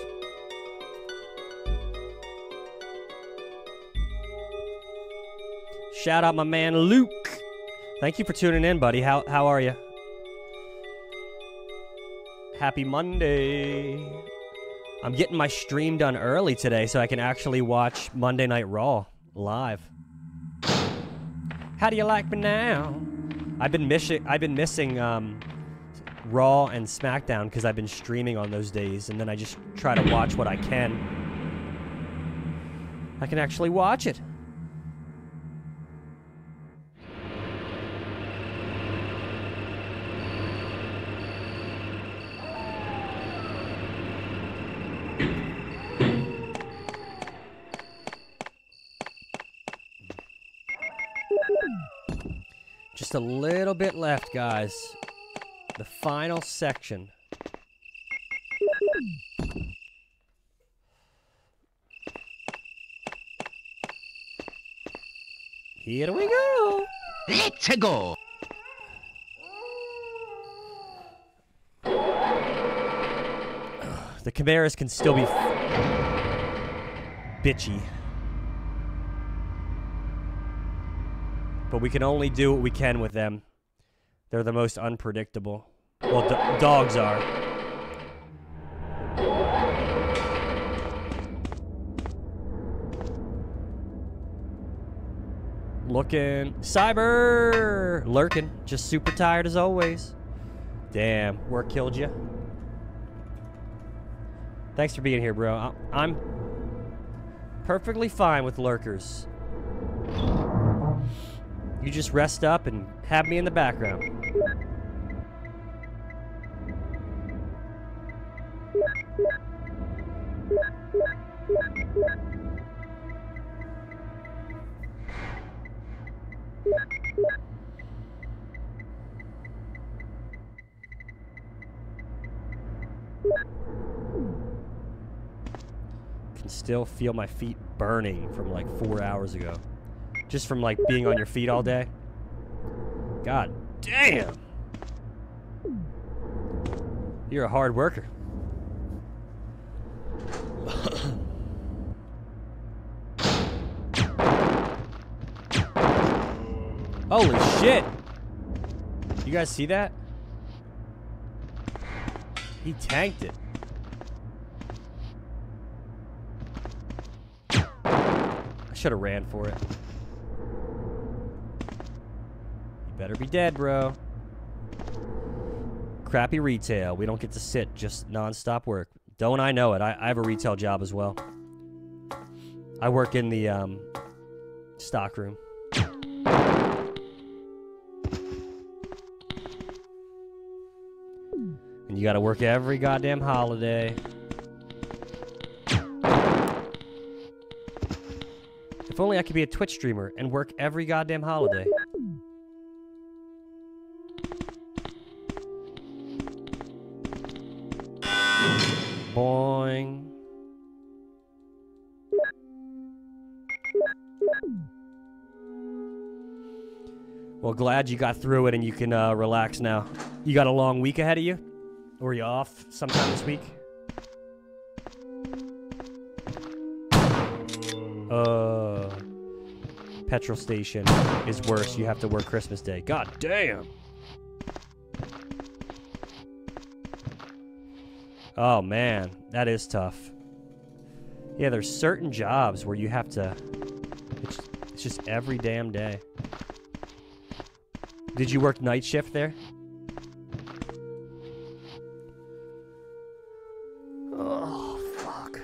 Shout out my man, Luke! Thank you for tuning in, buddy. How are you? Happy Monday. I'm getting my stream done early today so I can actually watch Monday Night Raw live. How do you like me now? I've been missing Raw and SmackDown because I've been streaming on those days, and then I just try to watch what I can. I can actually watch it. Just a little bit left, guys. The final section. Here we go. Let's go. The Chimeras can still be bitchy. But we can only do what we can with them. They're the most unpredictable. Well, dogs are. Looking. Cyber! Lurking. Just super tired as always. Damn. Work killed you. Thanks for being here, bro. I'm perfectly fine with lurkers. You just rest up and have me in the background. Can still feel my feet burning from like 4 hours ago. Just from like being on your feet all day. God damn. You're a hard worker. Holy shit. You guys see that? He tanked it. I should have ran for it. Better be dead, bro. Crappy retail. We don't get to sit, just non-stop work. Don't I know it? I have a retail job as well. I work in the stock room. And you gotta work every goddamn holiday. If only I could be a Twitch streamer and work every goddamn holiday. Boing. Well, glad you got through it and you can relax now. You got a long week ahead of you? Or are you off sometime this week? Petrol station is worse. You have to work Christmas Day. God damn. Oh, man. That is tough. Yeah, there's certain jobs where you have to... It's just every damn day. Did you work night shift there? Oh, fuck.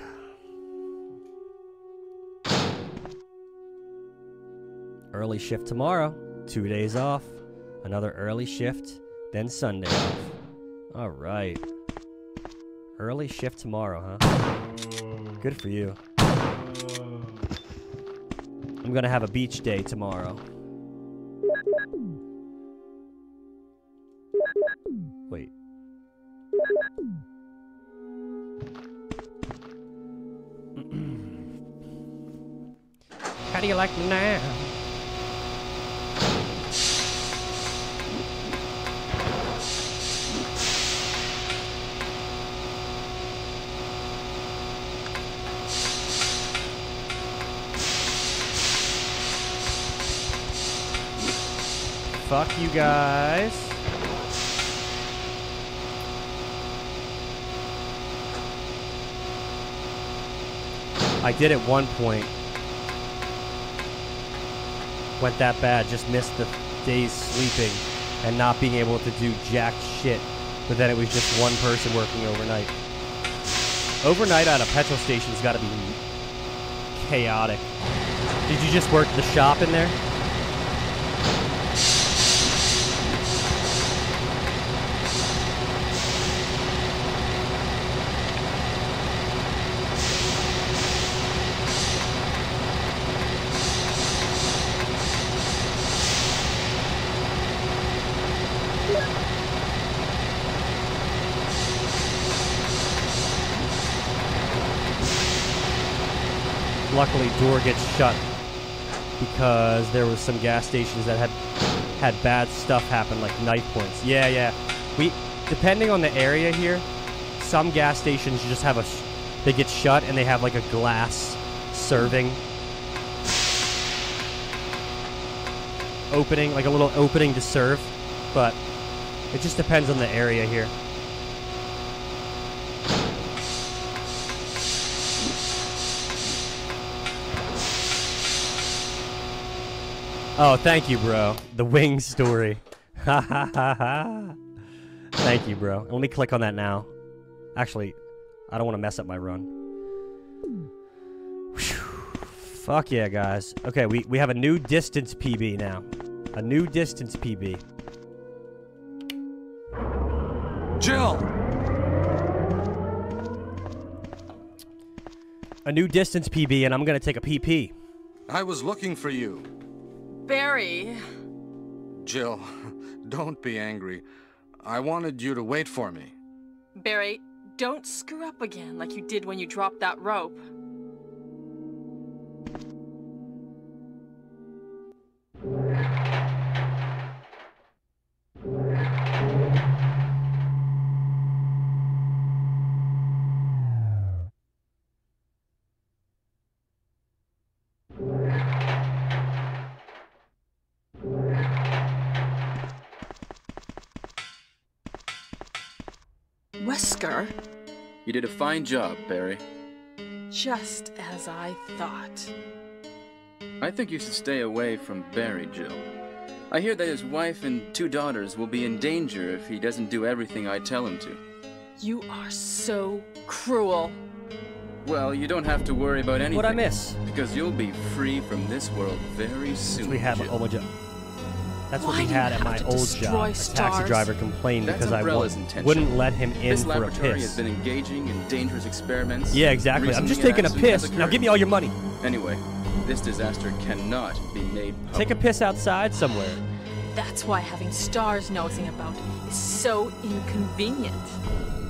Early shift tomorrow. 2 days off. Another early shift. Then Sunday off. All right. Early shift tomorrow, huh? Good for you. I'm gonna have a beach day tomorrow. Wait. How do you like me now? Fuck you guys. I did at one point. Went that bad, just missed the days sleeping and not being able to do jack shit. But then it was just one person working overnight. Overnight at a petrol station's gotta be chaotic. Did you just work the shop in there? Luckily, door gets shut because there was some gas stations that had bad stuff happen, like knife points. Yeah. Depending on the area here, some gas stations just have they get shut and they have like a glass serving opening, like a little opening to serve, but it just depends on the area here. Oh, thank you, bro. The wing story. Ha ha ha ha. Thank you, bro. Let me click on that now. Actually, I don't want to mess up my run. Whew. Fuck yeah, guys. Okay, we have a new distance PB now. A new distance PB. Jill! A new distance PB, and I'm gonna take a PP. I was looking for you. Barry. Jill, don't be angry. I wanted you to wait for me. Barry, don't screw up again like you did when you dropped that rope. Wesker? You did a fine job, Barry. Just as I thought. I think you should stay away from Barry, Jill. I hear that his wife and 2 daughters will be in danger if he doesn't do everything I tell him to. You are so cruel. Well, you don't have to worry about anything. What'd I miss? Because you'll be free from this world very soon. We have Jill. That's what we had at my old job. A taxi driver complained because I wouldn't let him in for a laboratory has piss. been engaging in dangerous experiments. Yeah, exactly. I'm just taking a piss. Now give me all your money. Anyway, this disaster cannot be made public. Take a piss outside somewhere. That's why having stars nosing about is so inconvenient.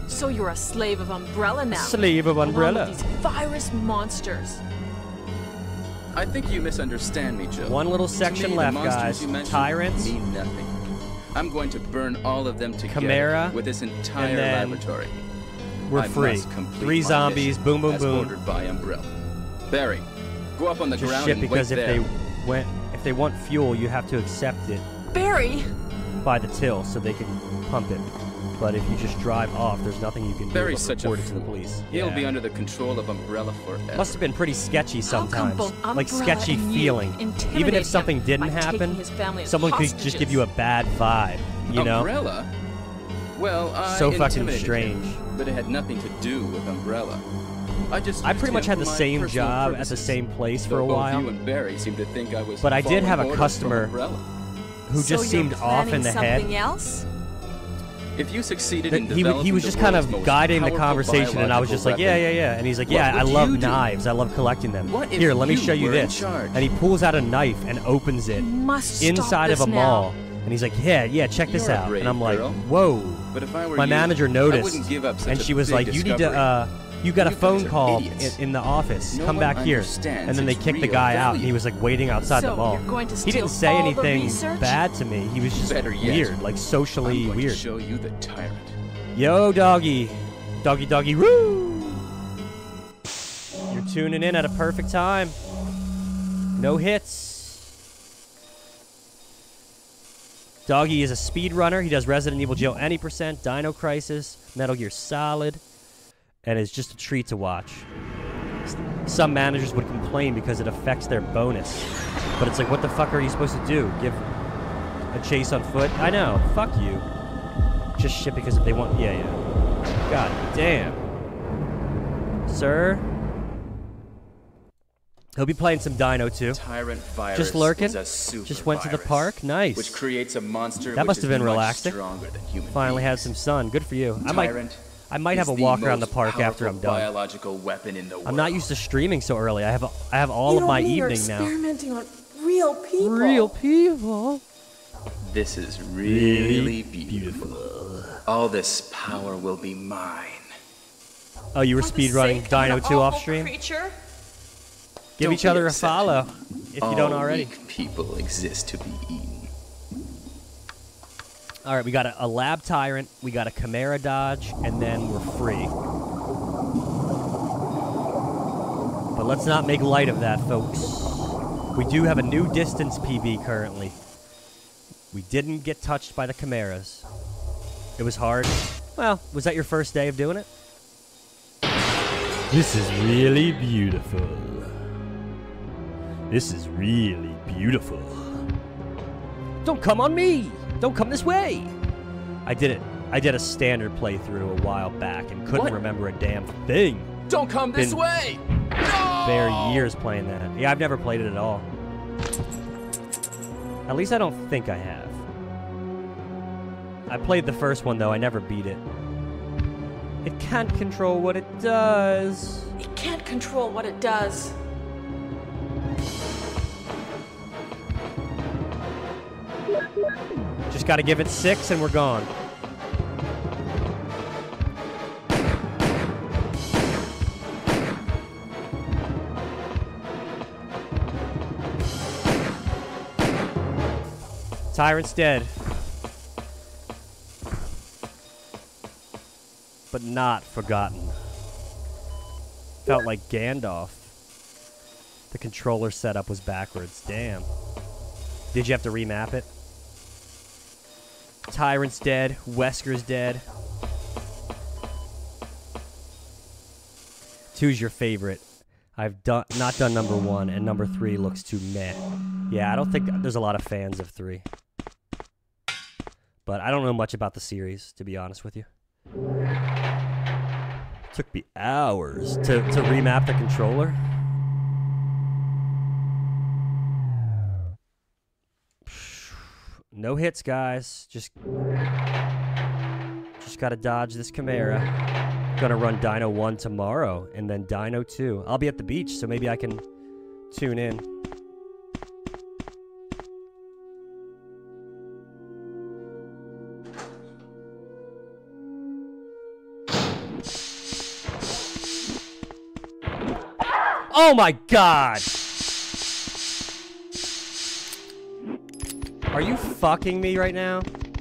So you're a slave of Umbrella now. Slave of Umbrella. Along with these virus monsters. I think you misunderstand me, Jill. One little To section me, left, the monsters guys. you mentioned Tyrants. mean nothing. I'm going to burn all of them together Chimera, with this entire and then laboratory. We're I free. must complete 3 my zombies. mission Boom, boom, as boom. ordered by Umbrella. Barry, go up on the Just ground shit and because wait if there. they want fuel, you have to accept it Barry! by the till so they can pump it. But if you just drive off, there's nothing you can do Barry's but such a report it to the fool. police. He'll Yeah. be under the control of Umbrella forever. Must have been pretty sketchy How come sometimes. both Like Umbrella sketchy and you feeling. Even intimidate if something him didn't by taking happen, his family as someone could just give hostages? you a bad vibe. You know? Umbrella? Well, I So fucking intimidated strange. him, but it had nothing to do with Umbrella. I I pretty much had the same job at the same place for a while. You and Barry seemed to think I was But I did have a following orders customer from Umbrella. who So just you're seemed off in planning the something head. else? If you succeeded That in he developing was the just kind world's of most guiding the powerful conversation, and I was biological just like, yeah, weapon, yeah, yeah. And he's like, what yeah, I would love you do? knives. I love collecting them. What if Here, let me you show you were in this. charge? And he pulls out a knife and opens it Must stop inside of this a now. mall. And he's like, yeah, check this You're a out. brave And I'm like, girl. whoa. But if I were My you, manager I noticed, wouldn't give up such and a she was big like, you need discovery. to, you got a You phone guys are call idiots. in the office. No Come one back here. understands And then they its kicked the real guy out, and value. he was like waiting outside So the mall. you're going to He steal didn't say all the anything research? bad to me. He was just Better yet, weird, like socially I'm going weird. to show you the tyrant. Yo, doggy. Doggy, doggy, woo! You're tuning in at a perfect time. No hits. Doggy is a speedrunner. He does Resident Evil Jill Any Percent, Dino Crisis, Metal Gear Solid, and is just a treat to watch. Some managers would complain because it affects their bonus. But it's like, what the fuck are you supposed to do? Give a chase on foot? I know. Fuck you. Just shit because if they want... Yeah. God damn. Sir? He'll be playing some Dino too. Tyrant virus Just lurking? is a super Just went to the virus, park? Nice. Which creates a monster That must which have been is much relaxing. stronger than human Finally had beings. some sun. Good for you. Tyrant I might have a is walk the around the most park after I'm powerful done. biological weapon in the world. I'm not used to streaming so early. I have all You of don't my mean you're evening now. experimenting on real people. Real people. This is really beautiful. All this power will be mine. Oh, you were For the speedrunning sake of an Dino 2 off awful stream? creature? Give Don't each be other a upset. follow if you don't All already. weak people exist to be eaten. All right, we got a lab tyrant, we got a Chimera dodge, and then we're free. But let's not make light of that, folks. We do have a new distance PB currently. We didn't get touched by the Chimeras. It was hard. Well, was that your first day of doing it? This is really beautiful. This is really beautiful. Don't come on me! Don't come this way! I did it. I did a standard playthrough a while back and couldn't What? remember a damn thing. Don't come this Been way! No! Bare years playing that. Yeah, I've never played it at all. At least I don't think I have. I played the first one though, I never beat it. It can't control what it does. It can't control what it does. Just gotta give it 6 and we're gone. Tyrant's dead. But not forgotten. Felt like Gandalf. The controller setup was backwards. Damn. Did you have to remap it? Tyrant's dead. Wesker's dead. 2's your favorite. I've not done number 1, and number 3 looks too meh. Yeah, I don't think there's a lot of fans of 3. But I don't know much about the series, to be honest with you. Took me hours to remap the controller. No hits, guys. Just gotta dodge this Chimera. Gonna run Dino 1 tomorrow, and then Dino 2. I'll be at the beach, so maybe I can tune in. Oh my god! Are you fucking me right now?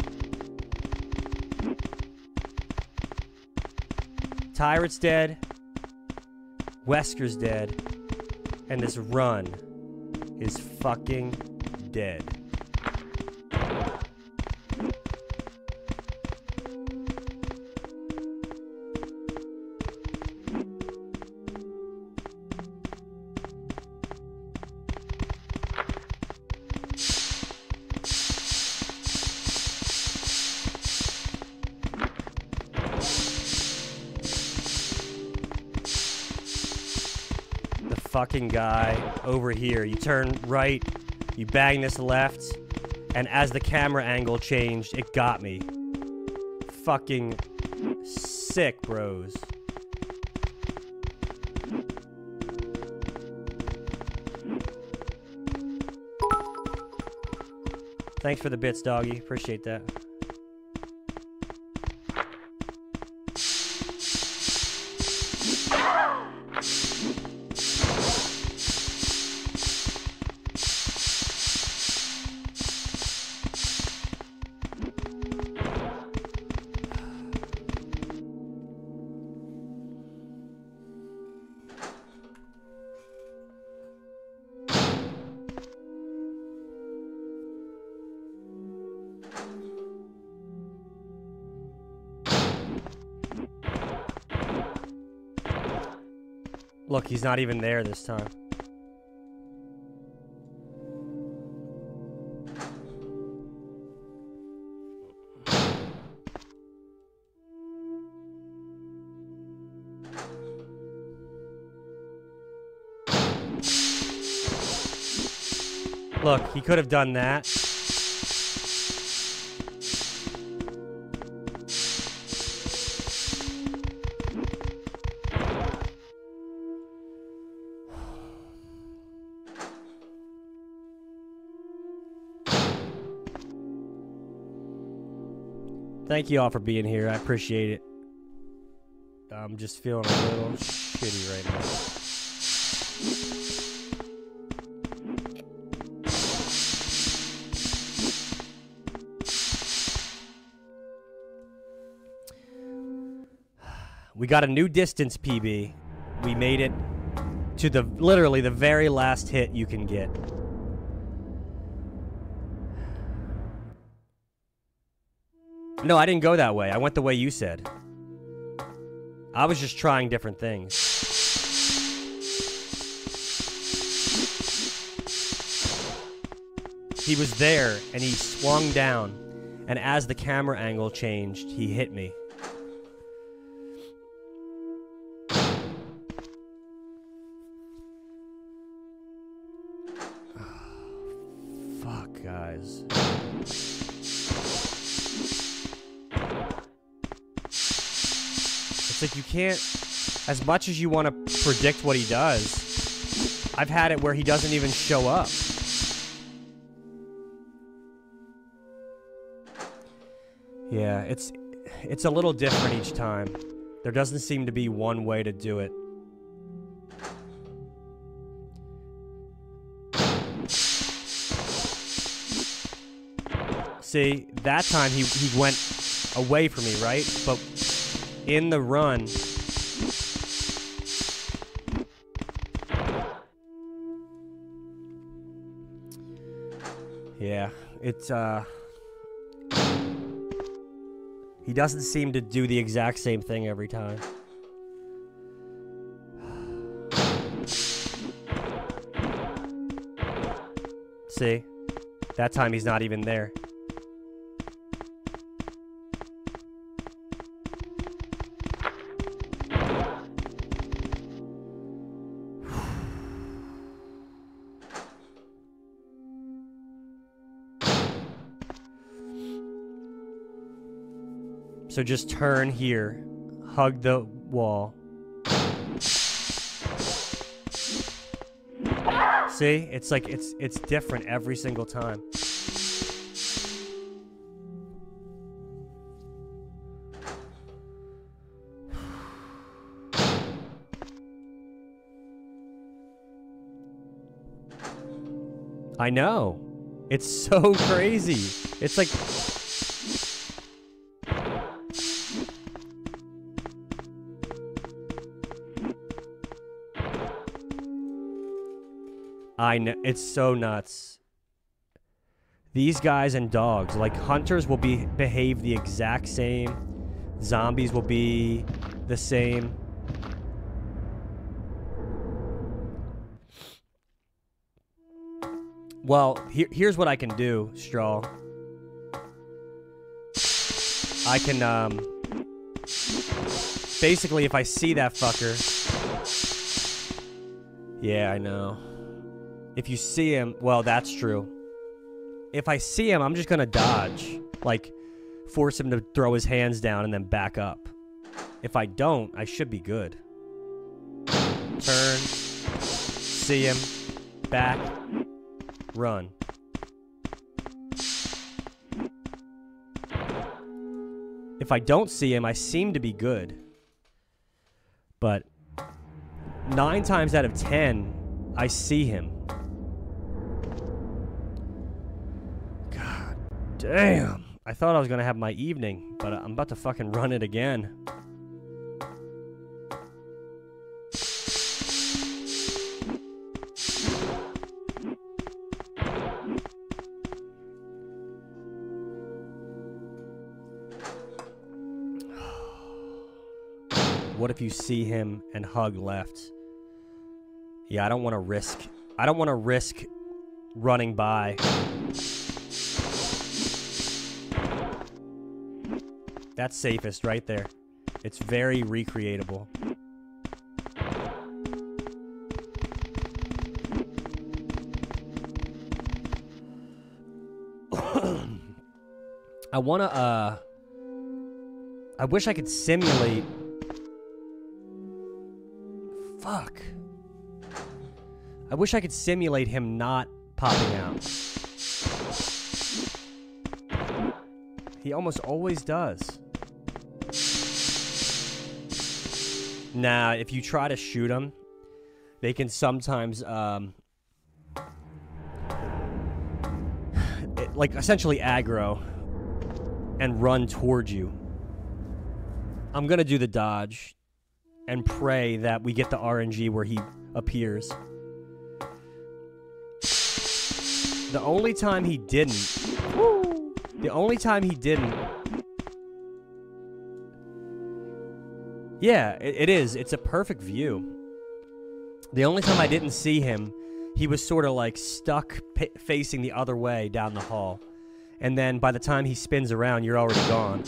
Tyrant's dead. Wesker's dead. And this run is fucking dead. Fucking guy over here. You turn right, you bang this left, and as the camera angle changed, it got me. Fucking sick, bros. Thanks for the bits, doggy. Appreciate that. Look, he's not even there this time. Look, he could have done that. Thank you all for being here. I appreciate it. I'm just feeling a little shitty right now. We got a new distance PB. We made it to the literally the very last hit you can get. No, I didn't go that way. I went the way you said. I was just trying different things. He was there, and he swung down, and as the camera angle changed, he hit me. Fuck, guys. It's like you can't, as much as you want to predict what he does, I've had it where he doesn't even show up. Yeah, it's a little different each time. There doesn't seem to be one way to do it. See, that time he went away from me, right? But in the run, yeah, it's he doesn't seem to do the exact same thing every time. See, that time he's not even there. So just turn here, hug the wall. See? It's like it's different every single time. I know. It's so crazy. It's like... I know. It's so nuts. These guys and dogs, like hunters will behave the exact same. Zombies will be the same. Well, here's what I can do, Straw. I can, basically, if I see that fucker... Yeah, I know. If you see him, well, that's true. If I see him, I'm just gonna dodge. Like, force him to throw his hands down and then back up. If I don't, I should be good. Turn. See him. Back. Run. If I don't see him, I seem to be good. But 9 times out of 10, I see him. God damn. I thought I was going to have my evening, but I'm about to fucking run it again. What if you see him and hug left? Yeah, I don't want to risk. I don't want to risk running by. That's safest right there. It's very recreatable. I want to, I wish I could simulate. Fuck. I wish I could simulate him not popping out. He almost always does. Nah, if you try to shoot them, they can sometimes, like, essentially aggro and run towards you. I'm gonna do the dodge and pray that we get the RNG where he appears. The only time he didn't... The only time he didn't... Yeah, it is. It's a perfect view. The only time I didn't see him, he was sort of like stuck facing the other way down the hall. And then by the time he spins around, you're already gone.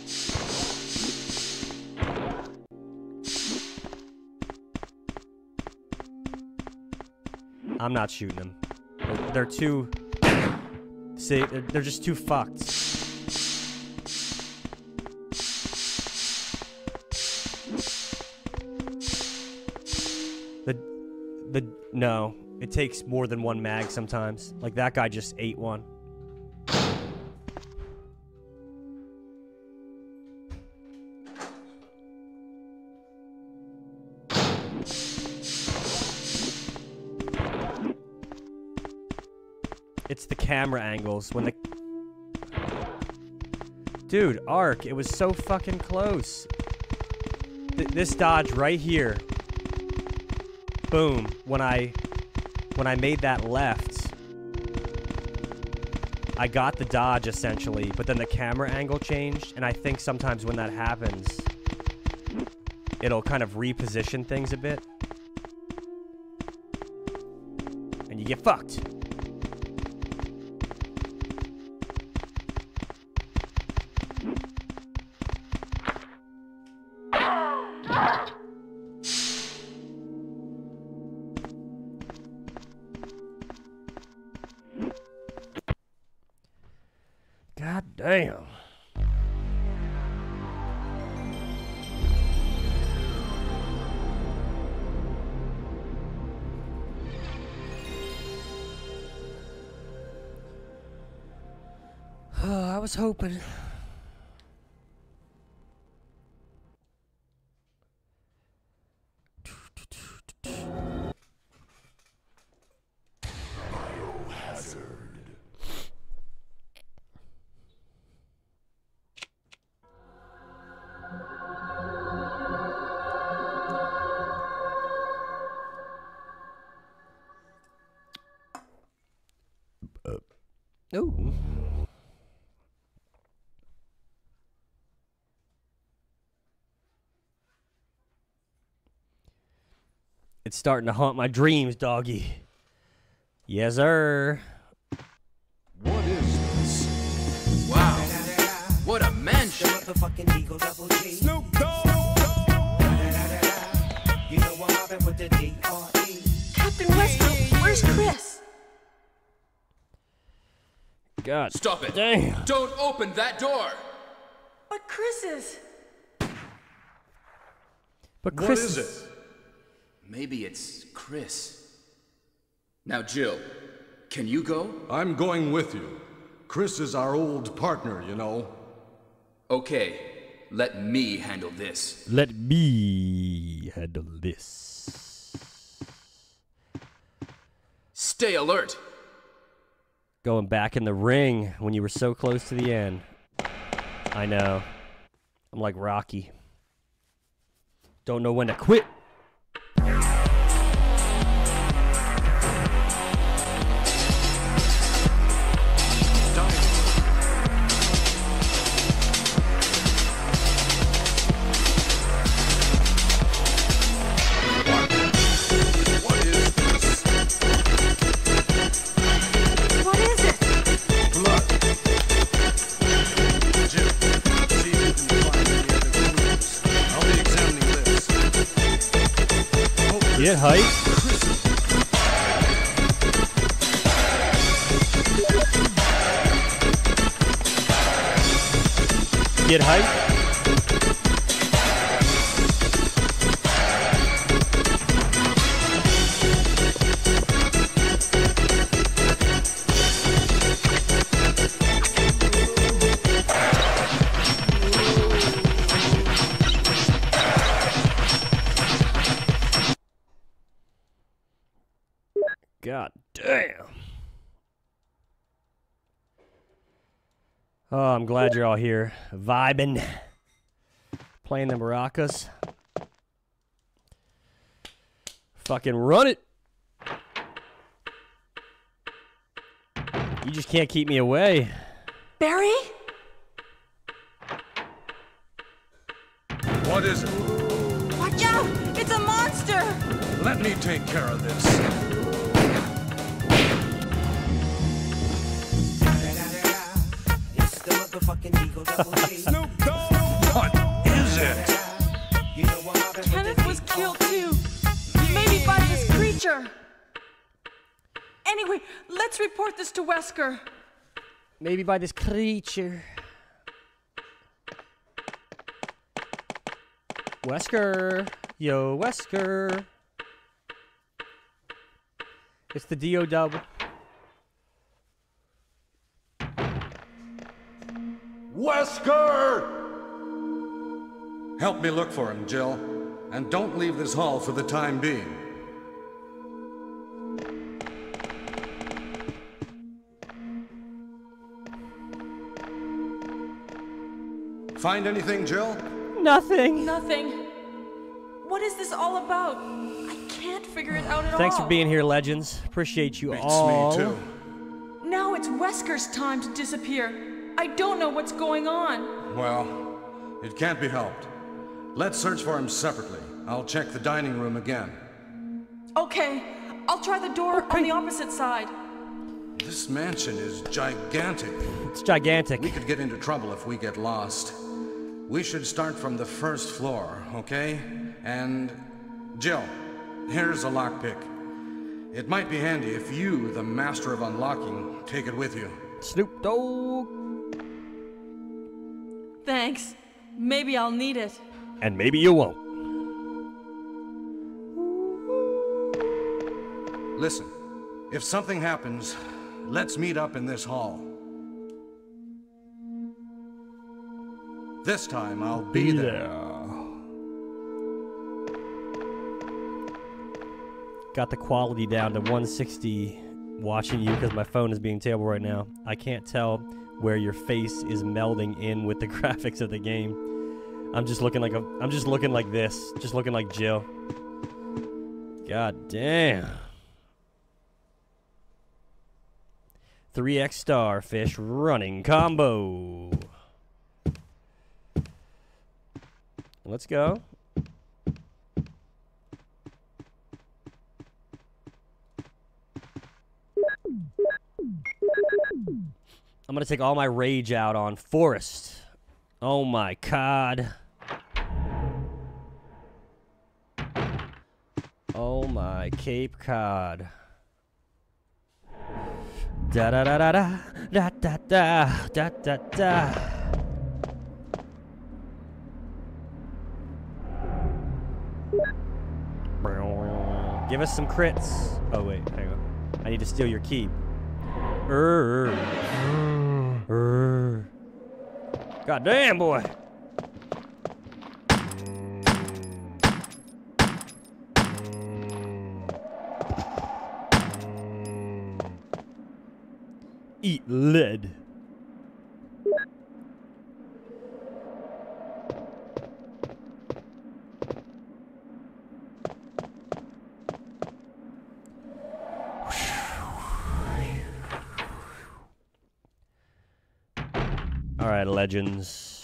I'm not shooting him. They're too... See, they're just too fucked. No, it takes more than one mag sometimes. Like that guy just ate one. It's the camera angles when the... Dude, Ark, it was so fucking close. This dodge right here. Boom. When I made that left, I got the dodge essentially, but then the camera angle changed, and I think sometimes when that happens, it'll kind of reposition things a bit. And you get fucked. God damn. I was hoping. Ooh. It's starting to haunt my dreams, doggy. Yes, sir. What is this? Wow. What a mansion. Snoop Dogg. You know what happened with the D.R.E. Captain Wesker, where's Chris? God. Stop it. Damn. Don't open that door. But Chris is. But What Chris is it? Maybe it's Chris. Now, Jill, can you go? I'm going with you. Chris is our old partner, you know. Okay, let me handle this. Let me handle this. Stay alert. Going back in the ring when you were so close to the end. I know. I'm like Rocky. Don't know when to quit. Get hype. Get hype. God damn. Oh, I'm glad you're all here. Vibing. Playing the maracas. Fucking run it. You just can't keep me away. Barry? What is it? Watch out! It's a monster! Let me take care of this. Snoop Dogg. What is it? Kenneth was killed too. Maybe by this creature. Anyway, let's report this to Wesker. Maybe by this creature. Wesker. Yo, Wesker. It's the D.O. dub. Wesker! Help me look for him, Jill. And don't leave this hall for the time being. Find anything, Jill? Nothing. Nothing. What is this all about? I can't figure it out at all. Thanks for being here, legends. Appreciate you all. Beats me, too. Now it's Wesker's time to disappear. I don't know what's going on. Well, it can't be helped. Let's search for him separately. I'll check the dining room again. Okay, I'll try the door on the opposite side. This mansion is gigantic. It's gigantic. We could get into trouble if we get lost. We should start from the first floor, okay? And Jill, here's a lockpick. It might be handy if you, the master of unlocking, take it with you. Snoop Dogg. Thanks. Maybe I'll need it. And maybe you won't. Listen, if something happens, let's meet up in this hall. This time I'll be there. Got the quality down to 160 watching you because my phone is being terrible right now. I can't tell where your face is melding in with the graphics of the game. I'm just looking like this. Just looking like Jill. God damn. 3x starfish running combo. Let's go. I'm gonna take all my rage out on Forrest. Oh my God. Oh my Cape Cod. Da da da da da da da da da da da. Give us some crits. Oh wait, hang on. I need to steal your key. God damn, boy. Eat lead. All right, legends.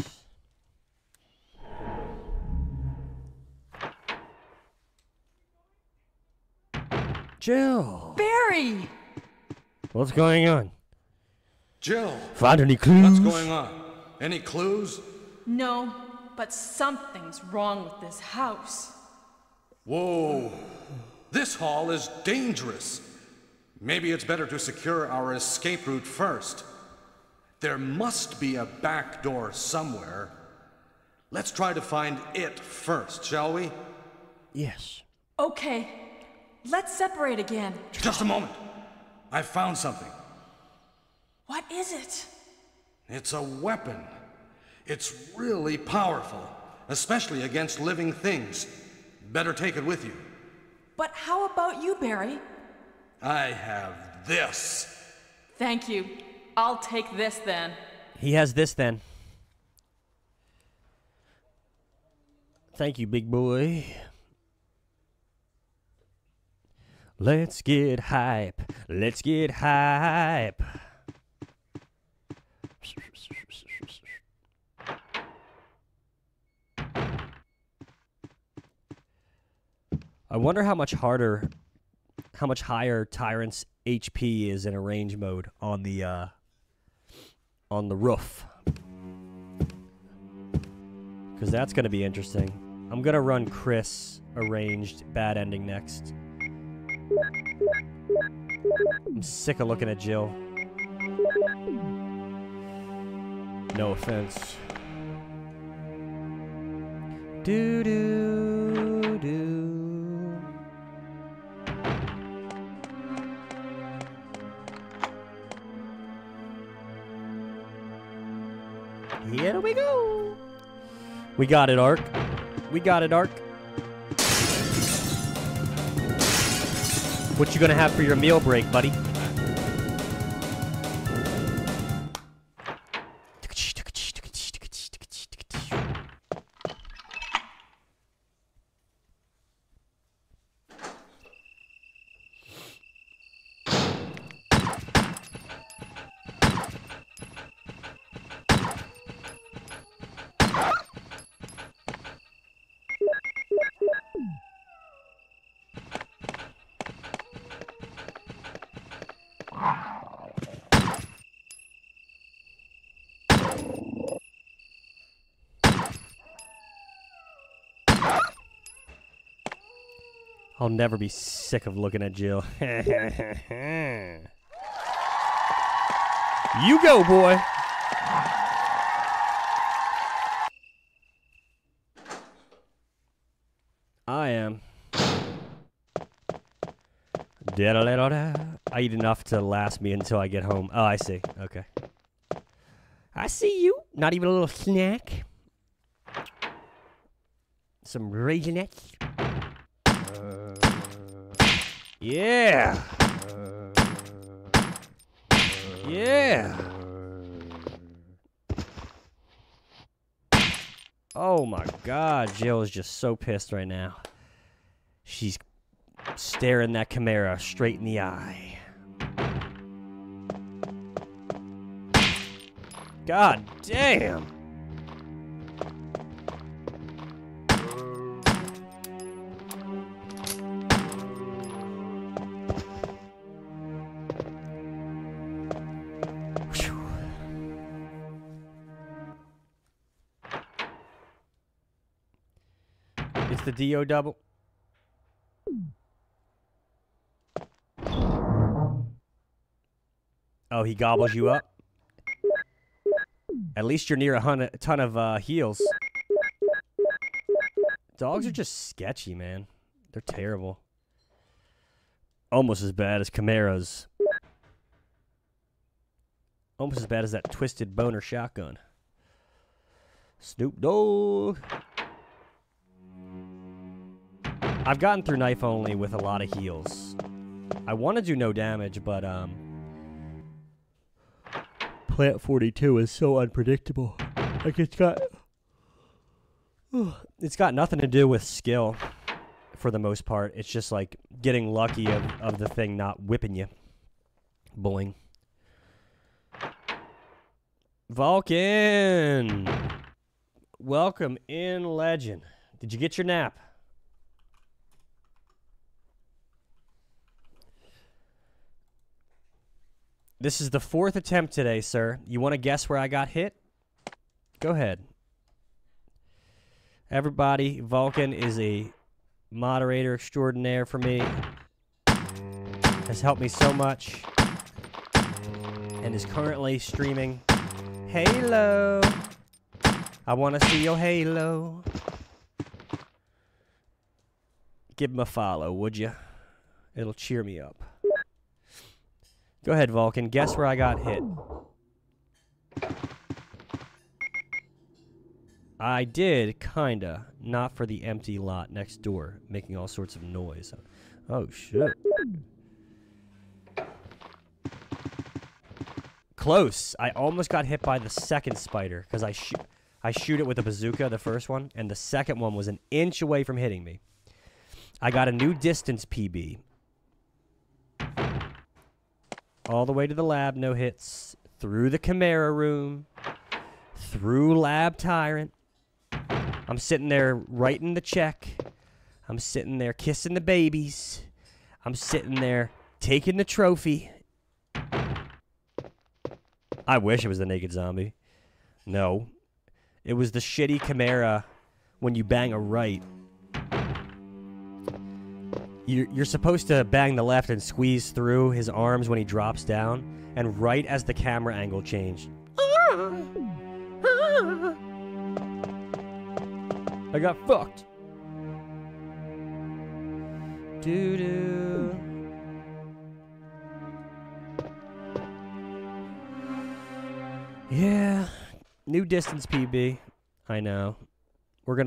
Jill. Barry! What's going on? Jill. Find any clues? What's going on? Any clues? No, but something's wrong with this house. Whoa. This hall is dangerous. Maybe it's better to secure our escape route first. There must be a back door somewhere. Let's try to find it first, shall we? Yes. Okay, let's separate again. Just a moment. I found something. What is it? It's a weapon. It's really powerful, especially against living things. Better take it with you. But how about you, Barry? I have this. Thank you. I'll take this then. He has this then. Thank you, big boy. Let's get hype. Let's get hype. I wonder how much higher Tyrant's HP is in a range mode on the roof. Because that's going to be interesting. I'm going to run Chris arranged bad ending next. I'm sick of looking at Jill. No offense. Do do do. Here we go. We got it, Ark. We got it, Ark. What you gonna have for your meal break, buddy? I'll never be sick of looking at Jill. You go, boy. I am. I eat enough to last me until I get home. Oh, I see. Okay. I see you. Not even a little snack. Some Raisinets. Yeah. Yeah. Oh my God, Jill is just so pissed right now. She's staring that Chimera straight in the eye. God damn. It's the DO double. Oh, he gobbles you up? At least you're near a ton of heals. Dogs are just sketchy, man. They're terrible. Almost as bad as Chimeras. Almost as bad as that twisted boner shotgun. Snoop Dogg. I've gotten through knife only with a lot of heals. I want to do no damage, but Plant 42 is so unpredictable. Like it's got nothing to do with skill for the most part. It's just like getting lucky of the thing not whipping you. Boing. Vulcan! Welcome in, legend. Did you get your nap? This is the 4th attempt today, sir. You want to guess where I got hit? Go ahead. Everybody, Vulcan is a moderator extraordinaire for me. Has helped me so much. And is currently streaming Halo. I want to see your Halo. Give him a follow, would you? It'll cheer me up. Go ahead, Vulcan. Guess where I got hit. I did, kinda. Not for the empty lot next door, making all sorts of noise. Oh, shit. Close. I almost got hit by the second spider, because I shoot it with a bazooka, the first one, and the second one was an inch away from hitting me. I got a new distance PB. All the way to the lab, no hits. Through the Chimera room. Through Lab Tyrant. I'm sitting there writing the check. I'm sitting there kissing the babies. I'm sitting there taking the trophy. I wish it was the naked zombie. No. It was the shitty Chimera when you bang a right. You're supposed to bang the left and squeeze through his arms when he drops down, and right as the camera angle changed. I got fucked. Doo-doo. Yeah. New distance PB. I know. We're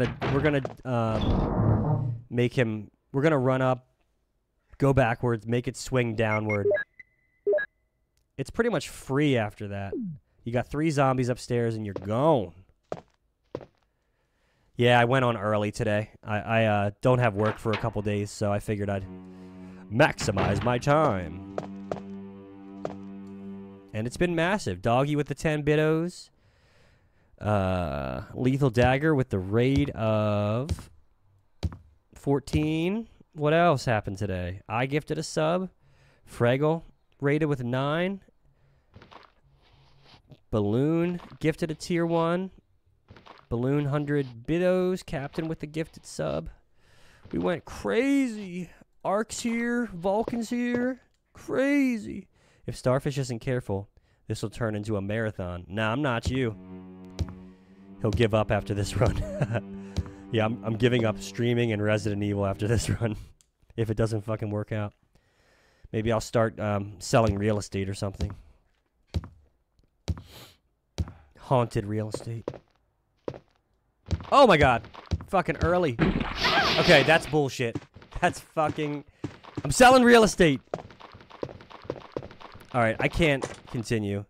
gonna make him. We're gonna run up, go backwards, make it swing downward. It's pretty much free after that. You got 3 zombies upstairs and you're gone. Yeah, I went on early today. I don't have work for a couple days, so I figured I'd maximize my time. And it's been massive. Doggy with the 10 bitos. Lethal Dagger with the raid of 14. What else happened today? I gifted a sub. Fraggle rated with 9. Balloon gifted a tier 1. Balloon 100 bitos. Captain with the gifted sub. We went crazy. Ark's here. Vulcan's here. Crazy. If Starfish isn't careful, this will turn into a marathon. Nah, I'm not you. He'll give up after this run. Yeah, I'm giving up streaming and Resident Evil after this run. If it doesn't fucking work out. Maybe I'll start selling real estate or something. Haunted real estate. Oh my god. Fucking early. Okay, that's bullshit. That's fucking... I'm selling real estate. Alright, I can't continue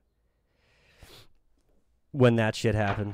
when that shit happens.